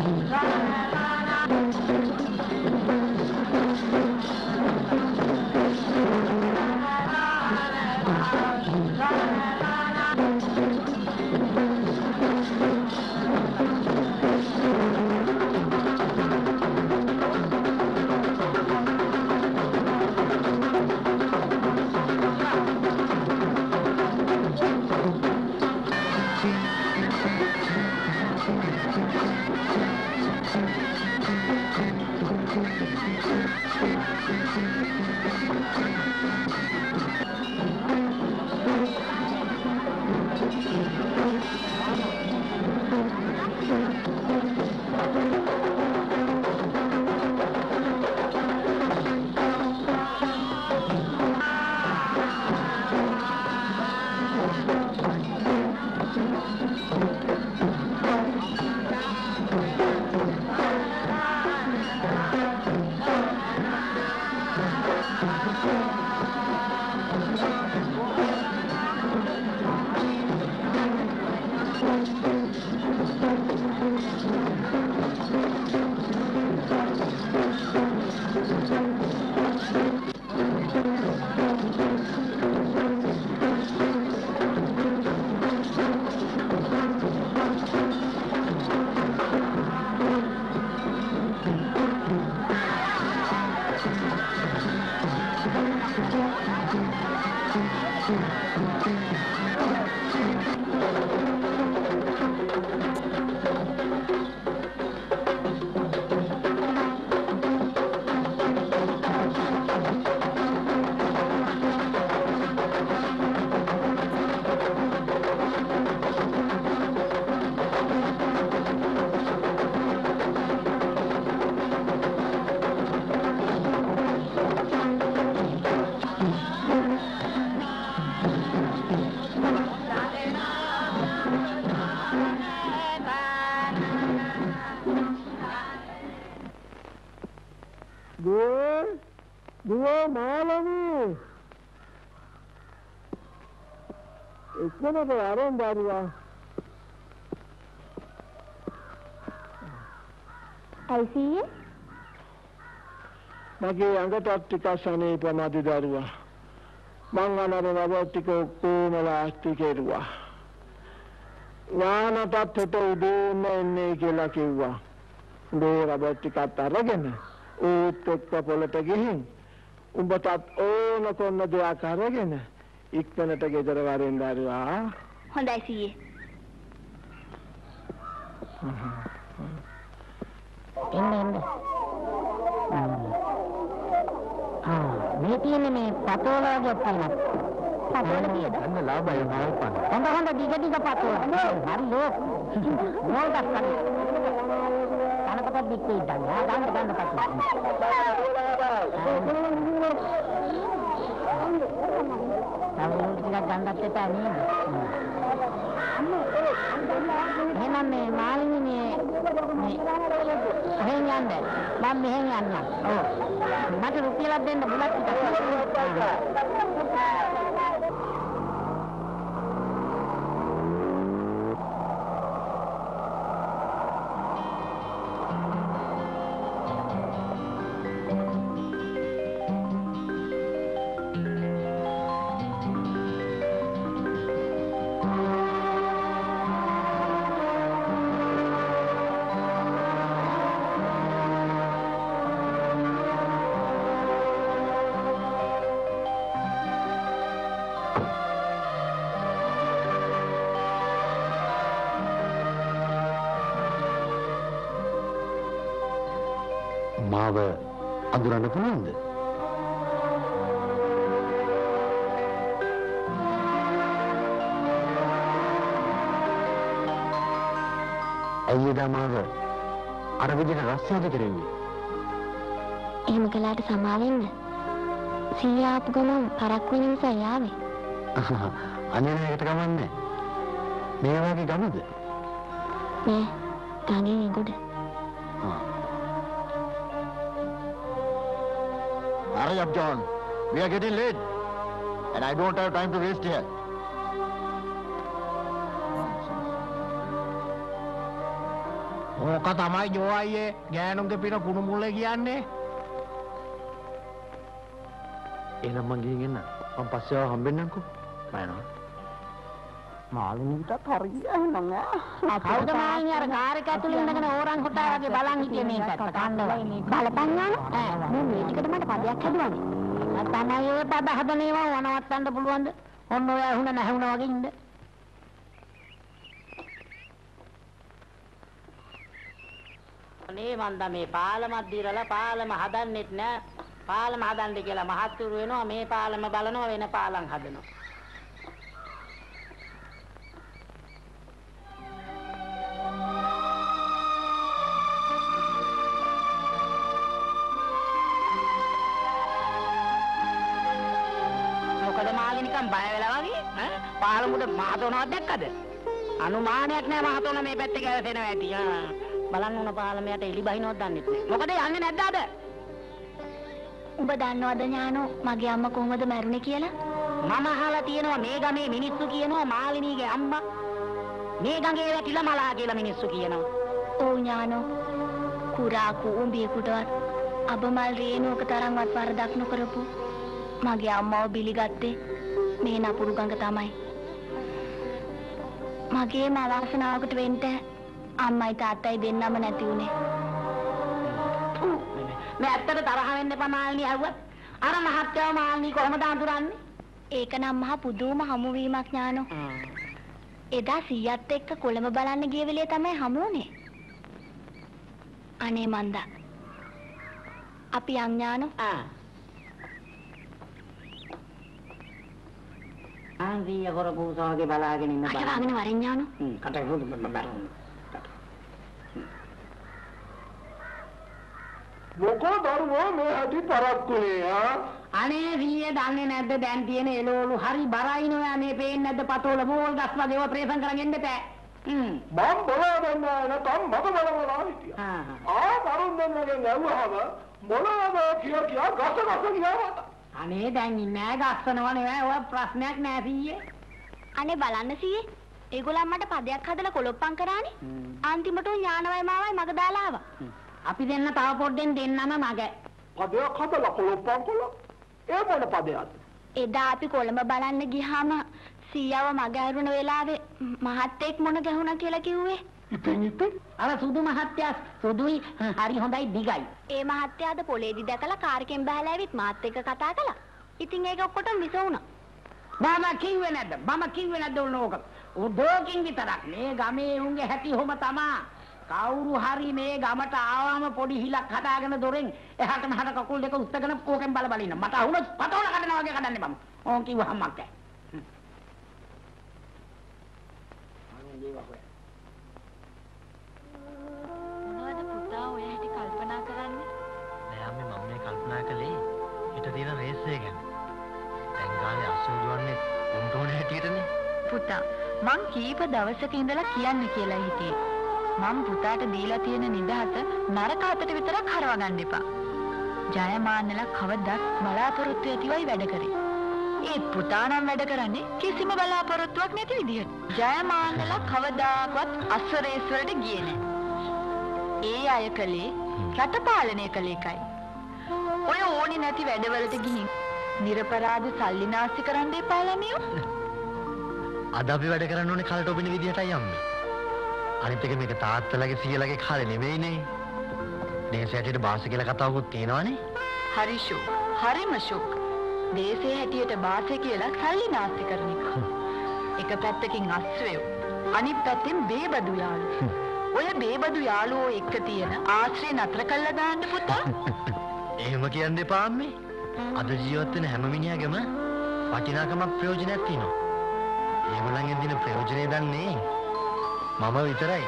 Dua malam ni. Mana berarang baru ah? I see. Magi angkat tika sani pamadi darua. Mangana rana tiko kumala tike rua. Wana tato udu nene kela kiwa. Dora tika taragena. Utuk kapolata gihin. Umbatat na konna dua karagena. Ikpanata gedar waren darua. Hondai siye. Ini. මේ තියෙන්නේ මේ පතෝල වගේ ඔක්කොම. පතෝල කියද? අන්න ලාභය නෝපන්. හොඳ දිග පතෝල. හරි ලෝක. මොල් ගස්සන. කනකට දික්කේ ඉඳන් ගන්න පතෝල. තවලු ටිකක් ගන්නත් එපා නේද? එහෙනම් මේ මාළිනී මේ එහෙන් යන්න. මම මෙහෙන් යන්නම්. ඔව්. මට රුපියලක් දෙන්න බුලත් ටිකක්. මාව අඳුරන්න පුළුවන්ද? අයියදා මාව අර විදිහට රස්සාද කරන්නේ? එහෙම කළාට සමාවෙන්න. සීයා ආපු ගමන් පරක්කු වෙන නිසා යාවේ. අනේ නේකට ගමන්නේ. මේ වගේ ගමද? නෑ. ගඟේ ගොඩ. Hurry up, John. We are getting late, and I don't have time to waste here. ඕක තමයි ජෝ අයියේ ගෑනුන්ගේ පිට කුණු මුල්ලේ කියන්නේ. එහෙනම් මං ගිහින් එන්න. මං පස්සේ ආව හම්බෙන්නම්කෝ. බයනවා. මාළුන්ටත් හරියයි නං ඈ. කවුද මාන්නේ අර කාර් එක ඇතුලේ ඉඳගෙන ඕරන් කොටා වගේ බලන් හිටියේ මේ පැත්ත කණ්ඩවයි. බලපන් යාන මේ ටිකට මට පදයක් හදුවානේ. තමයි ඔය පද හදන ඒවා වනවත්තන්න පුළුවන්ද? ඔන්න ඔය ඇහුණ නැහුණ වගේ ඉන්න. අනේ මන්ද මේ පාලමක් දිරලා පාලම හදන්නෙත් නෑ. පාලම හදන්න කියලා මහත්තුරු වෙනවා මේ පාලම බලනවා වෙන පාලම් හදනවා. බය වෙලා වගේ ඈ පාලමුඩ මහතෝනවත් දැක්කද? අනුමානයක් නෑ මහතෝන මේ පැත්තේ ගැවසෙනවා ඇති. බලන්න උන පාලමයට එලි බහිනවත් දන්නෙත් නෑ. මොකද යන්නේ නැද්ද අද? උඹ දන්නවද ඥානෝ මගේ අම්මා කොහොමද මැරුණේ කියලා? මම අහලා තියෙනවා මේ ගමේ මිනිස්සු කියනවා මාලිනීගේ අම්මා මේ ගඟේ වැටිලා මලා කියලා මිනිස්සු කියනවා. ඔව් ඥානෝ කුරා කුඹියෙකුටවත් අබමල් රේණුවක තරම්වත් වරදක් නොකරපු මගේ අම්මව බිලිගත්තේ මේ නපුරු ගඟ තමයි. මගේ මවාසනාවකට වෙන්න අම්මයි තාත්තයි දෙන්නම නැති උනේ. මේ ඇත්තට තරහ වෙන්න එපා මාල්නී ඇහුවත්. අර මහත්තයා මාල්නී කොහමද අඳුරන්නේ? ඒක නම් මහ පුදුම හමුවීමක් ඥානෝ. එදා සීයත් එක්ක කොළඹ බලන්න ගිය වෙලේ තමයි හමු වුනේ. අනේ මන්දා. අපි යන් ඥානෝ. ආන්දිය කරපුසාගේ බලාගෙන ඉන්න බා. අටවගෙන වරින් ඥානෝ. කටේ හොද බබරන. මොකෝ දරුවෝ මේ ඇති පරක්කුනේ ආ? අනේ සීයේ දන්නේ නැද්ද දැන් තියෙන එළවලු හරි බරයි නෝයා මේ පේන්නේ නැද්ද පතෝල බෝල් ගස් වගේ ඒවා ප්‍රේසම් කරගෙන එන්න බෑ. මම බලන්න නැතම් මම බලනවා හිටියා. කරුන් දෙන්නගෙන් ඇහුවහම මොනවද කියා ගස ගියාට. අනේ දැන් ඉන්නේ ගස්සනව නෙවෙයි ඔය ප්‍රශ්නයක් නෑ සීයේ. අනේ බලන්න සීයේ. ඒගොල්ලන් මට පදයක් හදලා කොලොප්පම් කරානේ. අන්තිමට ඥානවයි මාවයි මග දාලා ආවා. අපි දෙන්න තව පොඩ්ඩෙන් දෙන්නම මග. පදයක් හදලා කොලොප්පම් කළා. ඒ මොන පදයක්ද? එදා අපි කොළඹ බලන්න ගියාම සීයාව මග ඇරුණ වෙලාවේ මහත්තයෙක් මොන ගැහුණා කියලා කිව්වේ. ඉතින් අර සුදු මහත්තයා සුදුයි හරි හොඳයි දිගයි. ඒ මහත්තයාද පොලේදි දැකලා කාර් එකෙන් බහලා ඇවිත් මාත් එක්ක කතා කළා. ඉතින් ඒක ඔක්කොටම විස වුණා. මම කිව්වේ නැද්ද ඕක. උදෝකින් විතරක් මේ ගමේ උන්ගේ හැටි හොම තමා. කවුරු හරි මේ ගමට ආවම පොඩි හිලක් හදාගෙන දොරෙන් එහාට මෙහාට කකුල් දෙක උස්සගෙන කෝකෙන් බල බල ඉන්න. මට අහුනොත් පතෝල කඩනවා වගේ කඩන්නේ මම. ඕන් කිව්වහම මක්කයි. මොනවද පුතා ඔය හැටි කල්පනා කරන්නේ? නෑ අම්මේ මම මේ කල්පනා කළේ ඊට තියෙන රේස් එක ගැන. දැන් ගානේ අසෝජවන්නේ උන්ට ඕන හැටියටනේ. පුතා මං කීප දවසක ඉඳලා කියන්නේ කියලා හිටියේ. මම පුතාට දීලා තියෙන නිදහස නරක අතට විතරක් හරව ගන්න එපා. ජයමාන්නලා කවදාත් බලාපොරොත්තු ඇතිවයි වැඩ කරේ. ඒත් පුතා නම් වැඩ කරන්නේ කිසිම බලාපොරොත්තුවක් නැති විදියට. ජයමාන්නලා කවදාකවත් අස්වරේස් වලට ගියේ නැහැ. ඒ අය කලේ රට පාලනය කළ එකයි. ඔය ඕනි නැති වැඩවලට ගිහින් නිර්පරාධ සල්ලි නාස්ති කරන්න එපා ළමයෝ. අද අපි වැඩ කරන්න ඕනේ කලට ඔබින විදියටයි අම්මේ. අනිත් එක මේක තාත්තලාගේ සීයලාගේ කාලේ නෙවෙයිනේ. දේශය හැටියට බාස කියලා කතාවකුත් තියෙනවානේ. හරි ෂෝක්. හරිම ෂෝක්. දේශේ හැටියට බාසය කියලා සල්ලි නාස්ති කරන එක. එක පැත්තකින් අස්වැයෝ. අනිත් පැත්තෙන් බේබදු යාළුවෝ. ඔය බේබදු යාළුවෝ එක්ක තියෙන ආශ්‍රය නතර කළා දාන්න පුතා. එහෙම කියන්න එපා අම්මේ. අද ජීවත් වෙන හැම මිනිහාගේම වටිනාකමක් ප්‍රයෝජනයක් තියෙනවා. ඒගොල්ලන්ගෙන් දින ප්‍රයෝජනේ දන්නේ මම විතරයි.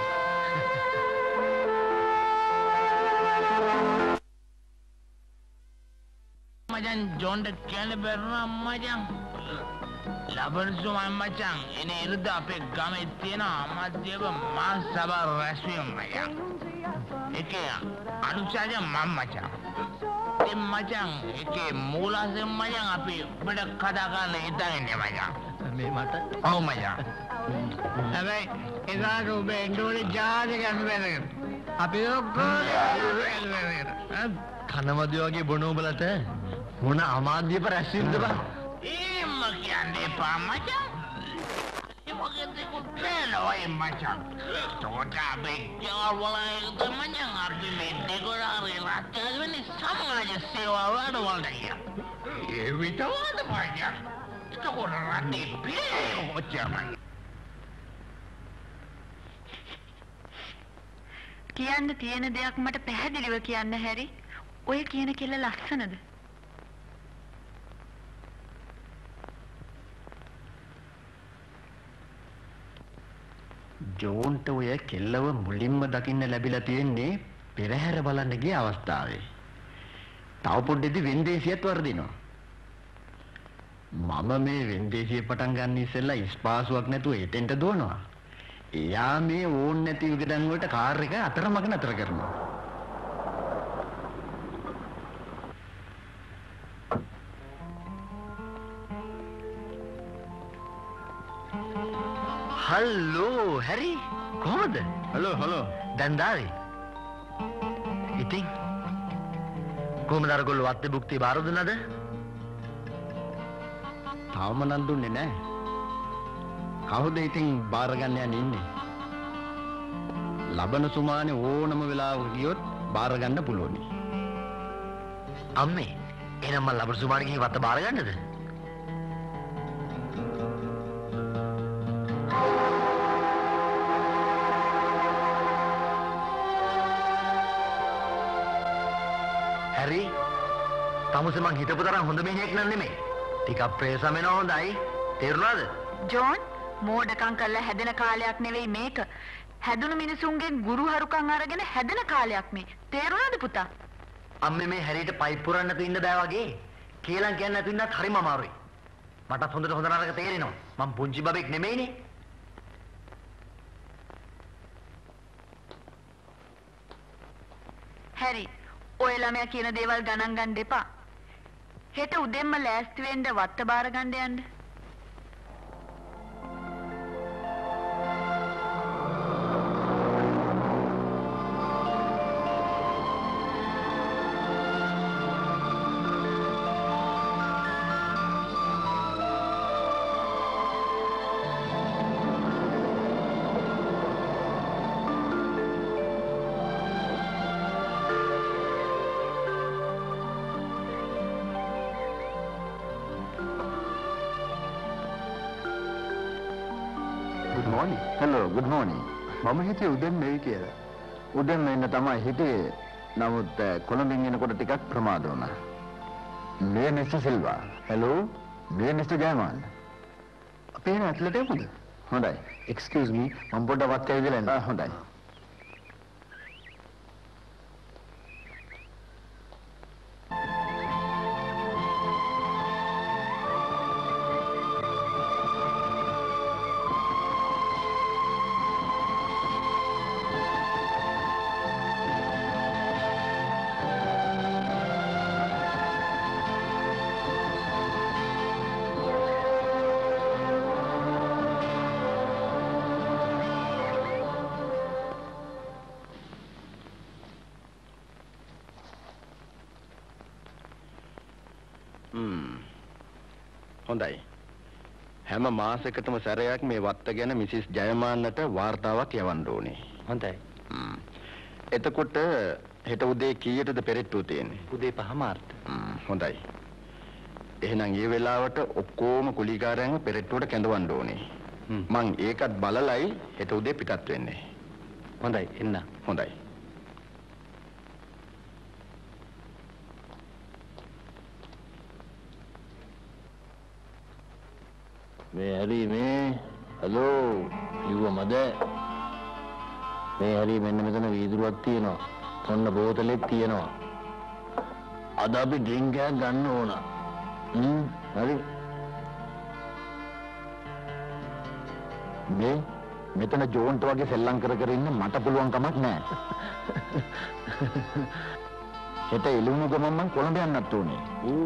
මචං ජොන්ට කියන්න බැරුණා මචං. ලබන්සු මචං එනේ ඉරුද අපේ ගමේ තියෙන අමාත්‍යව මා සභා රැස්වීම මචං. ඒකේ අනුශාසන මම මචං. ඒ මචං ඒකේ මූලාසෙන් මචං අපි ඔබට කතා කරන්න හිතන්නේ මචං. මේ මට ඔව් මචං. හැබැයි එදාට ඔබ එන්ඩෝලේ ජාතික අනුබැලගෙන අපි ඔක්කොම කනමදිය වගේ බොන උඹලට මොන අමාද්‍ය ප්‍රශ්නින්ද බං? එහෙම කියන්න එපා මචං. ඒ වගේ දෙකුත් නෑ මචං. තෝට අපි යාවලයිද මචං අපි මේ දෙගොල්ලෝ රාජ්‍යවල සමාජ සේවාව වලට ගියා. ඒ විතරද මචං? තෝට රටේ පිළිගොච්චම. කියන්න තියෙන දෙයක් මට පැහැදිලිව කියන්න හැරි. ඔය කියන කෙල්ල ලස්සනද? ජෝන්ට ඔය කෙල්ලව මුලින්ම දකින්න ලැබිලා තියෙන්නේ පෙරහැර බලන්න ගිය අවස්ථාවේ. තව පොඩ්ඩෙදි වෙන්දේසියත් වර්ධිනවා. මම මේ වෙන්දේසිය පටන් ගන්න ඉස්සෙල්ලා ඉස්පාසුවක් නැතුව එතෙන්ට දුවනවා. එයා මේ ඕන් නැති විගඩන් වලට කාර් එක අතරමඟ නතර කරනවා. හලෝ හැරි කොහොමද? හලෝ දැන් දාවේ. ඉතින් කොහමද අරගොල්ලෝ වත්තේ බුක්ති බාර දුන්නද? තාම නම් දුන්නේ නැහැ. කවුද ඉතින් බාර ගන්න යන්නේ ඉන්නේ? ලබන සුමානේ ඕනම වෙලාවක ගියොත් බාර ගන්න පුළුවනි. අම්මේ එහෙනම් මම ලබන සුමානේ ගිහින් වත්ත බාර ගන්නද? හැරි තමුසේ මං හිතපු තරම් හොඳ මිනිහෙක් නන් නෙමෙයි. ටිකක් ප්‍රේසම වෙනවා හොඳයි. තේරුණාද? ජෝන් මෝඩකම් කරලා හැදෙන කාලයක් නෙවෙයි මේක. හැදුණු මිනිසුන්ගෙන් ගුරු හරුකම් අරගෙන හැදෙන කාලයක් මේ. තේරුණාද පුතා? අම්මේ මේ හැරියට පයිප් පුරන්න නැතුව ඉන්න බෑ වගේ. කේලම් කියන්න නැතුව ඉන්නත් හරිම අමාරුයි. මටත් හොඳට හොඳ නරක තේරෙනවා. මං පුංචි බබෙක් නෙමෙයිනේ. හැරි ඔය ළමයා කියන දේවල් ගණන් ගන්න එපා. හෙට උදෙන්ම ලෑස්ති වෙන්න වත්ත බාර ගන්න යන්න. Hello, good morning. මම හිතේ උදෙන් නෙවෙයි කියලා. උදෙන් එන්න තමයි හිතේ. නමුත් කොළඹින් එනකොට ටිකක් ප්‍රමාද වුණා. මේ මිස්ටර් සිල්වා. Hello, මේ මිස්ටර් ජයමාන්. අපේ ඇතුළට එමුද? හොඳයි. Excuse me, මම පොඩ්ඩක් වත් ඇවිදලා එන්න. හොඳයි. හොඳයි. හැම මාසයකටම සැරයක් මේ වත්ත ගැන මිසිස් ජයමාන්නට වාර්තාවක් යවන්න ඕනේ. හොඳයි. එතකොට හෙට උදේ කීයටද පෙරට්ටුව තියෙන්නේ? උදේ 5:00ට. හොඳයි. එහෙනම් ඒ වෙලාවට ඔක්කොම කුලිකාරයන්ව පෙරට්ටුවට කැඳවන්න ඕනේ. මං ඒකත් බලලයි හෙට උදේ පිටත් වෙන්නේ. හොඳයි එන්න. හොඳයි. මේ හරි මේ හලෝ කිව්ව මද මේ හරි මෙන්න මෙතන වීදුරුවක් තියෙනවා ඔන්න බෝතලෙත් තියෙනවා අද අපි ඩ්‍රින්ක් එකක් ගන්න ඕන හරි මේ මෙතන ජෝන්ට වගේ සෙල්ලම් කර කර ඉන්න මට පුළුවන් කමක් නැහැ හෙට එළුණු ගමන් මම කොළඹ යන්නත් ඕනේ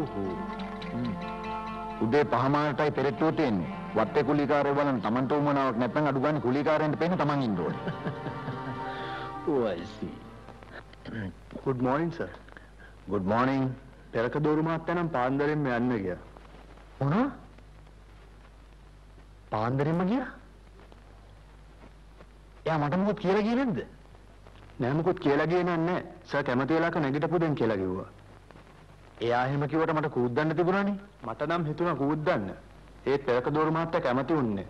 උදේ 5:00ටයි පෙරට්ටුව තියෙන්නේ. වත්තේ කුලිකාරයෝ බලන Tamanට උමනාවක් නැත්නම් අඩු ගන්න කුලිකාරයන්ට පේන්න Taman ඉන්න ඕනේ. Oh, I see. Good morning, sir. Good morning. පෙරක දෝරු මහත්තයා නම් පාන්දරෙන්ම යන්න ගියා. මොනවා? පාන්දරෙන්ම ගියා? එයා මට මොකද කියලා ගියේ නැද්ද? නෑ මොකොත් කියලා ගියේ නැහැ. සර් කැමති වෙලාවක නැගිටපු දෙන් කියලා කිව්වා. එයා එහෙම කිව්වට මට කූද්දන්න තිබුණානේ. මට නම් හිතුණා කූද්දන්න. ඒත් පෙරක දෝරු මහත්තයා කැමති වුණේ.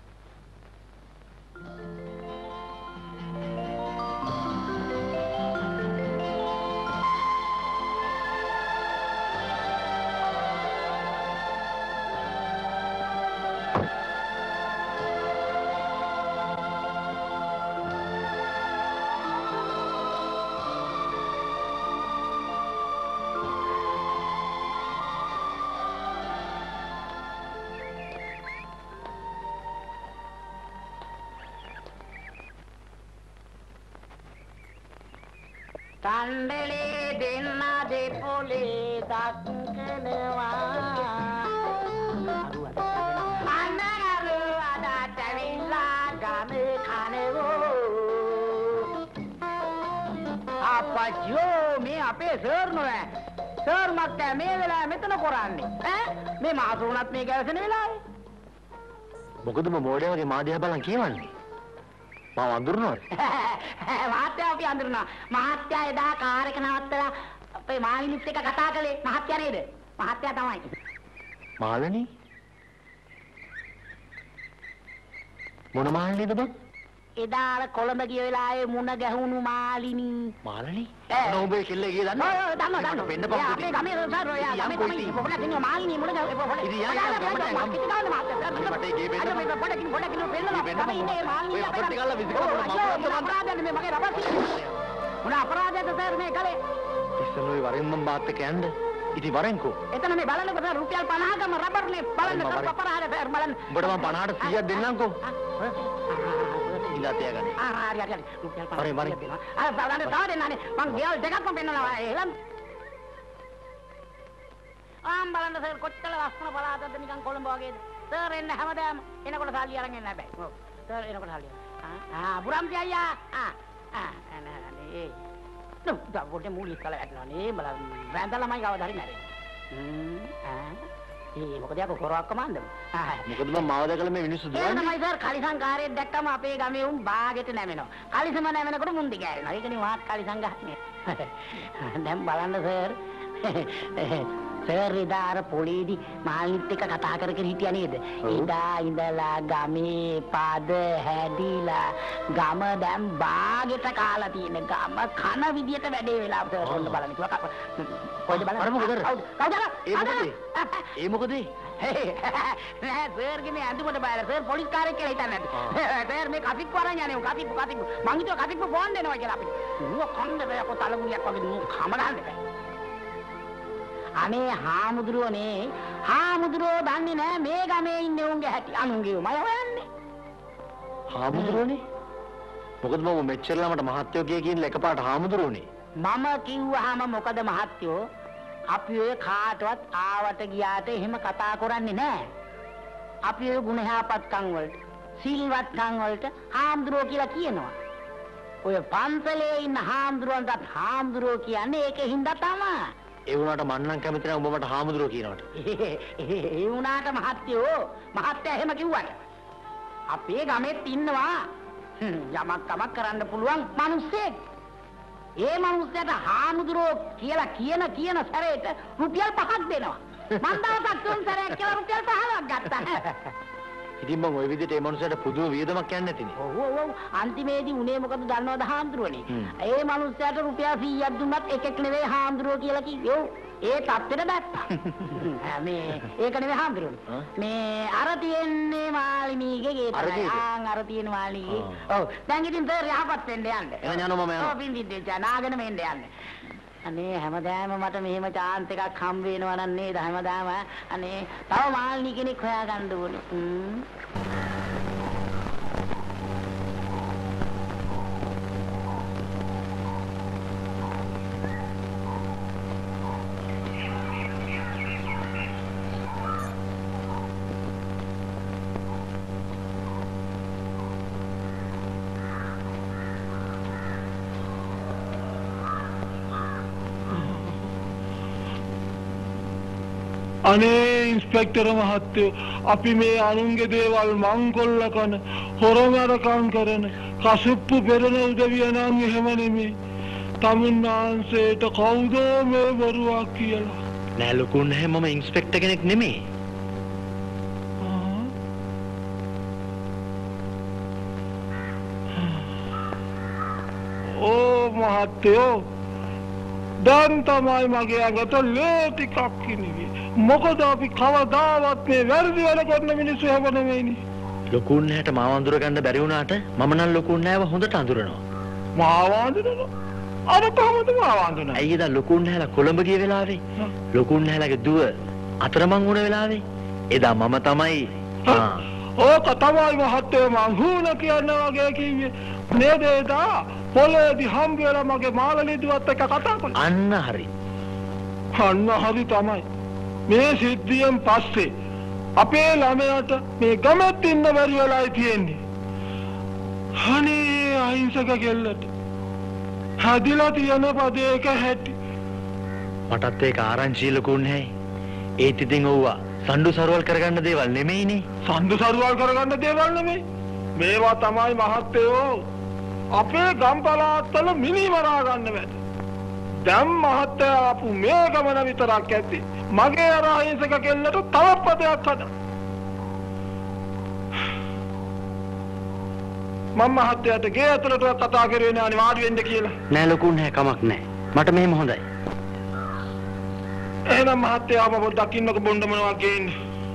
තණ්ඩලේ දෙන්න දෙපොලේ දක්කනවා අනරු අදට විල්ලා ගම කනවෝ අප්පච්චෝ මේ අපේ සර් නෝෑ සර් මක්කෑ මේ වෙලාවේ මෙතන කරන්නේ ඈ මේ මාසුණත් මේ ගැලසෙන වෙලාවේ මොකද මොඩේ වගේ මාදියා බලන් කියවන්නේ? මම අඳුරනවද? මහත්තයා අපි අඳුරනවා. මහත්තයා එදා කාර් එක නවත්තලා අපේ මාලිනිත් එක්ක කතා කළේ මහත්තයා නේද? මහත්තයා තමයි. මාළනී? මොන මාළනීද බං? එදා අර කොළඹ ගිය වෙලාවේ මුණ ගැහුණු මාලිනී. මාළනී? මොන උඹේ කෙල්ලේ ගියේ දන්නවද? ඔව් දන්නවා. වෙන්න පොඩි. අපේ ගමේ සර් ඔයා ගමේ තමයි පොඩක් ඉන්න මාලිනී මුණ ගැහුවේ පොඩක්. ඉතින් යා මට ගේ වෙන්න. පොඩක් වෙන්නලා. ගමේ ඉන්නේ මාලිනී අපේ රොකට් එකල්ලා විසිකරන අපරාධයක්ද මේ මගේ රබර් මොන අපරාධයක්ද සර් මේ කලේ? ඉස්සෙල්ලා ඔය වරෙන් මම බාත් එක යන්න. ඉතින් වරෙන්කෝ. එතන මේ බලන්නකො සර් රුපියල් 50කම රබර්නේ බලන්න සර් අපරාධ සර් බලන්න. උඹට මම 50ට 100ක් දෙන්නම්කෝ. ඉලා තියාගන්න. හරි. රුපියල් 50ක් දෙනවා. බලන්න තව දෙන්නනේ. මං ගෙවල් දෙකක්ම පෙන්නනවා. එහෙනම් බලන්න සර් කොච්චර ලස්සන පළාතක්ද නිකන් කොළඹ වගේද? සර් එන්න හැමදාම එනකොට සල්ලි අරන් එන්න හැබැයි. ඔව්. සර් එනකොට සල්ලි. බුරම්ටි අයියා. නේ. දවල්ට මූලික කල වැටෙනවා නේ. බලන්න වැඳලාමයි කවදා හරි මැරෙන්නේ. මොකද යකෝ කොරවක්කම අන්දම. මොකද මම මාව දැකලා මේ මිනිස්සු දුවන්නේ. තමයි සර් කලිසම් කාර්යයක් දැක්කම අපේ ගමේ උන් බාගෙට නැමෙනවා. කලිසම නැමෙනකොට මුන්දි ගෑරෙනවා. ඒකනේ වාත් කලිසම් ගහන්නේ. දැන් බලන්න සර්. සර් එදා අර පොලේදී මාළිනිත් එක්ක කතා කරගෙන හිටියා නේද? එදා ඉඳලා ගමේ පද හැදිලා ගම දැන් බාගෙට කාලා තියෙන ගම කන විදියට වැඩේ වෙලා සර් ඔන්න බලන්න කිව්වා. කොයිද බලන්න? අර මොකද? ඒ මොකද? නෑ සර්ගේ මේ ඇඳුමට බයලා සර් පොලිස් කාර්යයක් කියලා හිතන්නේ නැද්ද? සර් මේ කතිප් වරන් යන්නේ කතිප් මං හිතුවා කතිප් ෆෝන් දෙනවා කියලා අපිට. ඌව කන්න බෑ කො තලගුලියක් වගේ ඌ කම ගන්න බෑ. අනේ හාමුදුරුවෝ දන්නේ නෑ මේ ගමේ ඉන්නේ උන්ගේ හැටි අනුන්ගේ මම හොයන්නේ. හාමුදුරුවනේ? මොකද මම මෙච්චරලා මට මහත්යෝ කියන එකපාරට හාමුදුරුවනේ. මම කිව්වහම මොකද මහත්යෝ අපි ඔය කාටවත් ආවට ගියාට එහෙම කතා කරන්නේ නෑ. අපි ඔය ගුණහාපත්කම් වලට සිල්වත්කම් වලට හාමුදුරුවෝ කියලා කියනවා. ඔය පන්සලේ ඉන්න හාමුදුරුවන්ටත් හාමුදුරුවෝ කියන්නේ ඒකෙන් තමයි. ඒ වුණාට මං නම් කැමති නැහැ ඔබ මට හාමුදුරුවෝ කියනවට. ඒ වුණාට මහත්තයෝ එහෙම කිව්වට අපේ ගමෙත් ඉන්නවා යමක් කමක් කරන්න පුළුවන් මිනිස්සෙක්. ඒ මිනිස්සට හාමුදුරුවෝ කියලා කියන සැරේට රුපියල් 5ක් දෙනවා. මං දවසක් තුන් සැරයක් කියලා රුපියල් 5ක් ගත්තා. ඉතින් මම ওই විදිහට ඒ මනුස්සයාට පුදුම වියදමක් යන්නේ නැතිනේ. ඔව් අන්තිමේදී උනේ මොකද දන්නවද හාමුදුරුවනේ? ඒ මනුස්සයාට රුපියල් 100ක් දුන්නත් එකෙක් නෙවෙයි හාමුදුරුවෝ කියලා කිව්වෝ. ඒ තත්ත්වෙට දැක්කා. මේ ඒක නෙවෙයි හාමුදුරුවනේ. මේ අර තියෙන්නේ මාලිනීගේ ගේ තමයි. අර තියෙන මාලිනීගේ. ඔව්. දැන් ඉතින් සර් යහපත් වෙන්න යන්න. එන යනවා මම යනවා. ඔව් පින්දිද්ද නාගෙන මෙන්න යන්න. අනේ හැමදාම මට මෙහෙම chance එකක් හම්බ වෙනවා නම් නේද හැමදාම අනේ තව මාල්නි කෙනෙක් හොයාගන්න ඕනේ. අනේ ඉන්ස්පෙක්ටර් මහත්තයෝ අපි මේ අනුන්ගේ දේවල් මංකොල්ල කන හොරමරකම් කරන කසුප්පු පෙරන උදවිය නම් එහෙම නෙමෙයි. තමුන්නාන්සේට කවුද මේ බොරුවක් කියලා? නෑ ලොකු නැහැ මම ඉන්ස්පෙක්ටර් කෙනෙක් නෙමෙයි. ඕ මහත්තයෝ දැන් තමයි මගේ අඟට ලේ ටිකක් කිනිවි. මොකද අපි කවදාවත් මේ වැරදි වැඩ කරන මිනිස්සු හැම නෙමෙයිනේ. ලොකු නැහැට මාව අඳුර ගන්න බැරි වුණාට මම නම් ලොකු නැහැව හොඳට අඳුරනවා. මාව අඳුරනවා? අර කොහොමද මාව අඳුරන්නේ? අයියදා ලොකු නැහැලා කොළඹ ගිය වෙලාවේ ලොකු නැහැලාගේ දුව අතරමං වුණ වෙලාවේ එදා මම තමයි ඕක තමයි මහත්තයෝ මං හුන කියන වගේ කිව්වේ. නේද එදා පොළේදී හම්බ වෙලා මගේ මාළලී දුවත් එක්ක කතා කළා. අන්න හරි. අන්න හරි තමයි. මේ සිද්ධියෙන් පස්සේ අපේ ළමයාට මේ ගමත් ඉන්න බැරි වෙලායි තියෙන්නේ. අනේ අහිංසක කෙල්ලට හදිලා තියෙන පදේක හැටි. මටත් ඒක ආරංචි ලොකු නැහැ. ඒත් ඉතින් ඔව්වා සම්ඩු සරුවල් කරගන්න දේවල් නෙමෙයිනේ. සම්ඩු සරුවල් කරගන්න දේවල් නෙමෙයි. මේවා තමයි මහත්තයෝ අපේ ගම් පළාත්වල මිනි මරා ගන්න වැඩ. දැන් මහත්තයා ආපු මේ ගමන විතරක් ඇති. මගේ අර අහිංසක කෙල්ලට තවත් පදයක් හද. මම මහත්තයාට ගේ ඇතුළට කතා කරුවේ නෑ වාඩි වෙන්න කියලා. නෑ ලොකු නැහැ කමක් නෑ. මට මෙහෙම හොඳයි. එහෙනම් මහත්තයාම පොඩ්ඩක් ඉන්නකො බොණ්ඩ මොනවා කියන්නේ.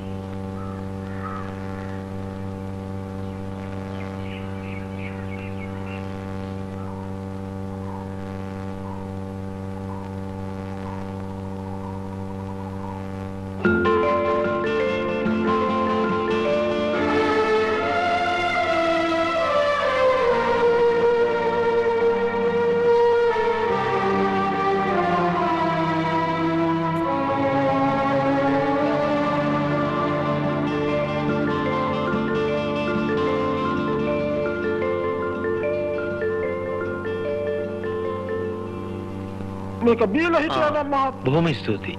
මේක බීලා හිටියා නම් මහත් බොහොම ස්තුතියි.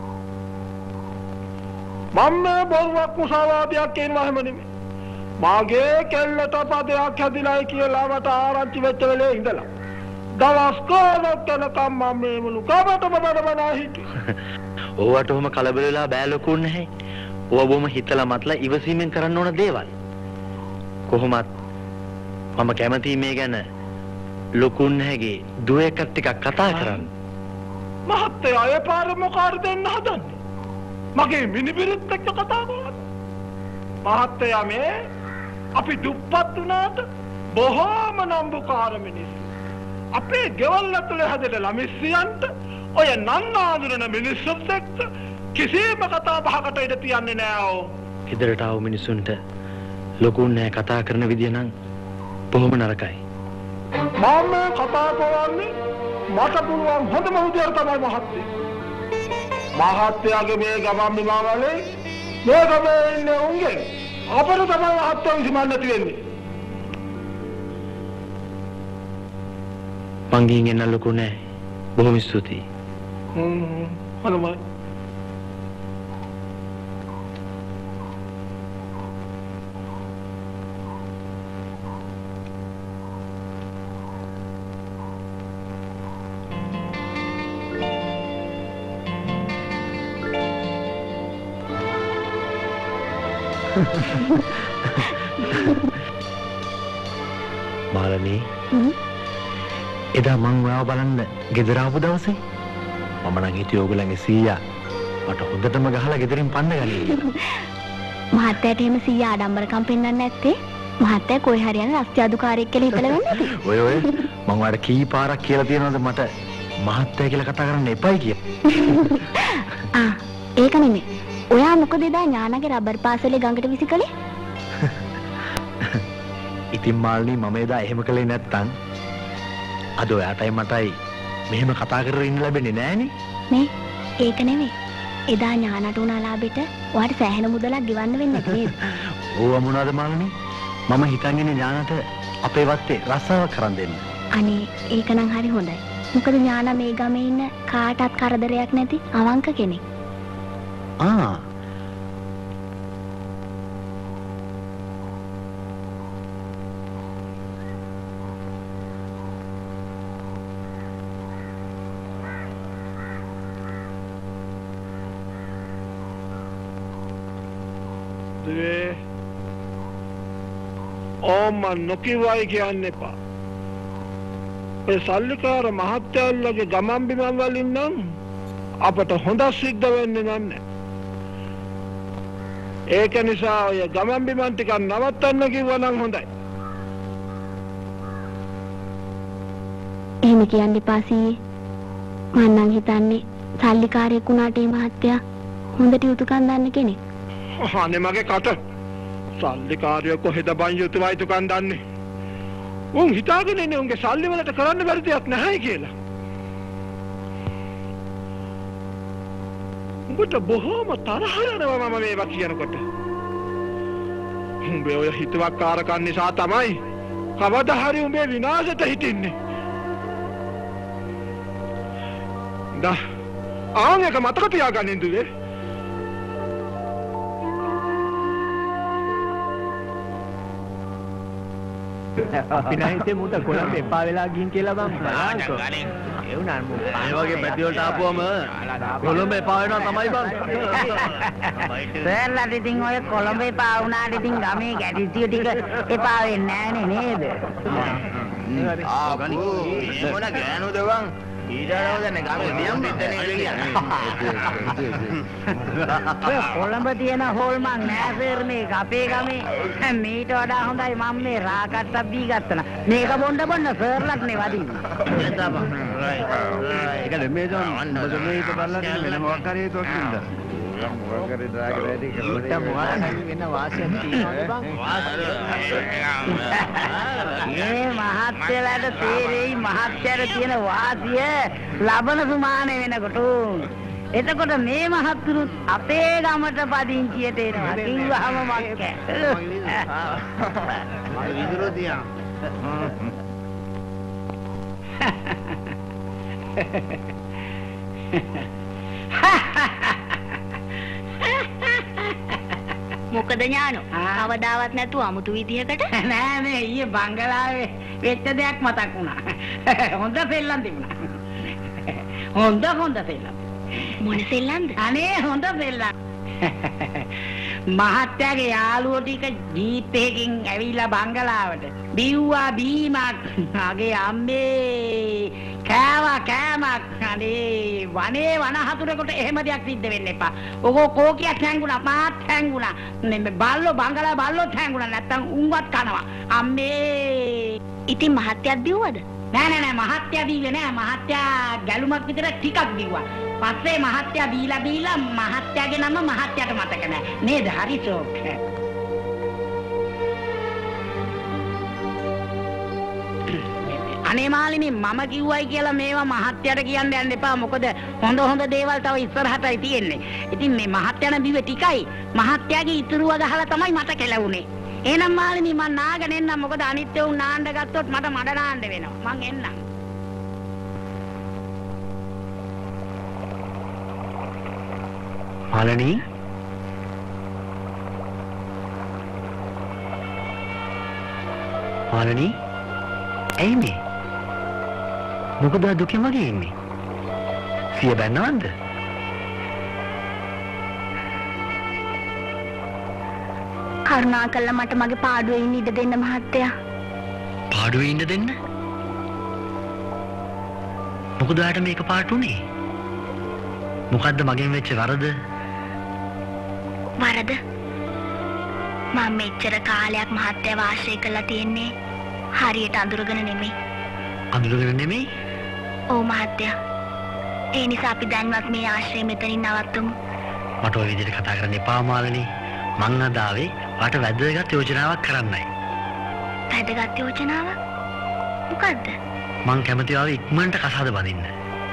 මම මේ බොරුවක් මුසාවාදයක් කියනවා හැම නෙමෙයි. මාගේ කෙල්ලට පදයක් හැදිලායි කියලා මට ආරංචි වෙච්ච වෙලේ ඉඳලා දවස් ගානක් යනකම් මම මේ මුළු කමටම බඩබඩා හිටියේ. ඕවට ඔහම කලබල වෙලා බෑ ලොකු නැහැ. ඕව බොහොම හිතලා මතලා ඉවසීමෙන් කරන්න ඕන දේවල්. කොහොමත් මම කැමතියි මේ ගැන ලොකු නැහැගේ දුව එක්ක ටිකක් කතා කරන්න. මහත්තයා ඒ පාර මොකාර දෙන්න හදන්නේ? මගේ මිනිබිරිත් එක්ක කතා කරන්නේ. මහත්තයා මේ අපි දුප්පත් වුණාට බොහෝම නම්බුකාර මිනිස්සු. අපේ ගෙවල් ඇතුලේ හැදෙන ළමිස්සියන්ට ඔය නන්නාඳුරන මිනිස්සුත් එක්ක කිසිම කතා බහකට ඉඩ තියන්නේ නෑ ඕ. ඉදිරියට ආව මිනිසුන්ට ලොකු නැහැ කතා කරන විදිය නම් බොහොම නරකයි. මම කතා කරන්නේ මට පුළුවන් හොඳම විදියට තමයි මහත්තයා. මහත්තයාගේ මේ ගමන් බිමාවලේ මේ ගමේ ඉන්නේ උන්ගේ අපර තමයි මහත්තයා විසමන්න නැති වෙන්නේ. මං ගිහින් එන්න ලොකු නැහැ. බොහොම ස්තුතියි. හොඳයි. මාලනී එදා මං ඔයාව බලන්න ගෙදර ආපු දවසේ මම නම් හිටියේ ඕගොල්ලන්ගේ සීයා මට හොඳටම ගහලා ගෙදරින් පන්න ගන්නේ කියලා. මහත්තයාට එහෙම සීයා ආඩම්බරකම් පෙන්වන්නේ නැත්තේ මහත්තයා කොයි හරි යන රස්තියාදුකාරයෙක් කියලා හිතලා වෙන්නේ නැති. ඔය මං ඔයාලට කී පාරක් කියලා තියෙනවද මට මහත්තයා කියලා කතා කරන්න එපයි කියලා. ඒක නෙමෙයි. ඔයා මොකද එදා ඥානගේ රබර් පාසලේ ගඟට විසිකලේ? ඉතින් මාල්නී මම එදා එහෙම කළේ නැත්තම් අද ඔයාටයි මටයි මෙහෙම කතා කරගෙන ඉන්න ලැබෙන්නේ නෑනේ. නේ ඒක නෙමෙයි. එදා ඥානට උනා ලාභෙට ඔයාට සෑහෙන මුදලක් ගෙවන්න වෙන්නේ නේද? ඕව මොනවද මාල්නී? මම හිතන් ඉන්නේ ඥානට අපේ වත්තේ රස්සාවක් කරන් දෙන්න. අනේ ඒක නම් හරි හොඳයි. මොකද ඥාන මේ ගමේ ඉන්න කාටවත් කරදරයක් නැති අවංක කෙනෙක්. ආ ඕම නොකිවයි කියන්න එපා. ඒ සල්ලිකාර මහත්තයල්ලගේ ගමන් බිමන් වලින් නම් අපට හොඳ සිද්ධ වෙන්නේ නැහැ. ඒක නිසා ඔය ගමන් බිමන් ටිකක් නවත්තන්න කිව්වනම් හොඳයි. එහෙම කියන්න එපා සීයේ. මම නම් හිතන්නේ සල්ලිකාරයෙක් වුණාට මේ මහත්තයා හොඳට යුතුයකම් දන්න කෙනෙක්. අනේ මගේ කට සල්ලිකාරයෝ කොහෙද බන් යුතුයකම් දන්නේ? උන් හිතාගෙන ඉන්නේ උන්ගේ සල්ලි වලට කරන්න බැරි දෙයක් නැහැ කියලා. උඹට බොහොම තරහ යනවා මම මේවා කියනකොට. උඹේ ඔය හිතුවක්කාරකම් නිසා තමයි කවදා හරි උඹේ විනාශයට හිටින්නේ. ආන් එක මතක තියාගන්න ඉඳුවේ. අපි නැහිතේ මුට කොළඹ එපා වෙලා ගින් කියලා බං බලන්නකෝ. ඒ උනාන මු. ඒ වගේ පැති වලට ආපුවම කොළඹ එපා වෙනවා තමයි බං. සර්ලා ඉතින් ඔය කොළඹ එපා වුණාට ඉතින් ගමේ ගැටිසිය ටික එපා වෙන්නේ නැහැ නේද? ආපු මොන ගෑනුද බං? ඊඩරව දැන් ගමේ දියම් පිටනේ කියන්නේ. කොළඹ තියෙන හොල්මන් නෑ සර් මේක අපේ ගමේ. මීට වඩා හොඳයි මම මේ රාකට්ටක් දී ගත්තා. මේක බොන්න සර්ලත් නේ වදින්නේ. ඒක දෙමේ දොන් මොකද මේක බලන්න වෙන මොකක් හරි හේතුවක් නේද? මොකක් හරි ඩ්‍රැගන් රෙඩි කරලා වෙන වාසියක් තියෙනවා බං. මේ මහත්යලට තේරෙයි මහත්යට තියෙන වාසිය ලබන සුමානේ වෙනකොට. එතකොට මේ මහත්තුරුත් අපේ ගමට පදිංචියට එනවා. කිව්වහම මක්ක. මගේ විදුරෝ තියා. මොකද ඥානෝ? කවදාවත් නැතුව අමුතු විදිහකට නෑ මේ ඊයේ බංගලාවේ වෙච්ච දෙයක් මතක් වුණා. හොඳ සෙල්ලම් තිබුණා. හොඳ සෙල්ලම්. මොන සෙල්ලම්ද? අනේ හොඳ සෙල්ලම්. මහත්තයාගේ යාළුවෝ ටික ජීප් එකකින් ඇවිල්ලා බංගලාවට බිව්වා බීමක්. අගේ අම්මේ කෑමක්. අනේ වනේ වනහතුරකට එහෙම දෙයක් සිද්ධ වෙන්න එපා. ඔකෝ කෝකියක් හැංගුණා මාත් හැංගුණා. මේ බල්ලෝ බංගලා බල්ලොත් හැංගුණා නැත්තම් උන්වත් කනවා. අම්මේ ඉතින් මහත්තයාත් බිව්වද? නෑ මහත්තයා බීවේ නෑ. මහත්තයා ගැලුමක් විතර ටිකක් බිව්වා. පස්සේ මහත්තයා බීලා මහත්තයාගේ නම මහත්තයාට මතක නෑ. නේද? හරි ෂෝක්. අනේ මාලිනී මම කිව්වයි කියලා මේවා මහත්තයාට කියන්න යන්න එපා. මොකද හොඳ දේවල් තව ඉස්සරහටයි තියෙන්නේ. ඉතින් මේ මහත්තයාන බිව්වේ ටිකයි. මහත්තයාගේ ඉතුරුව ගහලා තමයි මට කෙලවුනේ. එහෙනම් මාලිනී මං නාගෙන එන්නම්. මොකද අනිත් උන් නාන්න ගත්තොත් මට මඩ නාන්න වෙනවා. මං එන්නම්. මාලනී ඇයි මේ? මොකද දුකෙන් වගේ ඉන්නේ? සිය බැන්නවද? කරුණාකරලා මට මගේ පාඩුවේ ඉන්න ඉඩ දෙන්න මහත්තයා. පාඩුවේ ඉන්න දෙන්න? මොකද ආට මේක පාට උනේ? මොකද්ද මගෙන් වෙච්ච වරද? වරද? මම මෙච්චර කාලයක් මහත්තයාව ආශ්‍රය කරලා තියෙන්නේ හරියට අඳුරගෙන නෙමෙයි. අඳුරගෙන නෙමෙයි? ඔව් මහත්තයා. ඒ නිසා අපි දැන්වත් මේ ආශ්‍රය මෙතනින් නවත්තමු. මට ඔය විදිහට කතා කරන්න එපා මාලනී. මං අද ආවේ වාට වැදගත් යෝජනාවක් කරන්නයි. වැදගත් යෝජනාවක්? මොකද්ද? මං කැමති ආවේ ඉක්මනට කසාද බඳින්න.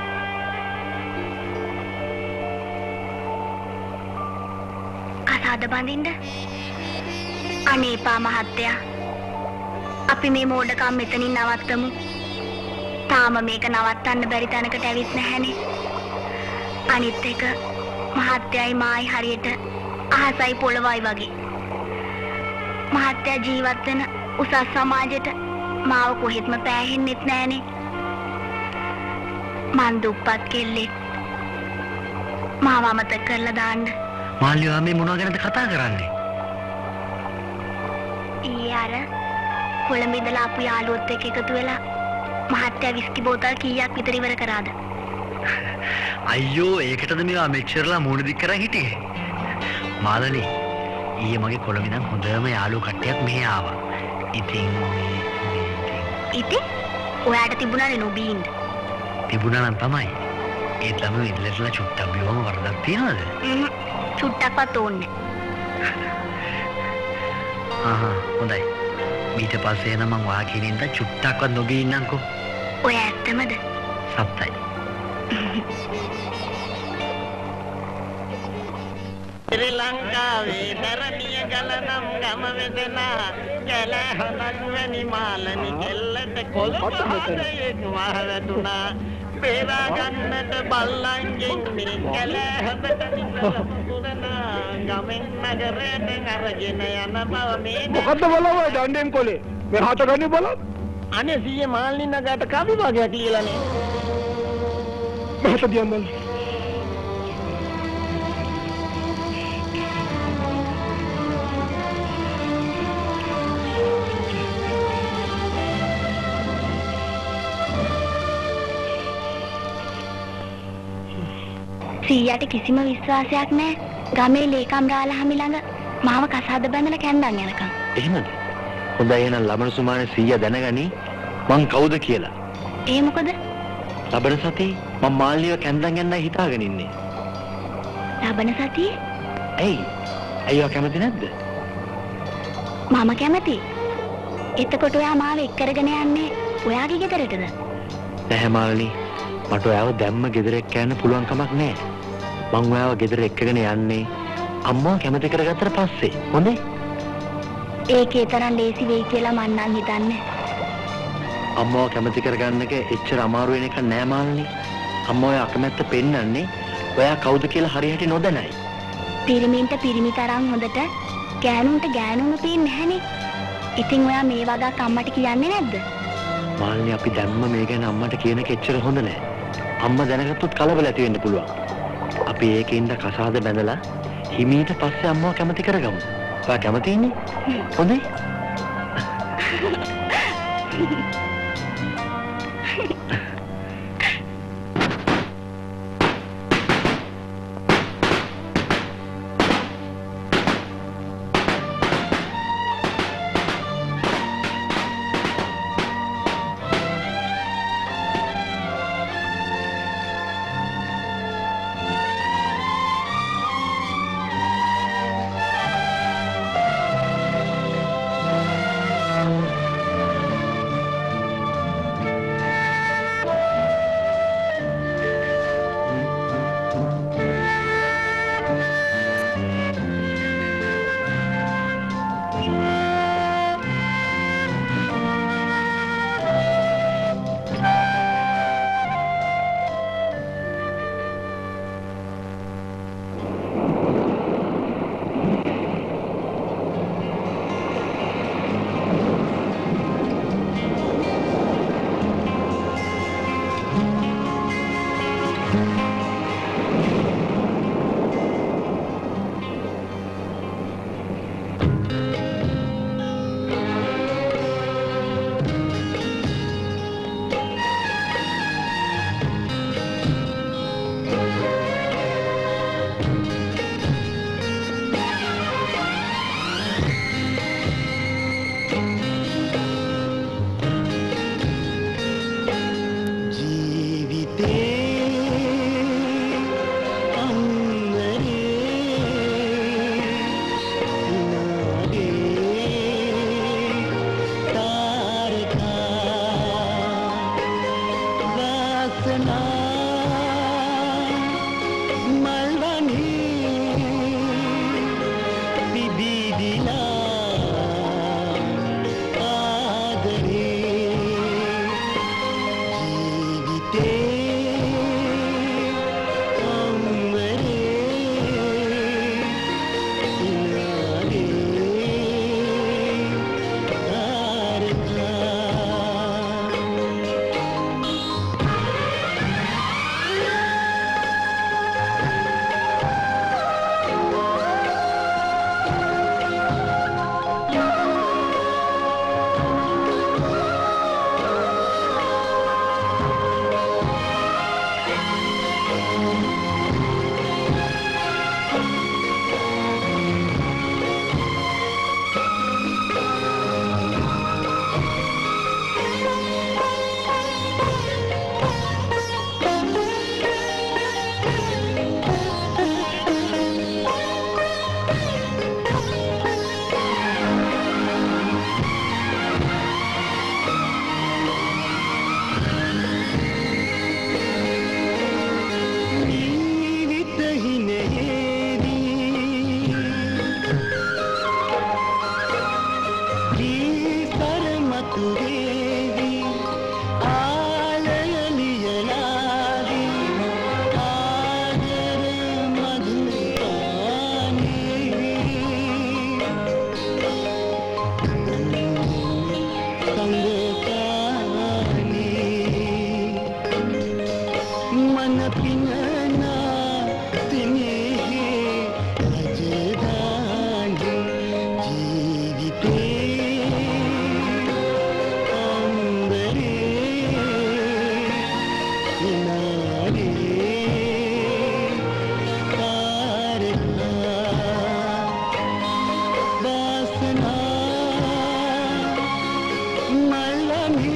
කසාද බඳින්න? අනේ පා මහත්තයා. අපි මේ මෝඩකම් මෙතනින් නවත්තමු. තාම මේක නවත්තන්න බැරි තැනකට ඇවිත් නැහැනේ. අනිත් එක මහත්තයයි මායි හරියට අහසයි පොළවයි වගේ. මහත්තයා ජීවත් වෙන උසස් සමාජයට මාව කොහෙත්ම පෑහෙන්නෙත් නෑනේ. මන් දුප්පත් කෙල්ලෙක්. මාව අමතක කරලා දාන්න. මාල්ලියා මේ මොනවා ගැනද කතා කරන්නේ? ඊයේ අර කොළඹ ඉඳලා ආපු යාළුවොත් එක්ක එකතු වෙලා මහත්තයා විස්කි බෝතල් කීයක් විතර ඉවර කරාද? අයියෝ ඒකටද මේවා මෙච්චරලා මූණ දික් කරන් හිටියේ. මාළනි ඊයේ මගේ කොළඹ ඉඳන් හොඳම යාළුවෝ කට්ටියක් මෙහි ආවා. ඉතින් ඔයාට තිබුණානේ නොබීන්න. තිබුණා නම් තමයි. ඒ ළමයි ඉල්ලලා චුට්ටක් බිවම වරදක් තියනවද? චුට්ටක්වත් ඕනේ නැහැ. හොඳයි. ඊට පස්සේ නම් මං වා කියන ඉඳන් චුට්ටක්වත් නොබී ඉන්නම්කෝ. ඔය ඇත්තමද? සත්‍යයි. ශ්‍රී ලංකාවේ දරණිය ගලනම් ගම වෙදෙනා ගැලහනක් වැනි මාළනි කෙල්ලට කොළපාතයෙක් වහවැටුණා බේරා ගන්නට බල්ලන්ගෙන් මේ ගැලහකට නිකුණා ගමෙන් නගරයට අරගෙන යන බව මේ මොකද්ද බලව දණ්ඩෙන් කොලේ මේ හත ගන්නේ බලන්න අනේ සීයේ මාළනි නගරට කවි වගේ කියලානේ මහත දියම් බලන්න සීයාට කිසිම විශ්වාසයක් නැහැ. ගමේ ලේකම් රාලහාමි ළඟ මාව කසාද බැඳලා කැන්දන් යනකම්. එහෙමද? හොඳයි එහෙනම් ලබන සුමානේ සීයා දැනගනි මං කවුද කියලා. ඒ මොකද? ලබන සතියේ මම මාල්ලියව කැන්දන් යන්නයි හිතාගෙන ඉන්නේ. ලබන සතියේ? ඇයි? අයියෝ කැමති නැද්ද? මම කැමති. එතකොට ඔයා මාව එක් කරගෙන යන්නේ ඔයාගේ ගෙදරටද? නැහැ මාල්ලි. මට ඔයාව දැම්ම ගෙදර එක්ක යන්න පුළුවන් කමක් නැහැ. මං ඔයාව ගෙදර එක්කගෙන යන්නේ අම්මා කැමති කරගත්තට පස්සේ. හොඳේ? ඒකේ තරම් ලේසි වෙයි කියලා මං නම් හිතන්නේ. අම්මාව කැමති කරගන්න එක එච්චර අමාරු වෙන එකක් නෑ මාල්ලි. අම්මා ඔය අකමැත්ත පෙන්නන්නේ ඔයා කවුද කියලා හරියට නොදැනයි. පිරිමින්ට පිරිමි තරම් හොඳට ගෑනුන්ට ගෑනුන්ව පේන්නේ නැහනේ. ඉතින් ඔයා මේ වගක් අම්මට කියන්නේ නැද්ද? මාල්ලි අපි දැම්ම මේ ගැන අම්මට කියන එක එච්චර හොඳ නෑ. අම්මා දැනගත්තොත් කලබල ඇති වෙන්න පුළුවන්. අපි ඒකින්ද කසාද බැඳලා හිමීට පස්සේ අම්මව කැමති කරගමු. ඔයා කැමති ඉන්නේ? හොඳයි. मन पिना तिन्हें अजदांगी जीविते अंबरे किनारे तारका वासना मलमी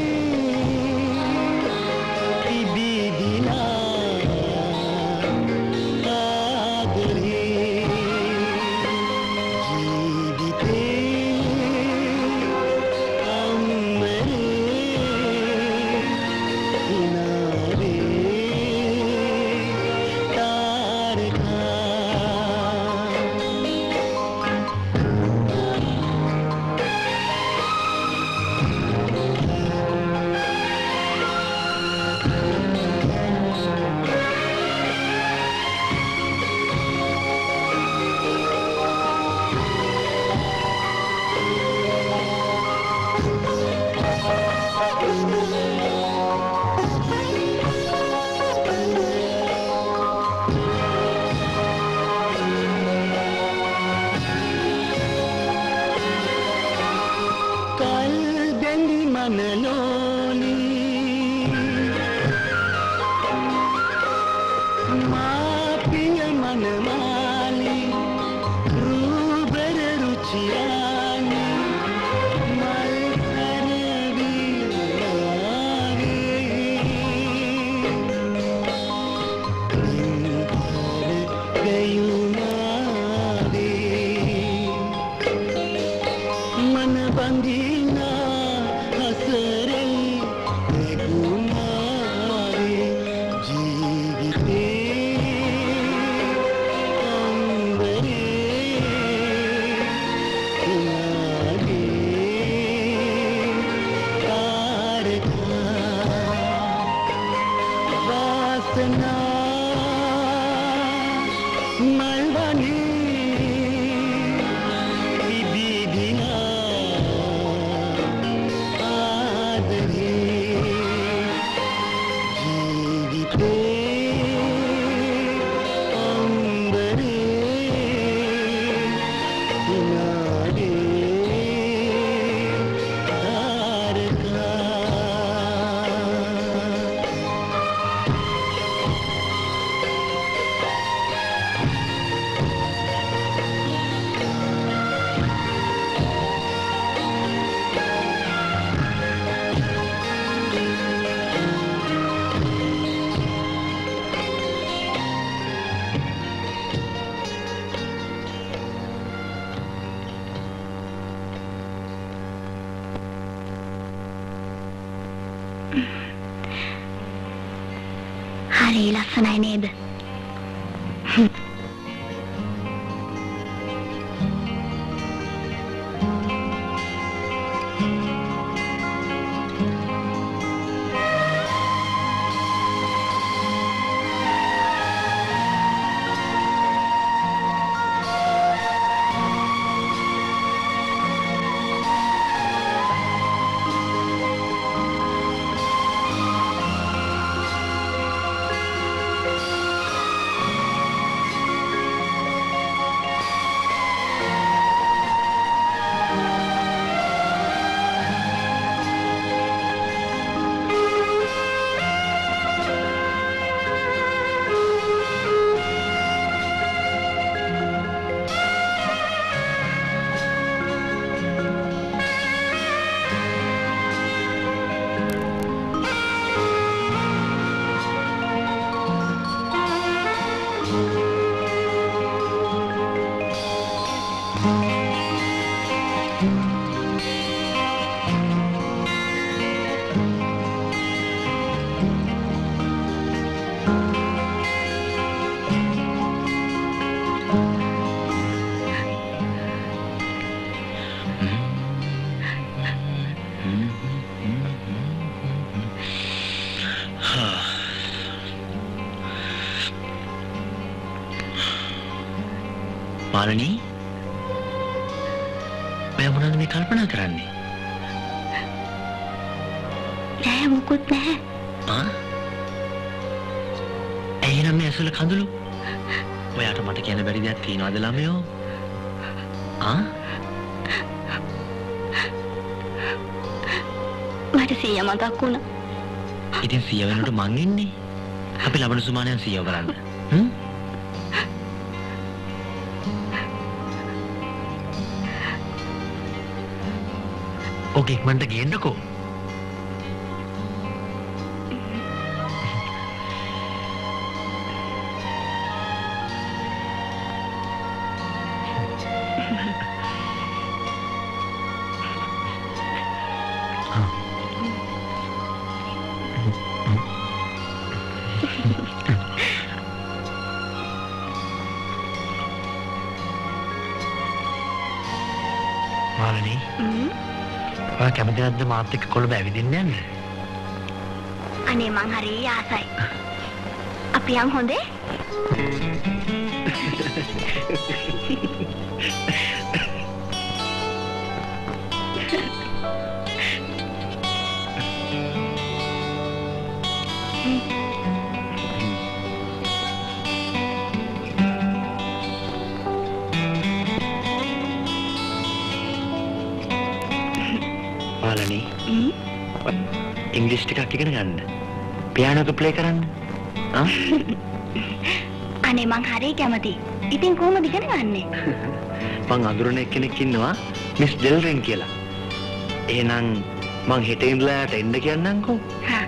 හරි ලස්සනයි නේද? මාලනී ඔයා මොනවද මේ කල්පනා කරන්නේ? නෑ මොකුත් නැහැ. එහෙනම් මේ ඇසල කඳුළු. ඔයාට මට කියන්න බැරි දෙයක් තියෙනවද ළමයෝ? මට සීයා මතක් වුණා. ඉතින් සීයා වෙනකොට මං ඉන්නේ. අපි ලබන සුමානයන් සීයව කරන්න. ඕකේ මන්ට ගේන්නකෝ. මාලනී ඔයා කැමති නැද්ද මාත් එක්ක කොළඹ ඇවිදින්න යන්න? අනේ මං හරි ආසයි. අපි යන් හොඳේ? මාලනී ඉංග්‍රීසි ටිකක් ඉගෙන ගන්න. පියානෝ එක ප්ලේ කරන්න. අනේ මං හරි කැමතියි. ඉතින් කොහොමද ඉගෙන ගන්නෙ? මං අඳුරන එක්කෙනෙක් ඉන්නවා මිස් ඩෙල්රින් කියලා. එහෙනම් මං හෙට ඉඳලා එන්න කියන්නම්කෝ. හා.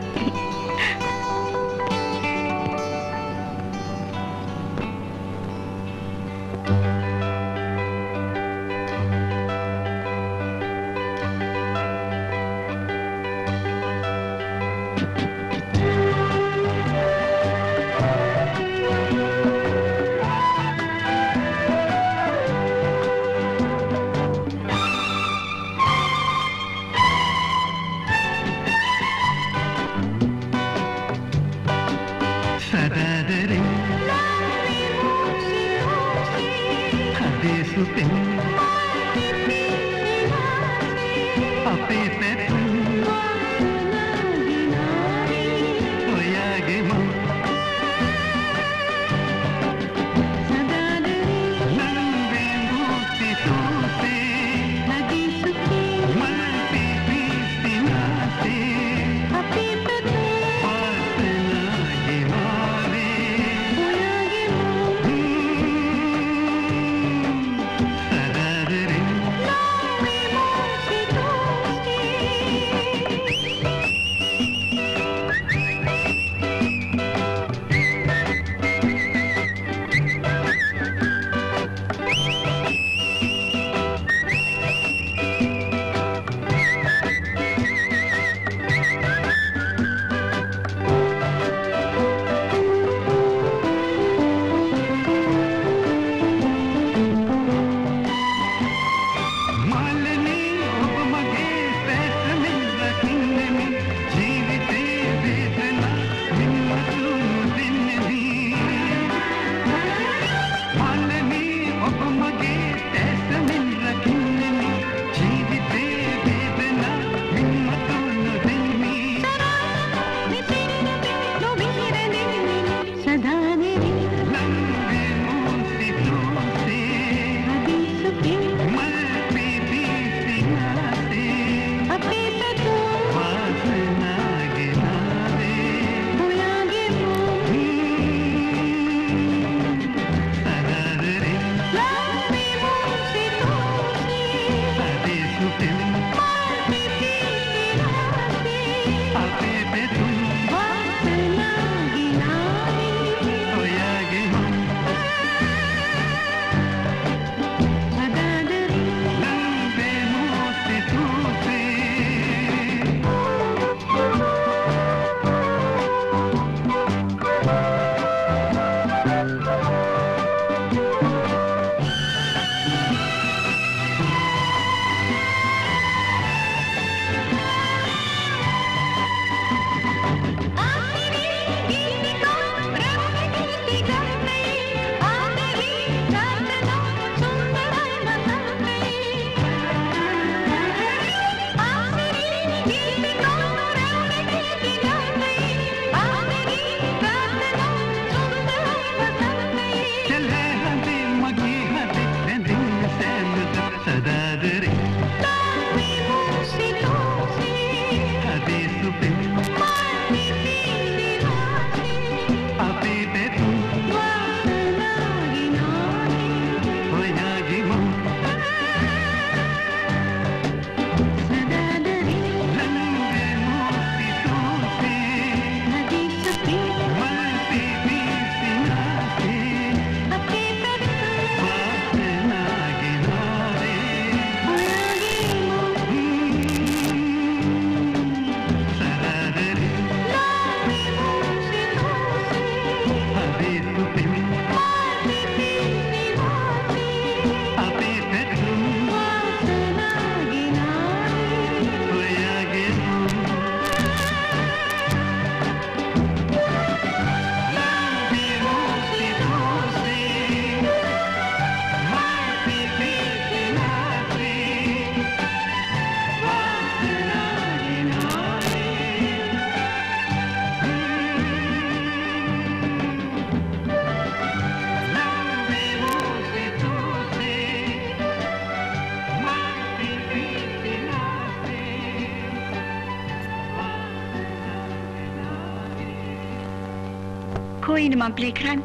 ඉන්න මම ප්ලේ කරන්න.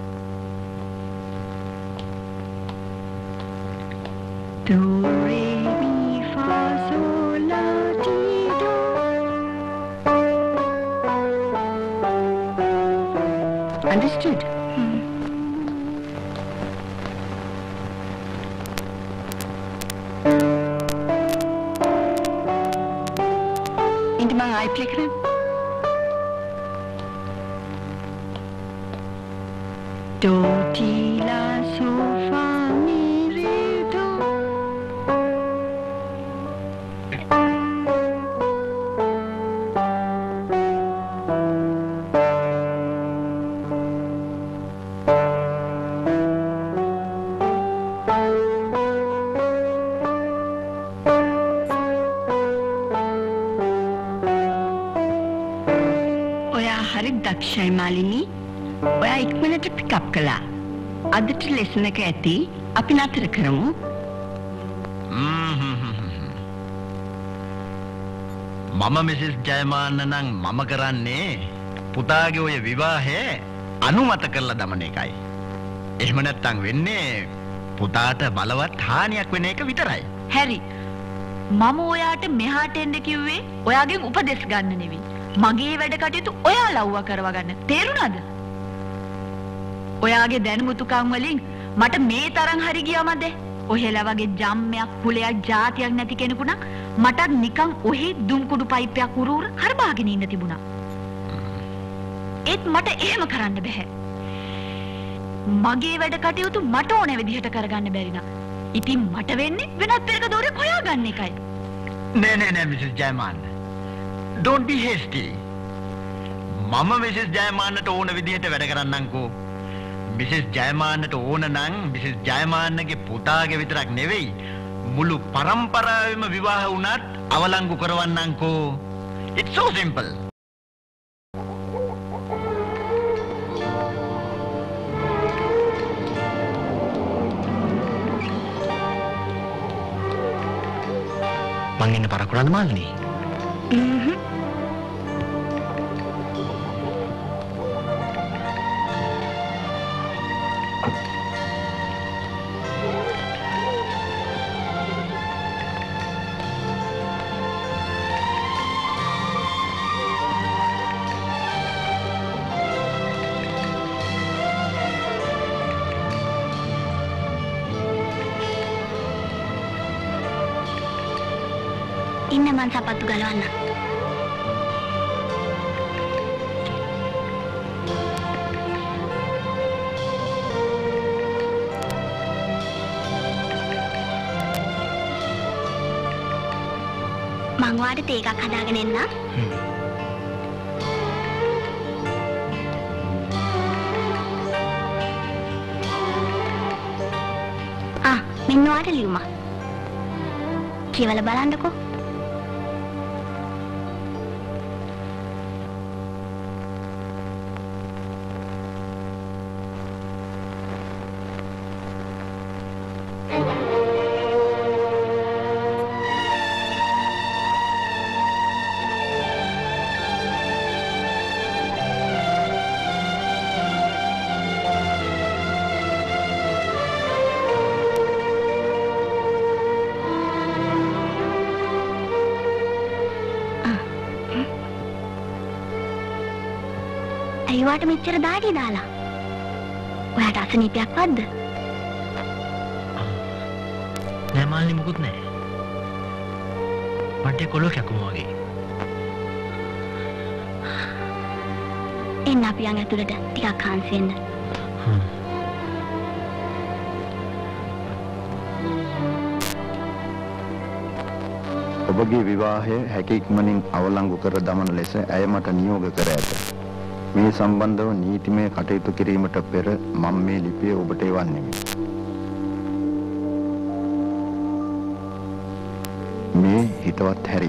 Do re mi fa sol la ti do. Understood? Inte många I play කරන්න. Do ti la so fa mi re do. ඔයා හරි දක්ෂයි මාලිනී. ඔයා ඉක්මනට පිකප් කළා. අදට ලෙසන් එක ඇති. අපි නතර කරමු. මම මිසිස් ජයමාන්න නම් මම කරන්නේ පුතාගේ ඔය විවාහය අනුමත කරලා දමන එකයි. එහෙම නැත්තම් වෙන්නේ පුතාට බලවත් හානියක් වෙන එක විතරයි. හැරි. මම ඔයාට මෙහාට එන්න කිව්වේ ඔයාගෙන් උපදෙස් ගන්න නෙවෙයි. මගේ වැඩ කටයුතු ඔයා ලව්ව කරව ගන්න. තේරුණාද? ඔයාගේ දැනුමුතුකම් වලින් මට මේ තරම් හරි ගියාමද? ඔහෙලා වගේ ජම්මයක් කුලයක් જાතියක් නැති කෙනෙකු නම් මට නිකන් ඔහි දුම්කුඩු පයිප්පයක් උරුර හරබාගෙන ඉන්න තිබුණා. ඒත් මට එහෙම කරන්න බෑ. මගේ වැඩ කටයුතු මට ඕන විදිහට කරගන්න බැරි නම් ඉතින් මට වෙන්නේ වෙනත් පෙරක දෝරේ හොයාගන්න එකයි. නෑ missus Jayamanna. Don't be hasty. මම මිසිස් ජයමාන්නට ඕන විදිහට වැඩ කරන්නම්කෝ. මිසිස් ජයමාන්නට ඕන නම් මිසිස් ජයමාන්නගේ පුතාගේ විතරක් නෙවෙයි මුළු පරම්පරාවෙම විවාහ වුණත් අවලංගු කරවන්නම්කෝ. It's so simple. මං ඉන්න පරකුරන්න මාල්නේ. ඉන්න මං සපත්තු ගලවන්න. මං ඔයාලට තේ එකක් හදාගෙන එන්න. මෙන්න ඔයාලට ලියුමක්. කියවලා බලන්නකෝ. අයිවාට මෙච්චර දාඩිය දාලා. ඔයාට අසනීපයක් වද්ද? නෑ මාල්නි මුකුත් නෑ. මට කොළොක් යකුම වගේ. එන්න අපි යන් ඇතුළට ටිකක් හාන්සි වෙන්න. ඔබගේ විවාහය හැකි ඉක්මනින් අවලංගු කර දමන ලෙස ඇය මට නියෝග කර ඇත. මේ සම්බන්ධව නීතිමය කටයුතු කිරීමට පෙර මම මේ ලිපිය ඔබට එවන්නෙමි. මේ හිතවත් හැරි.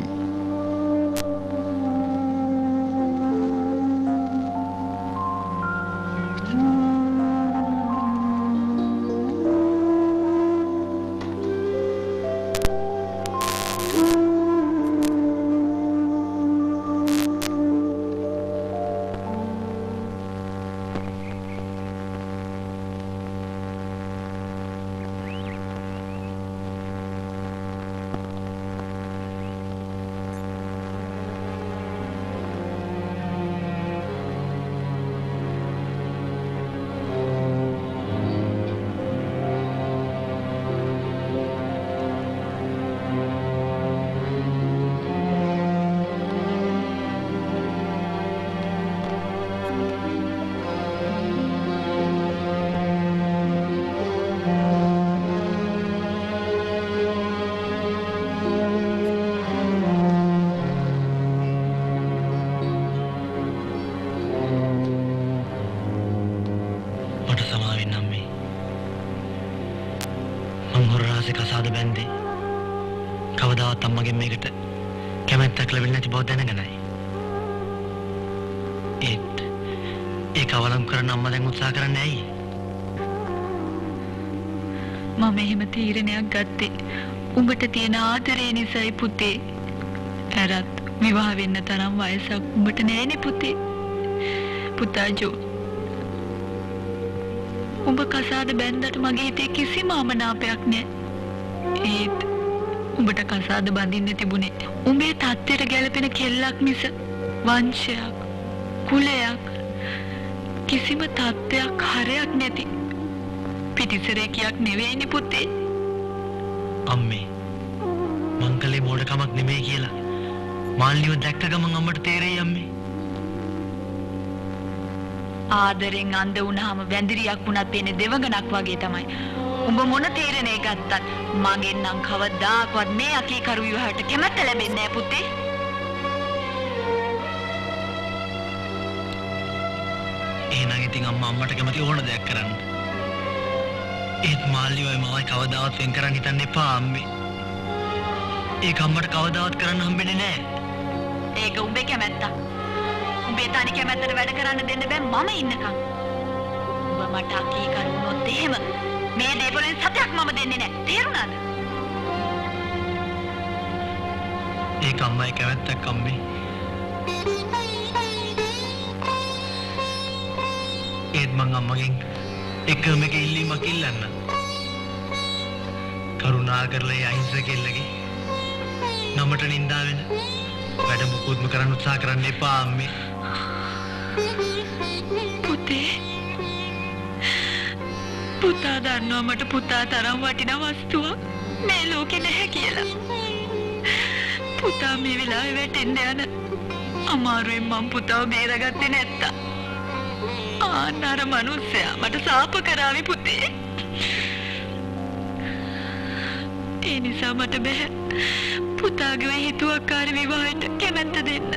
පස්සේ කසාද බැන්දේ. කවදාවත් අම්මගෙන් මේකට කැමැත්තක් ලැබෙන්නේ නැති බව දැනගෙනයි. ඒක අවලංගු කරන්න අම්මා දැන් උත්සාහ කරන්නේ ඇයි? මම එහෙම තීරණයක් ගත්තේ උඹට තියෙන ආදරේ නිසායි පුතේ. ඇරත් විවාහ වෙන්න තරම් වයසක් උඹට නෑනේ පුතේ. පුතා ජෝ. උඹ කසාද බැන්දට මගේ හිතේ කිසිම අමනාපයක් නෑ. ඒත් උඹට කසාද බඳින්න තිබුණේ උඹේ තත්ත්වයට ගැලපෙන කෙල්ලක් මිස වංශයක්, කුලයක්, කිසිම තත්ත්වයක් හරයක් නැති පිටිසරේකියක් නෙවෙයිනේ පුතේ. අම්මේ මං කලේ මෝඩකමක් නෙමෙයි කියලා මාල්නිව දැක්ක ගමන් අම්මට තේරෙයි අම්මේ. ආදරෙන් අන්ධ වුණාම වැඳිරියක් වුණත් පේන්නේ දෙවඟනක් වගේ තමයි. උඹ මොන තීරණේ ගත්තත් මගෙන් නම් කවදාකවත් මේ අකීකරු විවාහයට කැමැත්ත ලැබෙන්නේ නැහැ පුතේ. එහෙනම් ඉතින් අම්මා අම්මට කැමති ඕන දෙයක් කරන්න. ඒත් මාල්ලියෝයි මමයි කවදාවත් වෙන් කරන්න හිතන්න එපා අම්මේ. ඒක අම්මට කවදාවත් කරන්න හම්බෙන්නේ නැහැ. ඒක උඹේ කැමැත්ත. උඹේ තනි කැමැත්තට වැඩ කරන්න දෙන්න බෑ මම ඉන්නකම්. උඹ මට අකීකරු වුණොත් එහෙම මේ දේවලින් සතයක් මම දෙන්නේ නැහැ. තේරුණාද? ඒක අම්මයි කැමැත්තක් අම්මේ. ඒත් මං අම්මගෙන් එකම එක ඉල්ලීමක් ඉල්ලන්න. කරුණා කරලා ඒ අහිංසක කෙල්ලගේ නමට නින්දා වෙන වැඩ මුකුත්ම කරන්න උත්සාහ කරන්න එපා අම්මේ. පුතේ පුතා දන්නවා මට පුතා තරම් වටිනා වස්තුවක් මේ ලෝකේ නැහැ කියලා. පුතා මේ වෙලාවේ වැටෙන්න යන අමාරුවෙන් මම පුතාව බේරගත්තේ නැත්තා. ආනර මනුස්සයා මට සාප කරාවි පුතේ. ඒ නිසා මට බෑ පුතාගේ හිතුවක්කාර විවාහයට කැමැත්ත දෙන්න.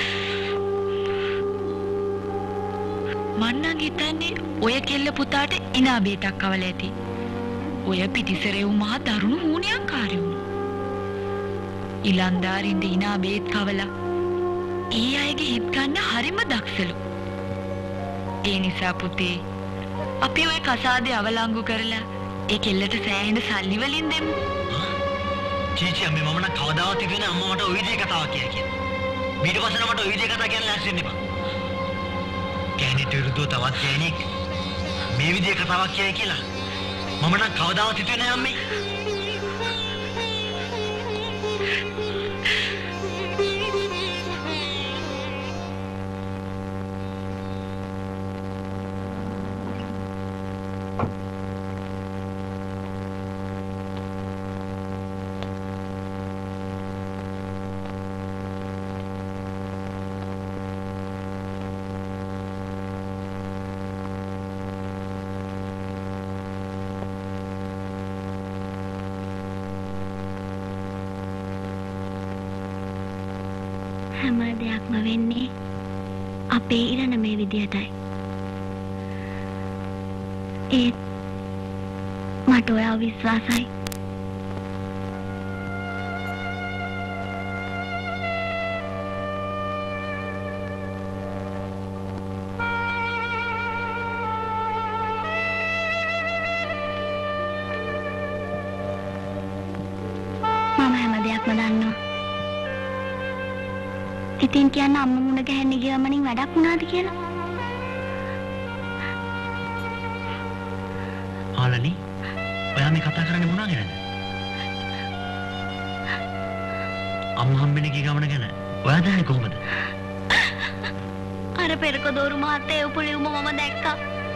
මන්නම් හිතන්නේ ඔය කෙල්ල පුතාට ඉනා බේතක් කවල ඇති. ඔය පිටිසරෙව් මහ දරුණු හුණියන්කාරයෝ. ඉලන්දාරින්ද ඉනා බේත් කවලා ඒ අයගේ හිත් ගන්න හරිම දක්ෂලු. ඒ නිසා පුතේ අපි ඔය කසාදේ අවලංගු කරලා ඒ කෙල්ලට සෑහෙන සල්ලි වලින් දෙමු. චීචි අම්මේ මම නම් කවදාවත් හිතුවේ අම්මා මට ওই විදිහේ කතාවක් කියලා කියලා. ඊට පස්සේ නම් මට ওই විදිහේ කතා කියන්න ලෑස්ති වෙන්න එපා. ගෑණිට විරුද්ධව තවත් ගෑණියෙක් මේ විදිහේ කතාවක් කියයි කියලා මම නම් කවදාවත් හිතුවේ නෑ අම්මේ. හැම දෙයක්ම වෙන්නේ අපේ ඉරණ මේ විදියටයි. ඒත් මට ඔයාව විශ්වාසයි. මම හැම දෙයක්ම දන්නවා. ඉතින් කියන්න අම්මා මුණ ගැහෙන්නේ ගියමනින් වැඩක් වුණාද කියලා? ආලනි ඔයා මේ කතා කරන්නේ මොනවා ගැනද? අම්මා හම්බෙන්නේ කී ගමන ගැන. ඔයා දන්නේ කොහොමද? අර පෙරක දෝරු මහත්තයා උපුලියුම මම දැක්කා.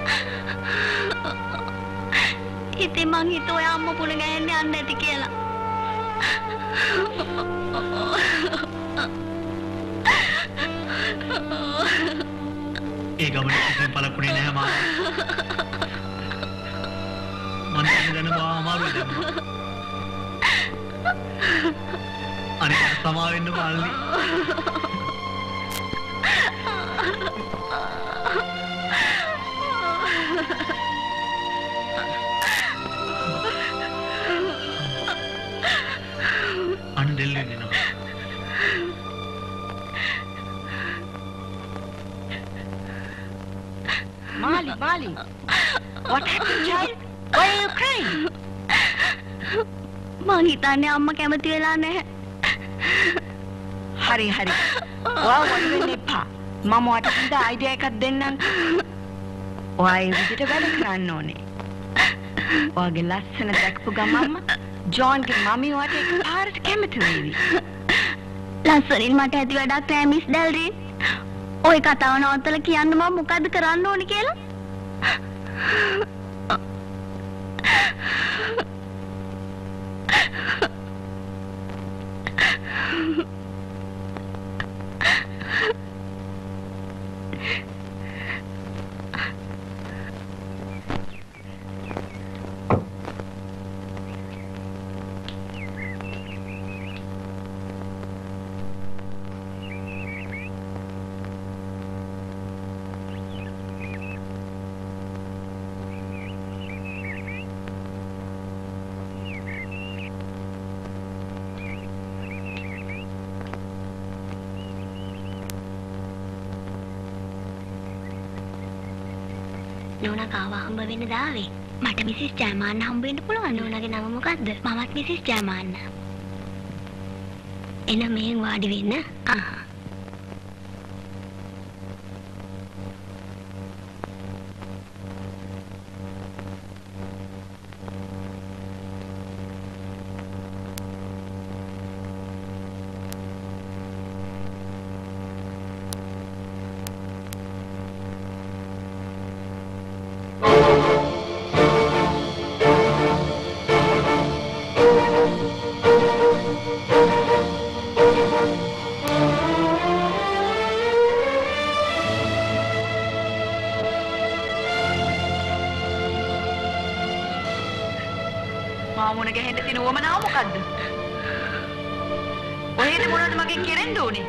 ඉතින් මං හිතුවා ඔයා අම්මා මුණ ගැහෙන්නේ යන්නේ නැති කියලා. ඒ ගමන කිසිම පළකුණේ නැහැ මාත්. මම දැන බා අමාරුයි දැන්. අනිත් සමා වෙන්න පාල්ලි. Mali, what happened, child? Why are you crying? මං හිතන්නේ අම්මා කැමති වෙලා නැහැ. හරි. ඔයා වඩ වෙන්න එපා. මම ඔයාට හොඳ අයිඩියා එකක් දෙන්නම්. ඔයා ඒ විදිහට වැඩ කරන්න ඕනේ. ඔයාගේ ලස්සන දැක්පු ගමන්ම ජෝන්ගේ මම්මි ඔයාට එකපාරට කැමති වෙවි. ලස්සනින් මට ඇති වැඩක් නෑ මිස් ඩැල්රින්. ඔය කතාව නවත්තලා කියන්න මම මොකද්ද කරන්න ඕනේ කියලා. නෝනා කාව හම්බ වෙන්න දාවේ. මට මිසිස් ජයමාන්න හම්බ වෙන්න පුළුවන්. නෝනාගේ නම මොකද්ද? මමත් මිසිස් ජයමාන්න. එන මෙහෙන් වාඩි වෙන්න. මාමුණ ගහෙන්න තියෙන උවමනාව මොකද්ද? ඔයද මොනවද මගෙන් කෙරෙන්න ඕනේ?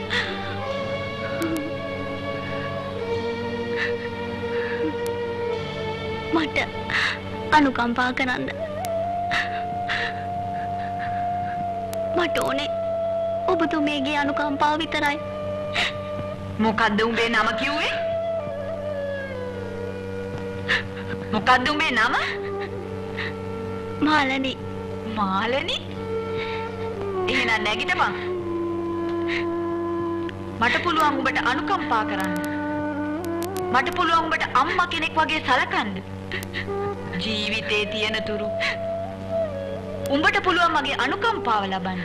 මට අනුකම්පා කරන්න. මට ඕනේ ඔබතුමීගේ අනුකම්පාව විතරයි. මොකද්ද උඹේ නම කිව්වේ? මොකද්ද උඹේ නම? මාලනි. මාලනි? එහෙනම් නැගිටපන්. මට පුළුවන් උඹට අනුකම්පා කරන්න. මට පුළුවන් උඹට අම්මා කෙනෙක් වගේ සලකන්න. ජීවිතේ තියෙන තුරු උඹට පුළුවන් මගේ අනුකම්පාව ලබන්න.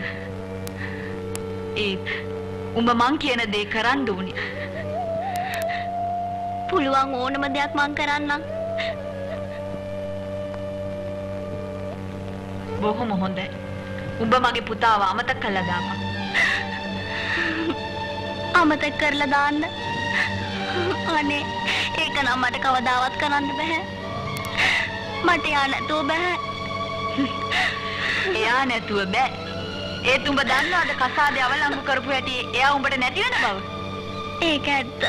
ඒත් උඹ මං කියන දේ කරන්න ඕනේ. පුළුවන් ඕනම දෙයක් මං කරන්නම්. බොහොම හොඳයි. උඹ මගේ පුතාව අමතක කළා දාපන්. අමතක කරලා දාන්න. අනේ ඒක නම් මට කවදාවත් කරන්න බෑ. මට යා නැතුව බෑ. එයා නැතුව බෑ. ඒත් උඹ දන්නවද කසාදේ අවලංගු කරපු හැටි එයා උඹට නැති වෙන බව? ඒක ඇත්ත.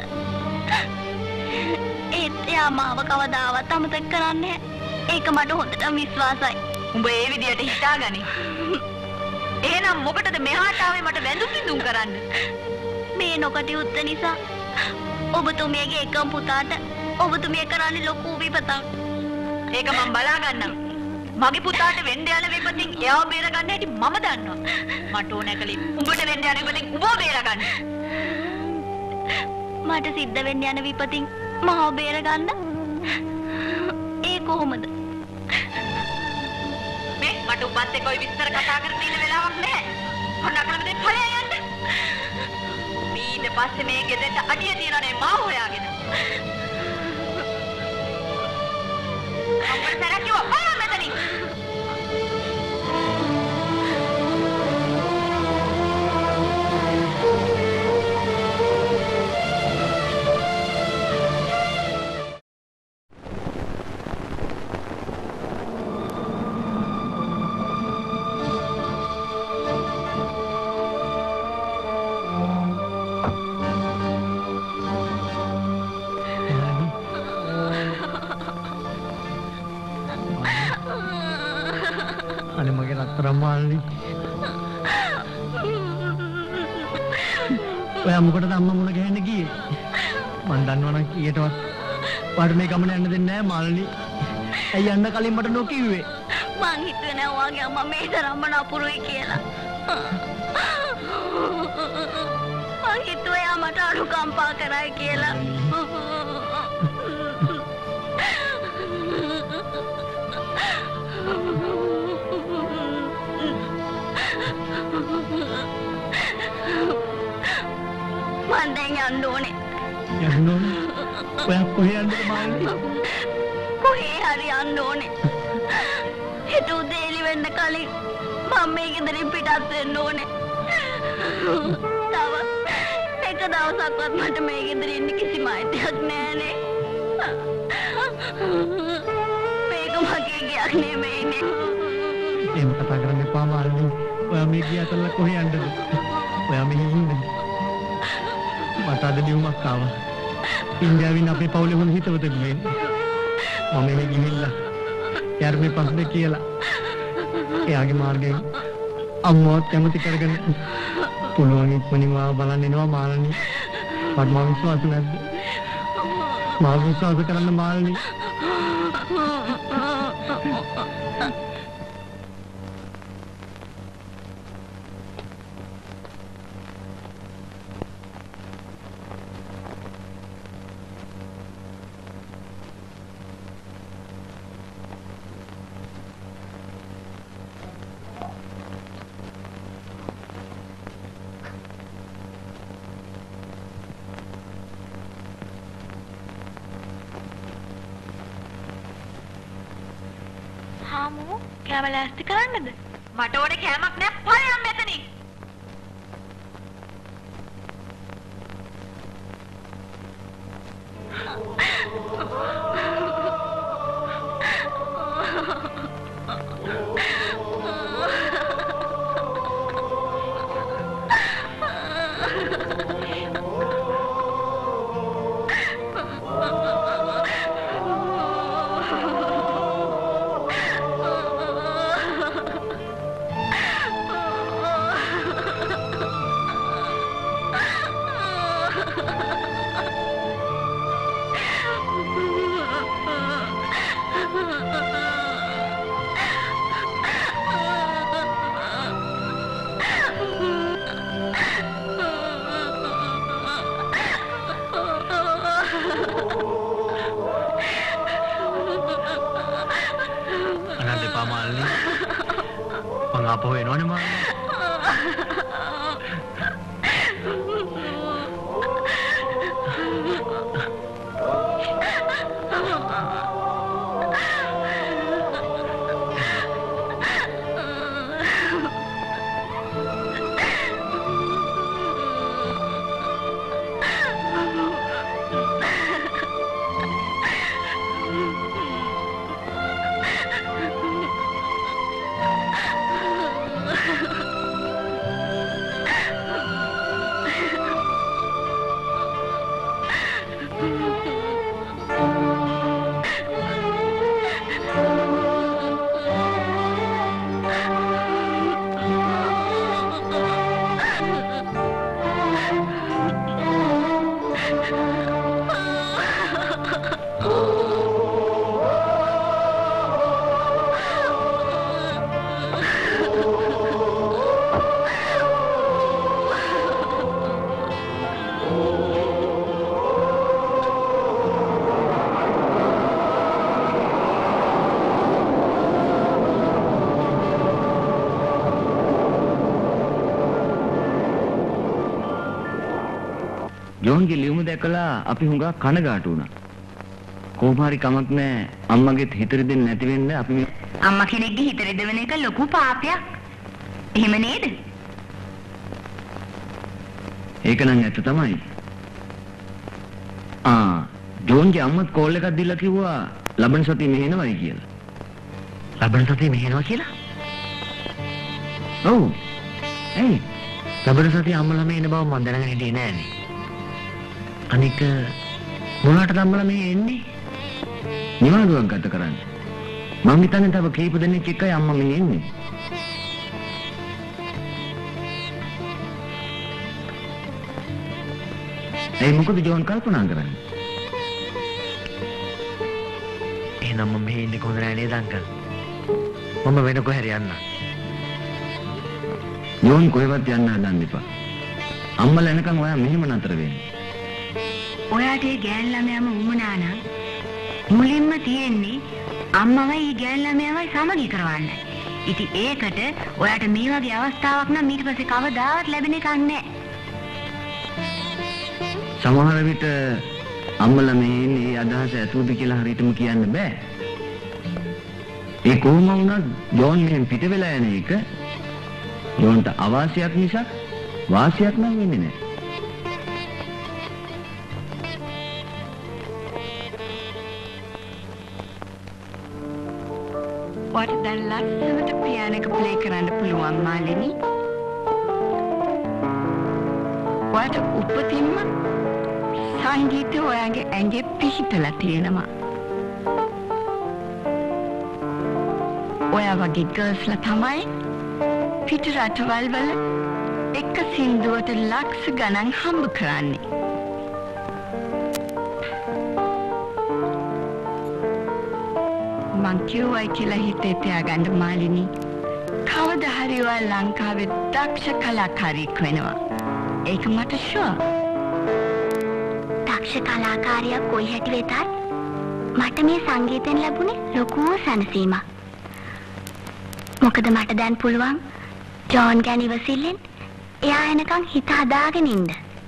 ඒත් එයා මාව කවදාවත් අමතක කරන්නේ නැහැ. ඒක මට හොඳටම විශ්වාසයි. උඹ ඒ විදියට හිතාගනි. එහෙනම් මොකටද මෙහාට ආවේ මට වැඳුම් පිඳුම් කරන්න? මේ නොකටයුත්ත නිසා ඔබතුමියගේ එකම පුතාට ඔබතුමිය කරන්නේ ලොකු විපතක්. ඒක මම බලා ගන්නම්. මගේ පුතාට වෙන්න යන විපතින් එයාව බේර ගන්න හැටි මම දන්නවා. මට ඕන කලේ උඹට වෙන්න යන විපතින් උඹව බේර ගන්න. මට සිද්ධ වෙන්න යන විපතින් මාව බේර ගන්න? ඒ කොහොමද? මේ මට උඹත් එක්ක ඔය විස්තර කතා කරගෙන ඉන්න වෙලාවක් නැහැ. මොන අකලමද ඵලය යන්න. ඊට පස්සේ මේ ගෙදරට අඩිය තියනනේ මාව හොයාගෙන. අපේ සරක් කිව්වා පාර මෙතනින්. රම්මාල්නි ඔයා මොකටද අම්මා මුණ ගැහෙන්න ගියේ? මං දන්නවනම් කීයටවත් වාට මේ ගමන යන්න දෙන්නේ නැහැ මාළනි. ඇයි යන්න කලින් මට නොකියුවේ? මං හිතුවේ නෑ ඔයාගේ අම්මා මේ තරම්ම නපුරුයි කියලා. මං හිතුවේ යා මට අනුකම්පා කරයි කියලා. මං දැන් යන්න ඕනේ. යන්න ඕනේ? ඔයා කොහේ යන්නද මාළනි? කොහේ හරි යන්න ඕනේ. හෙට උදේ එළි වෙන්න කලින් මම මේ ගෙදරින් පිටත් වෙන්න ඕනේ. තව එක දවසක්වත් මට මේ ගෙදර ඉන්න කිසිම අයිතියක් නෑනේ. මේක මගේ ගයක් නෙමෙයිනේ. එහෙම කතා කරන්න එපා මාළනි. ඔයා මේ ගියා කරලා කොහේ යන්නද? ඔයා මෙහි ඉන්න. මට අද නියුමක් ආවා. ඉන්දියාවෙන් අපේ පවුලේ වුණ හිතවතෙක් වෙන්නේ. මම මේ ගිහිල්ලා යාර මේ පස්සේ කියලා එයාගේ මාර්ගයෙන් අම්මවත් කැමති කරගෙන පුළුවන් ඉක්මනින් ආව බලන්න එනවා මාළනි. මට මා විශ්වාස නැද්ද? මා විශ්වාස කරන්න මාළනි. හාමු කෑම ලෑස්ති කරන්නද? මට ඕනේ කෑමක් නෑ පලයන් මෙතනින්. ආපහු එනවනේ මාළනි. ජෝන්ගේ ලියුම දැකලා අපි හුඟා කනගාටු වුණා. කොහොම හරි කමක් නැහැ. අම්මගෙත් හිත රිදෙන්නේ නැති වෙන්න අපි අම්මා කෙනෙක්ගේ හිත රිදවෙන එක ලොකු පාපයක්. එහෙම නේද? ඒක නම් ඇත්ත තමයි. ජෝන්ගේ අම්මත් කෝල් එකක් දීලා කිව්වා ලබන සතියේ මෙහෙනවයි කියලා. ලබන සතියේ මෙහෙනවා කියලා? ඔව්. ඇයි? ලබන සතියේ අම්මලා මේ එන බව මම දැනගෙන හිටියේ නෑනේ. අනික මොනකට අම්මලා මේ එන්නේ? නිවාඩුවක් ගත කරන්න. මම හිතන්නේ තව කීප දෙනෙක් එක්කයි අම්මා මේ එන්නේ. ඒ මොකද ජෝන් කල්පනා කරන්නේ? එහෙනම් මම මෙහි ඉන්නේ කොහොමද නේද අංකල්? මම වෙන කොහෙද යන්න? යෝන් කොහෙවත් යන්න හදන්න එපා. අම්මලා එනකන් ඔයා මෙහෙම නතර වෙන්න. ඔයාට ඒ ගෑන් ළමයාම වුණා නම් මුලින්ම තියෙන්නේ අම්මවයි ඒ ගෑන් ළමයාවයි සමගි කරවන්න. ඉතින් ඒකට ඔයාට මේ වගේ අවස්ථාවක් නම් ඊට පස්සේ කවදාවත් ලැබෙන එකක් නැහැ. සමහර විට අම්මලා මේ අදහස ඇතුළත කියලා හරියටම කියන්න බෑ. ඒ කොහොම වුණත් ජෝන් මෙහෙන් පිට වෙලා යන එක ජෝන්ට අවාසියක් මිසක් වාසියක් නම් වෙන්නේ නැහැ. ඔයාට දැන් ලස්සනට පියානෝ එක ප්ලේ කරන්න පුළුවන් මාලිනී. ඔයාට උපතින්ම සංගීතය ඔයාගේ ඇඟේ පිහිටලා තියෙනවා. ඔයා වගේ ගර්ල්ස්ලා තමයි පිට රටවල් වල එක සින්දුවට ලක්ෂ ගණන් හම්බ කරන්නේ. මං කියුවයි කියලා හිතේ තියාගන්න මාලිනී. කවදා හරි ඔයා ලංකාවේ දක්ෂ කලාකාරියෙක් වෙනවා. ඒක මට ෂුවර්. දක්ෂ කලාකාරියක් කොයි හැටි වෙතත් මට මේ සංගීතයෙන් ලැබුණේ ලොකු සැනසීමක්. මොකද මට දැන් පුළුවන් ජෝන් ගැන ඉවසිල්ලෙන් එයා එනකන් හිත හදාගෙන ඉන්න.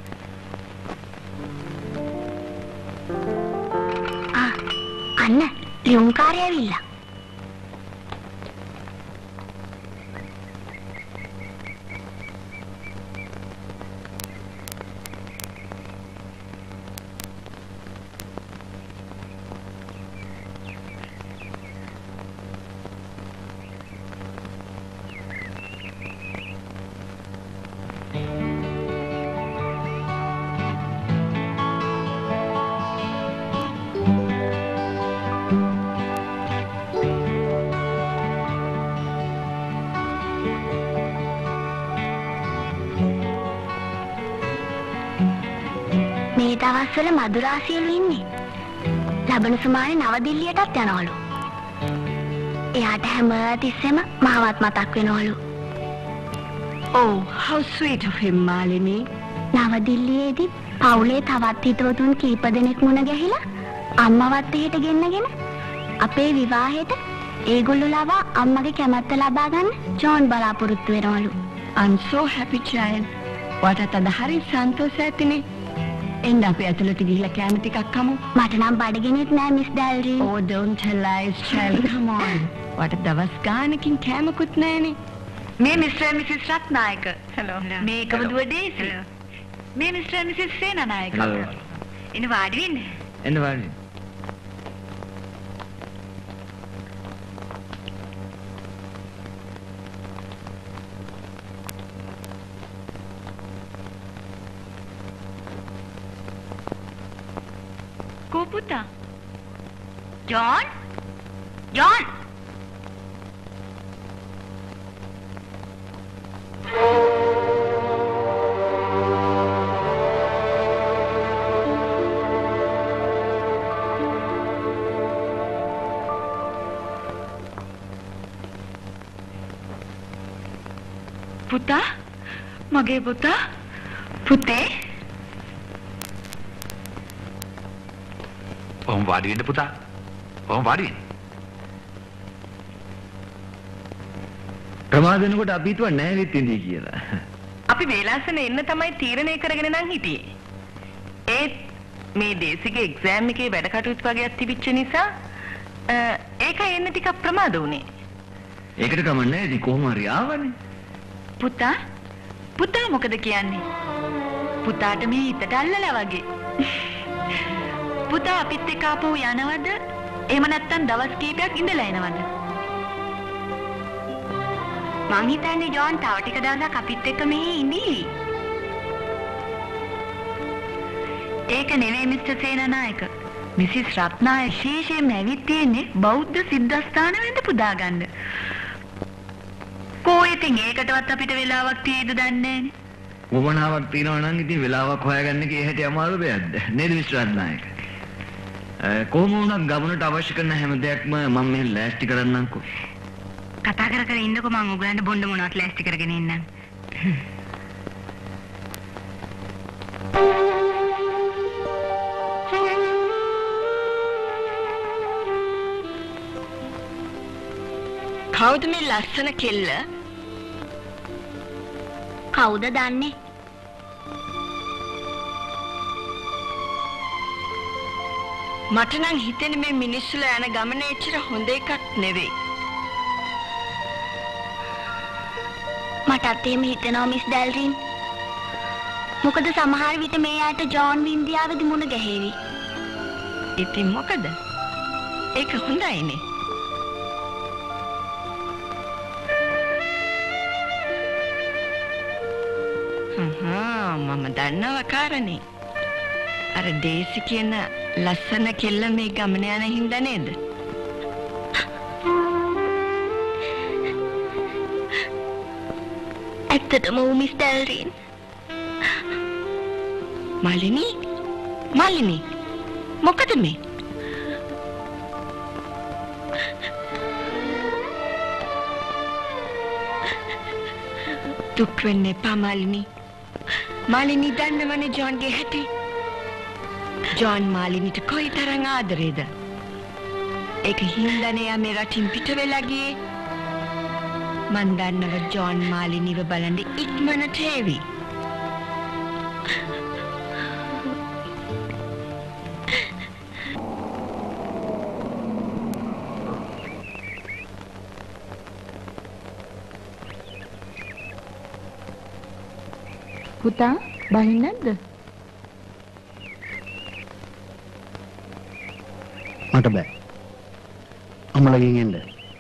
අන්න ලියුම්කාරය ඇවිල්ලා. මේ දවස්වල මధుරාසියලු ඉන්නේ. ලබන සුමානේ නවදිල්ලියටත් යනවලු. එයාට හැම තිස්සෙම මාවත් මතක් වෙනවලු. Oh, how sweet of him, Malini. නවදිල්ලියේදී පවුලේ තවත් හිතවතුන් කීප දෙනෙක් මුණ ගැහිලා අම්මවත් එහෙට ගෙන්නගෙන අපේ විවාහයට ඒගොල්ලෝ ලවා අම්මගේ කැමැත්ත ලබා ගන්න ජෝන් බලාපොරොත්තු වෙනවලු. I'm so happy, child. ඔයාට අද හරි සන්තෝෂ ඇතිනේ. එන්න අපි ඇතුළට ගිහිල්ලා කෑම ටිකක් කමු. මට නම් බඩගිනිත් නෑ miss Dalry. Oh, don't tell lies, child. Come on. ඔයාට දවස් ගානකින් කෑමකුත් නෑනේ. මේ mister and missus Ratnayake. hello. මේ කවුද ඩේසි? මේ මිස්ටර් ඇන්ඩ් මිසිස් සේනානායක. ඉන්න වාඩි වෙන්න. එන්න වාඩි. පුතා. ජෝන්? ජෝන්? පුතා? මගේ පුතා? පුතේ? ඔහොම වාඩි වෙන්න පුතා. ඔහොම වාඩි වෙන්න. ප්‍රමාද වෙනකොට අපි හිතුවා නැහැවිත් ඉඳී කියලා. අපි වේලාසන එන්න තමයි තීරණය කරගෙන නම් හිටියේ. ඒත් මේ දේශිකේ එක්සෑම් එකේ වැඩ කටයුතු වගේක් තිබිච්ච නිසා ඒකයි එන්න ටිකක් ප්‍රමාද වුණේ. ඒකට කමන්නේ ඉතින් කොහොම හරි ආවනේ. පුතා මොකද කියන්නේ? පුතාට මේ හිතට අල්ලලා වගේ. පුතා අපිත් එක්ක ආපහු යනවද? එහෙම නැත්නම් දවස් කීපයක් ඉඳලා එනවද? මං හිතන්නේ ජෝන් තව ටික දවසක් අපිත් එක්ක මෙහි ඉඳී. ඒක නෙවෙයි මිස්ටර් සේනානායක. මිසිස් රත්නාය විශේෂයෙන්ම ඇවිත් තියෙන්නේ බෞද්ධ සිද්ධාස්ථාන වෙන්න පුදා ගන්න. කොහෙටින් ඒකටවත් අපිට වෙලාවක් තියෙයිද දන්නේ නැනේ. වමනාවක් තියනවා නම් ඉතින් වෙලාවක් හොයාගන්න කී හැටි අමාරු දෙයක්ද? නේද මිස්ටර් රත්නායක? කොහොම වුණත් ගමනට අවශ්‍ය කරන හැම දෙයක්ම මම මේ ලෑස්ති කරන්නම්කෝ. කතා කර කර ඉන්නකො මම ඔයගලන්ට බොන්න මොනවත් ලෑස්ති කරගෙන ඉන්නම්. කවුද මේ ලස්සන කෙල්ල? කවුද දන්නේ? මට නම් හිතෙන්නේ මේ මිනිස්සුලා යන ගමන එච්චර හොඳ එකක් නෙවෙයි. මටත් එහෙම හිතෙනවා මිස් ඩැල්රින්. මොකද සමහර විට මේ යාට ජෝන් වින්දියාවේදී මුණ ගැහෙවි. ඉතින් මොකද? ඒක හොඳයිනේ. මම දන්නවා කාරණේ. අර ඩේසි කියන ලස්සන කෙල්ල මේ ගමන යන හින්දා නේද? ඇත්තටම මිස් ඩැල්රින්. මාලිනී මොකද මේ? දුක් වෙන්න එපා මාලිනී. මාලිනී දන්නවනේ ජෝන්ගේ හැටි. ජෝන් මාලිනීට කොයිතරම් ආදරේද? ඒක හින්දානේ යා මේ රටින් පිට වෙලා ගියේ. මන් දන්නව ජෝන් මාලිනීව බලන්න ඉක්මනට එවි. පුතා බහින්නේ නැද්ද? මට බෑ. අම්මලගෙන් එන්න.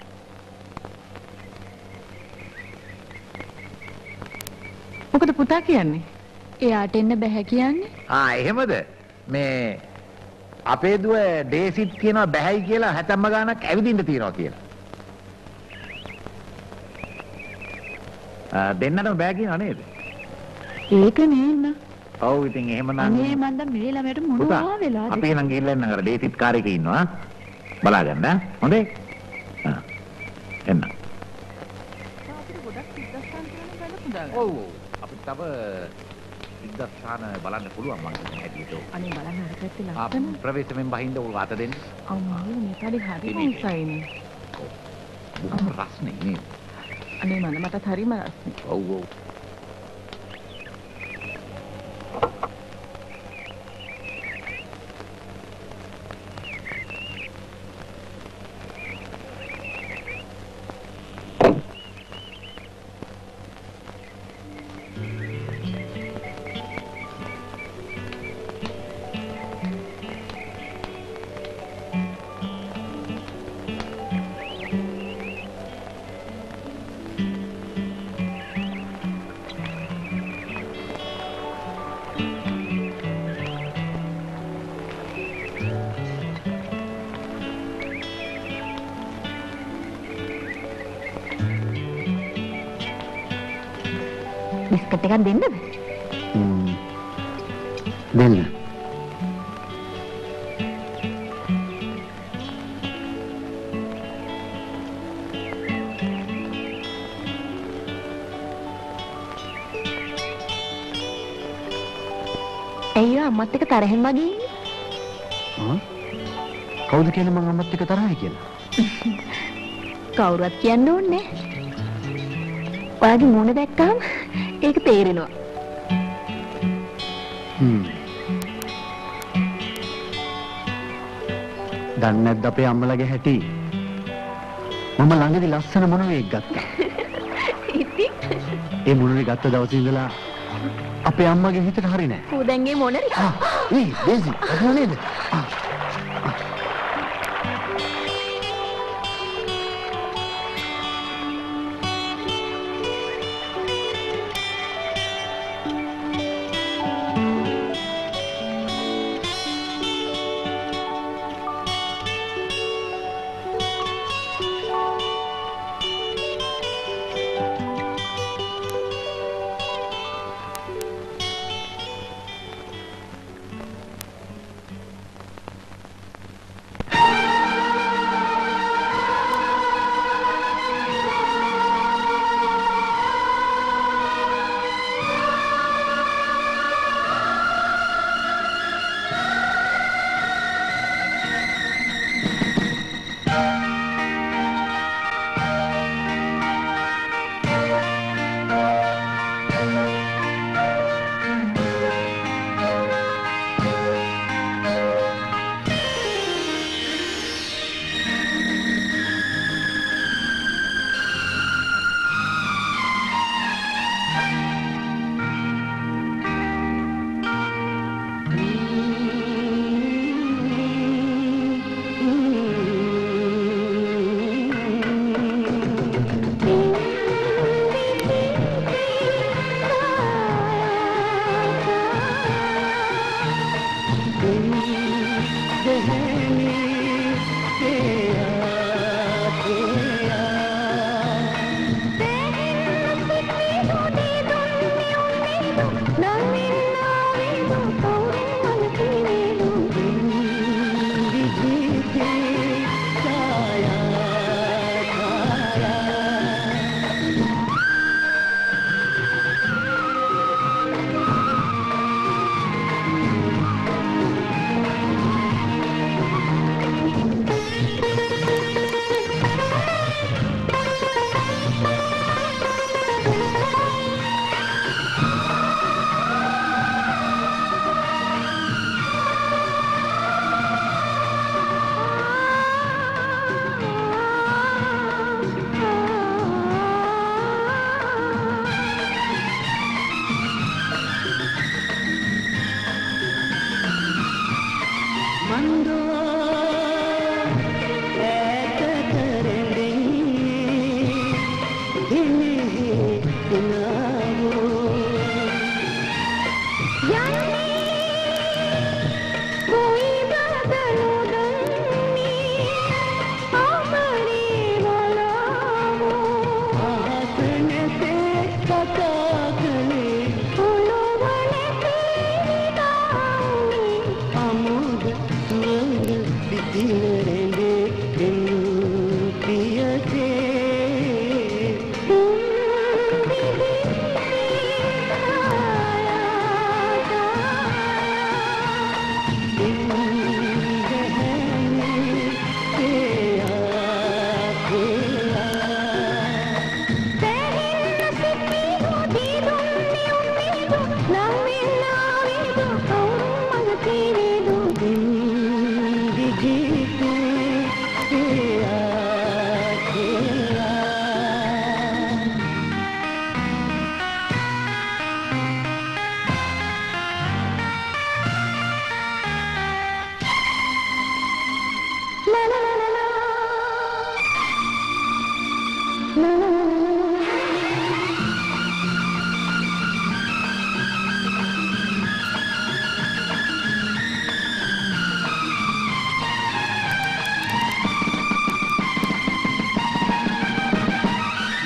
මොකද පුතා කියන්නේ? එයාට එන්න බෑ කියන්නේ? එහෙමද? මේ අපේ දුව ඩේසිත් කියනවා බෑයි කියලා හැතැම්ම ගානක් ඇවිදින්න තියනවා කියලා. දෙන්නටම බෑ කියනවා නේද? ඒක නේන්න. ඔව් ඉතින් එහෙමනම් අනේ මන්ද මේ ළමයට මොනවා වෙලාද? අපි නම් ගිහිල්ලා එන්න අර ඩේසිත් කාර් එකේ ඉන්නවා. බලාගන්න හොඳේ. එන්න. ඔව් අපිට තව ඉද්දස්ථාන බලන්න පුළුවන් මං හිතන්නේ හැටියට. අනේ බලන්න අර පැත්තේ ලස්සන. ප්‍රවේශමෙන් බහින්න උල් අත දෙන්න. අම්මා මේ පරි හරි උසයිනේ. බොහොම රස්නේ නේද? අනේ මටත් හරිම රස්නේ. ඔව් ඔව්. බිස්කට් එකක් දෙන්නද? දෙන්න. ඇයි අම්මත් එක්ක තරහෙන් වගේ ඉන්නේ? කවුද කියන්නේ මං අම්මත් එක්ක තරහයි කියලා? කවුරුවත් කියන්න ඕනේ නැහැ. ඔයාගේ මූණ දැක්කම ඒක තේරෙනවා. දන්නේ නැද්ද අපේ අම්මලගේ හැටි? මම ළඟදී ලස්සන මොනවෙක් ගත්තා. ඉතින් ඒ මොනරි ගත්ත දවසේ ඉඳලා අපේ අම්මගේ හිතට හරි නෑ. ඌදැන්ගේ මොනරි? දේසි අද නේද?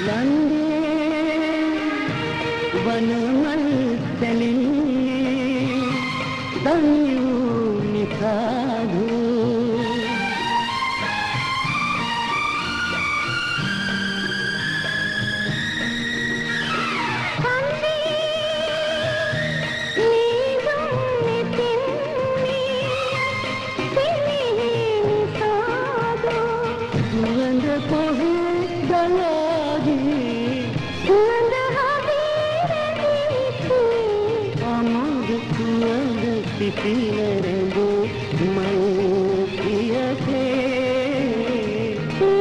ලන්දේ වනමල් සැලී දනියූ නිසාදු පිරඹු මල් පියසේ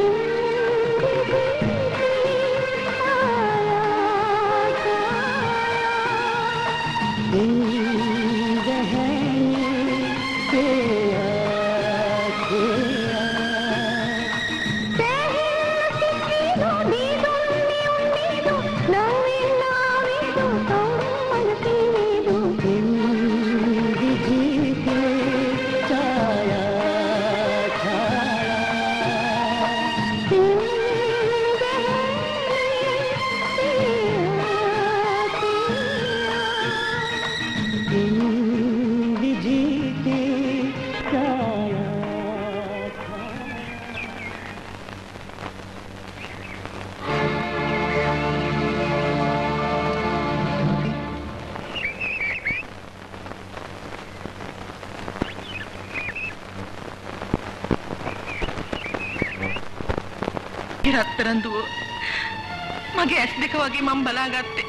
රත්තරන් දුව මගේ ඇස් දෙක වගේ මම බලාගත්තේ